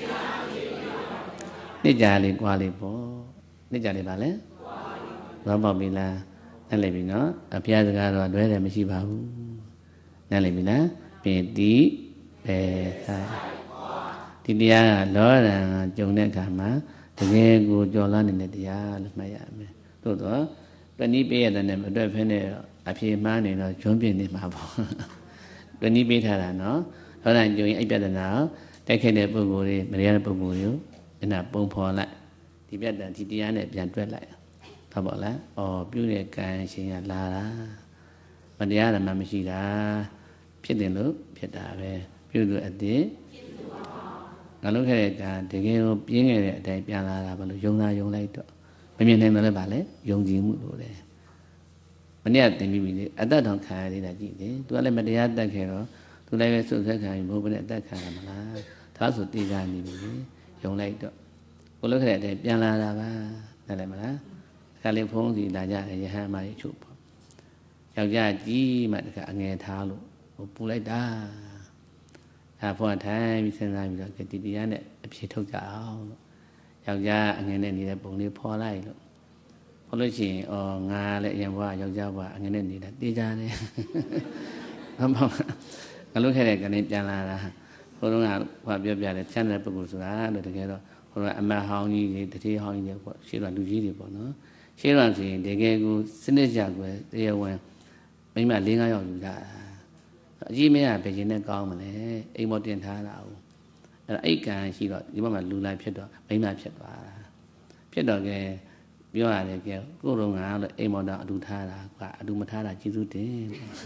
နှစ်ကြာလေးကွာလေးပေါ့နှစ်ကြာလေးပါလေဘာပေါ့ပြီလားနားလည်ပြီနော်အဖျားစကားတော့လွဲတယ်မရှိပါဘူးနားလည်ပြီလားပိတိပဲဆိုင်ဒီတရားကလောရံကြုံတဲ့အခါမှာတကယ်ကိုကြော်လာနေတဲ့တရားလို့မှတ်ရမယ်သို့တော့တဏှိပေးရတဲ့နဲ့မတွက်ဖဲနဲ့အဖြေမှားနေတော့ကျွန်းပြင်းနေမှာပေါ့တဏှိပေးထားတာနော်လောရံကြုံရင်အိပ်ပြဒနာတိုက်ခိုက်တဲ့ပုဂ္ဂိုလ်တွေမရတဲ့ပုဂ္ဂိုလ်တွေကိုအဲ့ဒါပုံဖော်လိုက်ဒီပြဒနာဒီတရားနဲ့ပြန်တွက်လိုက်ဟုတ်ပါလားအော်ပြုတဲ့ကံရှင်ကလာတာမတရားဓမ္မမရှိတာဖြစ်တယ်လို့ဖြစ်တာပဲပြုလို့အတည်ငါလုပ်ခဲ့တဲ့ကံတကယ်ကိုပြင်းခဲ့တဲ့အတိုင်းပြန်လာတာဘလို့ယုံသာယုံလိုက်တော့မမြင်နိုင်တော့လည်းဗာလဲယုံကြည်မှုလို့တယ်မနေ့ကသင်ပြီးပြီလေအသက်တော်ခံရသေးတာကြည့်လေသူကလည်းမတရားတတ်ခဲ့တော့သူလည်းပဲစွတ်ဆက်ခံရင်ဘိုးဘနဲ့အသက်ခံရမှာလားဒါဆိုတေးကြနေပြီယုံလိုက်တော့ကိုလုပ်ခဲ့တဲ့အတိုင်းပြန်လာတာပါနားလည်မလားခါလေးဖုံးစီလာကြတယ်ရဟန်းမကြီးချုပ်ပေါ့ယောက်ျားကြီးမှတခါအငယ်ထားလို့ဟိုပူလိုက်တာအဲဘုရားထိုင်ပြီးစဉ်းစားပြီးတော့ဒီတရားနဲ့အဖြေထုတ်ကြအောင်လို့ယောက်ျားအငယ်နဲ့နေတဲ့ပုံလေးဖော်လိုက်လို့ဖော်လို့ရှိရင်အော်ငါလည်းအရင်ဘုရားယောက်ျားဘုရားအငယ်နဲ့နေတာတေးကြတယ်ဟုတ်ပါဘူးငါလို့ခဲ့တဲ့ကနေပြန်လာတာဘုရားကဘုရားပြောပြတယ်ချမ်းတဲ့ပုဂ္ဂိုလ်ဆိုတာလို့တကယ်တော့ဘုရားအမတ်ဟောင်းကြီးတွေတတိဟောင်းကြီးတွေပေါ့ရှေ့တော်လူကြီးတွေပေါ့နော်ရှေ့တော်ဆိုရင်တကယ်ကိုစနစ်ကြွယ်တရားဝင်မိမ၄၅ယောက်ယူတာအကြီးမရဘယ်ရင်နဲ့ကောင်းမလဲအိမ်မောတင်ထားတာဟုတ်အဲ့တော့အိတ်ကန်ရှိတော့ဒီဘက်မှာလူလိုက်ဖြစ်တော့မိမဖြစ်သွားတာဖြစ်တော့ကဲပြောရတယ်ကဲကိုယ်တော်ကလို့အိမ်မောတော့အတူထားတာကအတူမထားတာကျေးဇူးတင်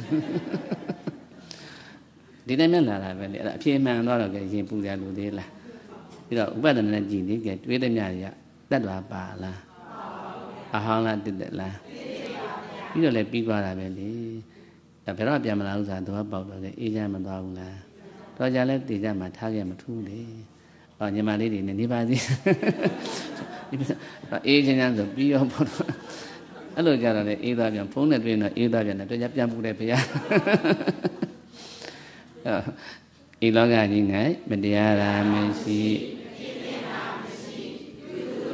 ဒီတိုင်းမှလာတာပဲလေအဲ့ဒါအဖြေမှန်တော့တော့ကဲရင်ပူကြလူသေးလားပြီးတော့ဥပဒနာနဲ့ကြည်နေကဲတွေးတဲ့မြတွေကတတ်သွားပါလားအဟောင်းလားတက်တက်လားပြီးတော့လည်းပြီးသွားတာပဲလေဒါဘယ်တော့ပြန်မလာဥစ္စာတော့ပေါက်တော့လေအေးချမ်းမသွားဘူးလားတော့ကြလဲတည်ကြမှာထားခဲ့မထူးလေဟောညီမလေးတွေနဲ့နေပါသေးဒီအေးချမ်းချမ်းဆိုပြီးရောပေါ့အဲ့လိုကြတော့လေအေးသွားပြန်ဖုန်းနဲ့တွေ့တော့အေးသွားပြန်တယ်တော့ကြပြန်ပူတယ်ဖေရအေးလောကကြီး၌မတရားတာမရှိ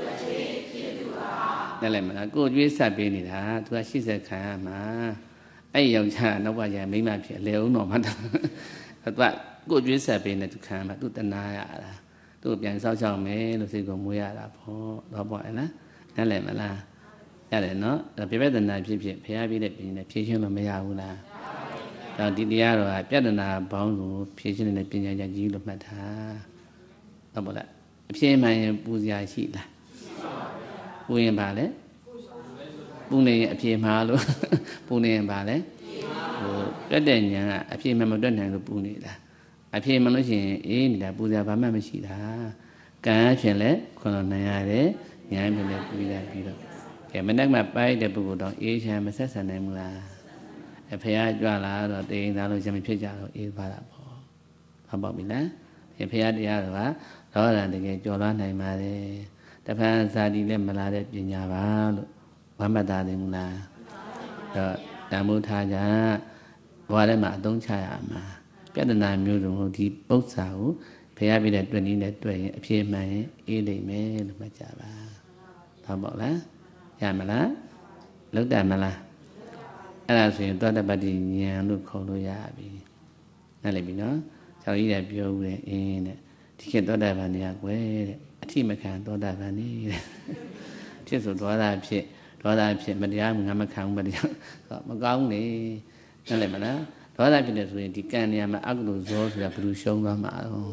နဲ့လည်းမလားကိုယ်ကျွေးဆက်ပေးနေတာသူကရှေ့ဆက်ခံရမှာ ấy dòng cha nó qua nhà mấy mà phía lều nó mà vậy cô chuyên sẽ bên này tụi khám mà tụi tân ai à là tụi biển sao chồng mấy lúc xưa còn mua à là phô đó bỏ nóนั่นแหละ mà là cái này nó là phía bên tân ai phía phía phía bên này bên này phía trên nó mấy ao là rồi đi đi rồi phía tân ai bao nhiêu phía trên này bên nhà nhà gì lúc mà tha đó bỏ lại phía mà bù gia chị là bù yên bà đấy bù này phía mà luôn bù này bà đấy cái đề nhà phía mà một đơn hàng của bù này là phía mà nói chuyện ý là bù gia bà mà mới chị là cái chuyện đấy còn này ai đấy nhà mình là bù gia bù đó cái mình đang mà bay để bù đó ý cha mà xét sản này là phía cho là rồi tiền ra rồi cho mình phía trả rồi ý bà là bỏ họ bỏ mình lá thì phía đi ra rồi đó là cái cho nó này mà để tập ra ra đi lên mà là để về nhà bà bà bà ta thì là rồi đã mua thai ra qua đây mà đông trai à mà biết là làm nhiều rồi thì bốc xảo phía bên đây tuần đi để tuần phía mày ý để mẹ được mà trả bà họ bỏ lá nhà mà lá lúc đại mà là anh là chuyện tôi đã bắt đi nhà lúc khâu đôi giá bịนั่นแหละพี่เนาะชาวอีได้ပြောဦးတယ်အင်းတဲ့ဒီခေတ်သောတာပန်တွေကကွယ်တဲ့အထိမခံသောတာပန်နေတဲ့ဖြစ်ဆိုဒေါသဖြစ်ဒေါသဖြစ်မတရားငါမခံဘူးမတရားမကောင်းနေนั่นแหละမလားဒေါသဖြစ်တယ်ဆိုရင်ဒီကံနေရာမှာအကုသိုလ်ဇောဆိုတာဘယ်လိုရှုံးသွားမှာတော့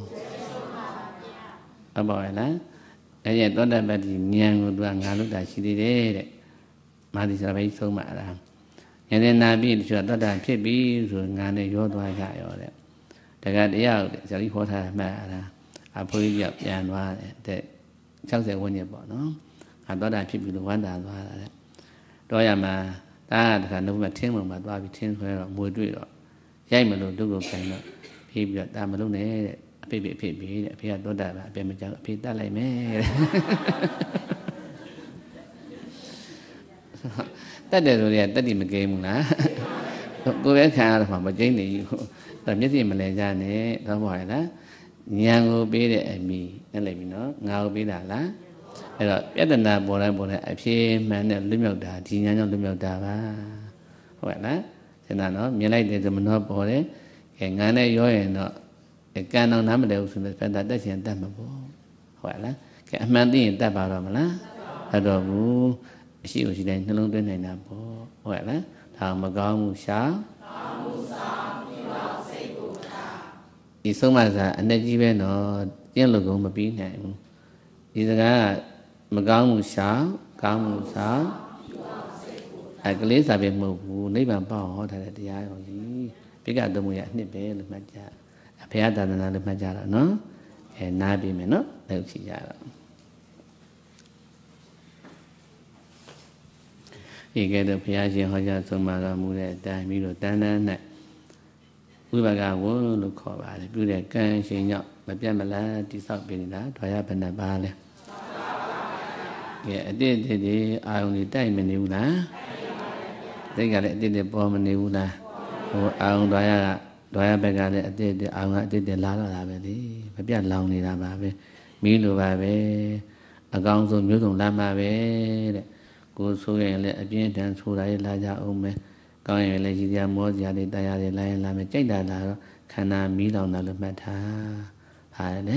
အပေါ်ရလားအဲ့ဒီသောတာပန်ဒီဉာဏ်ကိုသူကငါလို့တာရှိသေးတယ်တဲ့မာသီဆိုတာပဲဆုံးမှာလားဉာဏ်နဲ့နာပြီးဆိုတာသောတာဖြစ်ပြီဆိုငါနဲ့ရောသွားကြရောတဲ့တကယ်တရားဇာတိခေါ်ထားမှတ်တာအဖိုးကြီးကပြန်သွားတယ်တဲ့၆၀ဝန်းကျင်ပေါ့နော်အသောတာဖြစ်ပြီးလို့ဝမ်းသာသွားတာတဲ့တော့ရမှာဒါကတခါနှုတ်မှာထင်းပုံမှာသွားပြီးထင်းဆွဲတော့မွေတွေ့တော့ရိုက်မလို့ဒုက္ခခိုင်းတော့ဖြေးပြီးတော့ဒါမလုံးနဲ့တဲ့အဖေဖေအဖေဖေတဲ့အဖေကသောတာပါအဖေမကြောက်အဖေတတ်လိုက်မယ်တဲ့တတ်တယ်ဆိုရင်တတ်တိမကင်းဘူးလားကိုယ်ပဲခံရတော့မှမကျင်းနေဘူးတော့မျက်စိမလဲကြနဲ့တော့ပါရလားဉာဏ်ကိုပေးတဲ့အမိနဲ့လိုက်ပြီနော်ငါကိုပေးတာလားအဲ့တော့ပြဿနာပေါ်တိုင်းပေါ်တိုင်းအဖြေမှန်တဲ့လွတ်မြောက်တာဒီဉာဏ်ကြောင့်လွတ်မြောက်တာပါဟုတ်ကဲ့လားစဉ်းစားနော်မြင်လိုက်တဲ့သမနောပေါ်တယ်အဲငါနဲ့ရောရင်တော့ကံတော်နားမလဲဘူးဆိုရင်ဖန်တာတက်ရှင်တတ်မှာပေါ့ဟုတ်ကဲ့လားကဲအမှန်သိရင်တတ်ပါတော့မလားတတ်တော့ဘူးအရှိကိုရှိတိုင်းနှလုံးသွင်းနိုင်တာပေါ့ဟုတ်ကဲ့လားဒါမကောင်းဘူးရှာကောင်းမှုစားပြီးတော့စိတ်ကိုထားဒီဆုံးမစားအနဲ့ကြီးပဲနော်ကျင့်လို့ကုန်မပြီးနိုင်ဘူးဒီစကားမကောင်းမှုရှာကောင်းမှုစားအဲကလေးစားပဲမဟုတ်ဘူးနိဗ္ဗာန်ပေါ့ဟောထားတဲ့တရားတော်ကြီးပိကသုံးမှုရအနှစ်ပဲလို့မှတ်ကြအဖေသာသနာလို့မှတ်ကြတော့နော်အဲနားပြီးမယ်နော်လောက်ရှိကြတော့ဒီကဲတော့ဘုရားရှင်ဟောကြားဆုံးမတော်မူတဲ့အတိုင်းပြီးတော့တန်တန်းနဲ့ဝိပါကဝလို့ခေါ်ပါတယ်ပြုတဲ့ကံရှင်ကြောင့်မပြတ်မလားတိဆောက်ပေးနေတာဓဝရဘဏ္ဍပါလဲကဲအတိတ်တွေအာယုန်တွေတိုက်မနေဘူးလားတိတ်ကလည်းအတိတ်တွေပေါ်မနေဘူးလားဟိုအာယုန်ဓဝရကဓဝရဘက်ကလည်းအတိတ်တွေအာယုန်ကအတိတ်တွေလာတော့တာပဲလေမပြတ်လောင်နေတာပါပဲမီးလိုပါပဲအကောင်းဆုံးမျိုးစုံလာမှာပဲတဲ့ကိုယ်ဆိုရင်လည်းအပြင်းထန်ဆိုတာရလာကြအောင်မယ်ကောင်းရင်လည်းရည်ရမောစရာတွေတရားတွေလာရင်လာမယ်ကြိုက်တာလာတော့ခန္ဓာမီးလောင်တာလို့မှတ်ထားဟာလေ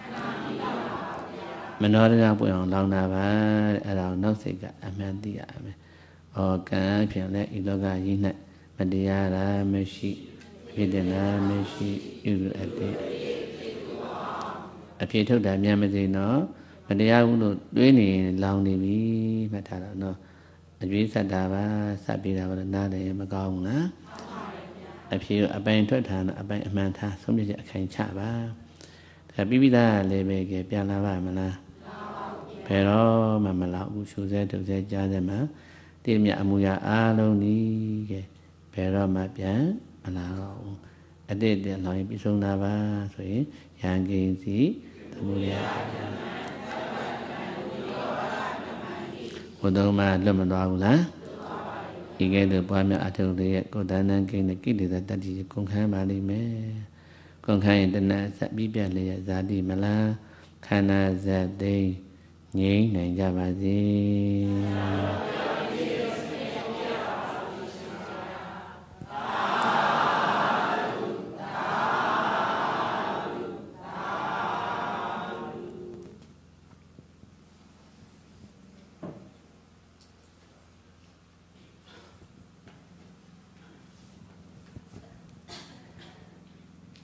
မနောရကပွင့်အောင်လောင်တာပါတဲ့အဲ့ဒါကိုနောက်စိတ်ကအမှန်သိရမယ်။ဩကံဖြင့်လည်းဤလောကကြီး၌မတရားတာမရှိဖြစ်တဲ့နာမရှိပြုလို့အပ်တဲ့အဖြစ်ထုတ်တာများမသိနော်မတရားဘူးလို့တွေးနေလောင်နေပြီမှတ်ထားတော့နော်အကျွေးဆက်တာပါဆက်ပြီးတာပါလို့နားလည်းမကောင်းဘူးလားအဖြစ်အပိုင်ထွက်တာတော့အပိုင်အမှန်ထားဆုံးဖြတ်ချက်အခိုင်ချပါဒါပြီးပြီးသားလည်းပဲကပြန်လာပါမလားဘယ်တော့မှမလောက်ဘူးရှုစဲတုပ်စဲကြားစဲမှာတိမြအမူအရာအားလုံးဤကဲဘယ်တော့မှပြန်မလာတော့ဘူးအတိတ်တည်းလောင်ရင်ပြီးဆုံးတာပါဆိုရင်ရန်ကိန်းစီသမုဒယဘုဒ္ဓမှာလွတ်မသွားဘူးလားဒီကဲတော့ပွားများအထုပ်တွေရဲ့ကိုယ်တန်းတန်းကိန်းနဲ့ကိလေသာတတ္တိကုန်ခန်းပါလိမ့်မယ်ကုန်ခန်းရင်တဏှာဆက်ပြီးပြလျက်ဇာတိမလားခန္ဓာဇတ်သိငြိမ်းနိုင်ကြပါစေ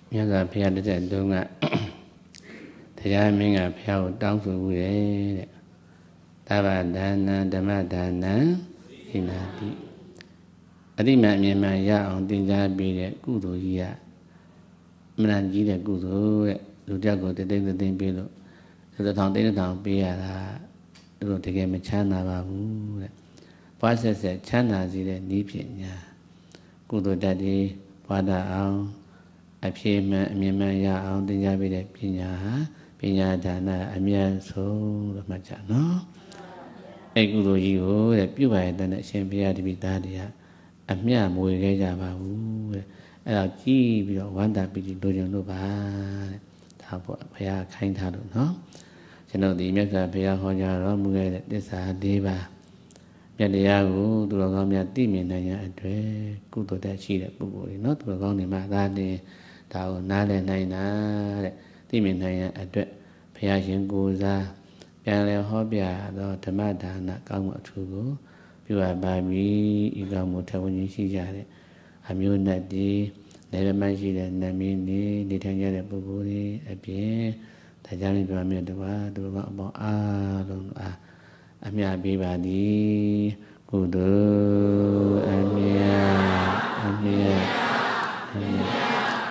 မြတ်စွာဘုရားတဲ့တုန်းကတရားမင်းကဘုရားကိုတောင်းဆိုဘူးလေတဲ့သဗ္ဗဒါနံဓမ္မဒါနံဟိနာတိအတိမအမြင်မှန်ရအောင်သင်ကြားပေးတဲ့ကုသိုလ်ကြီးကအမှန်ကြီးတဲ့ကုသိုလ်တဲ့လူတယောက်ကိုတသိန်းသိန်းပေးလို့သူတစ်ထောင်သိန်းတစ်ထောင်ပေးရတာသူတို့တကယ်မချမ်းသာပါဘူးတဲ့ဘွားဆက်ဆက်ချမ်းသာစေတဲ့နည်းပညာကုသိုလ်တတ်တွေဘွားတတ်အောင်အပြည့်မှန်အမြင်မှန်ရအောင်သင်ကြားပေးတဲ့ပညာဟာပညာဒါနအမြတ်ဆုံးလို့မှတ်ကြနော်အဲ့ကုသိုလ်ကြီးကိုတဲ့ပြုပါရတဲ့အရှင်ဘုရားတပည့်သားတွေကအမျှမဝေခဲ့ကြပါဘူးတဲ့အဲ့တော့ကြည်ပြီးတော့ဝန္တာပီတိလိုချင်လို့ပါတဲ့ဒါပေါ့ဘုရားခိုင်းထားလို့နော်ကျွန်တော်ဒီမြတ်စွာဘုရားဟောကြားတော်မူခဲ့တဲ့သစ္စာ၄ပါးမြတ်တရားကိုသူတော်ကောင်းများသိမြင်နိုင်ရန်အတွက်ကုသိုလ်တက်ရှိတဲ့ပုဂ္ဂိုလ်တွေနော်သူတော်ကောင်းတွေမှာဒါတင်ဒါကိုနားလည်နိုင်တာတဲ့သိမြင်နိုင်ရန်အတွက်ဘုရားရှင်ကိုယ်စားပြန်လည်ဟောပြသောဓမ္မဒါနကောင်းမှုအထူးကိုပြုအပ်ပါမည်ဤကောင်းမှုထဝဉ္ရှိကြတဲ့အမျိုးနဲ့ဒီနေရမရှိတဲ့နမင်းနေနေထိုင်ကြတဲ့ပုဂ္ဂိုလ်တွေအပြင်တရားလေးပြောမြတ်တော်သူတော်ကောင်းအပေါင်းအားလုံးအားအမြတ်ပေးပါသည်ကုသိုလ်အမြတ်အမြတ်အမြတ်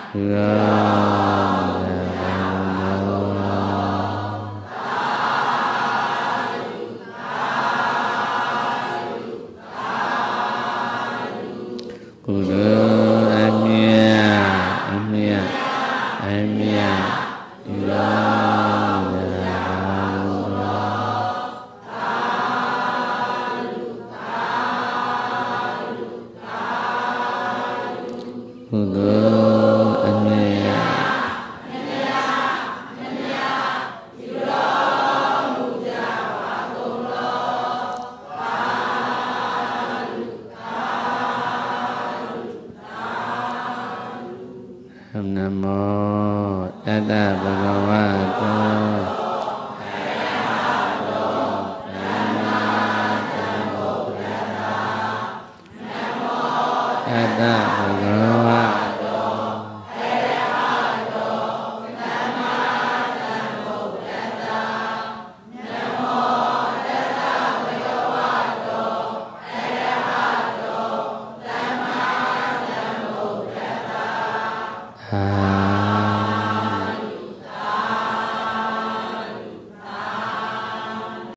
ရောကုသိုလ်အမြတ်အမြတ်အမြတ်ရောကုသိုလ်အမြတ်အမြတ်အမြတ်ယူတော်မူကြပါကုန်လောသာဓုသာဓုနမောတတ္တဗုဒ္ဓဝါတောတတ္တဗုဒ္ဓ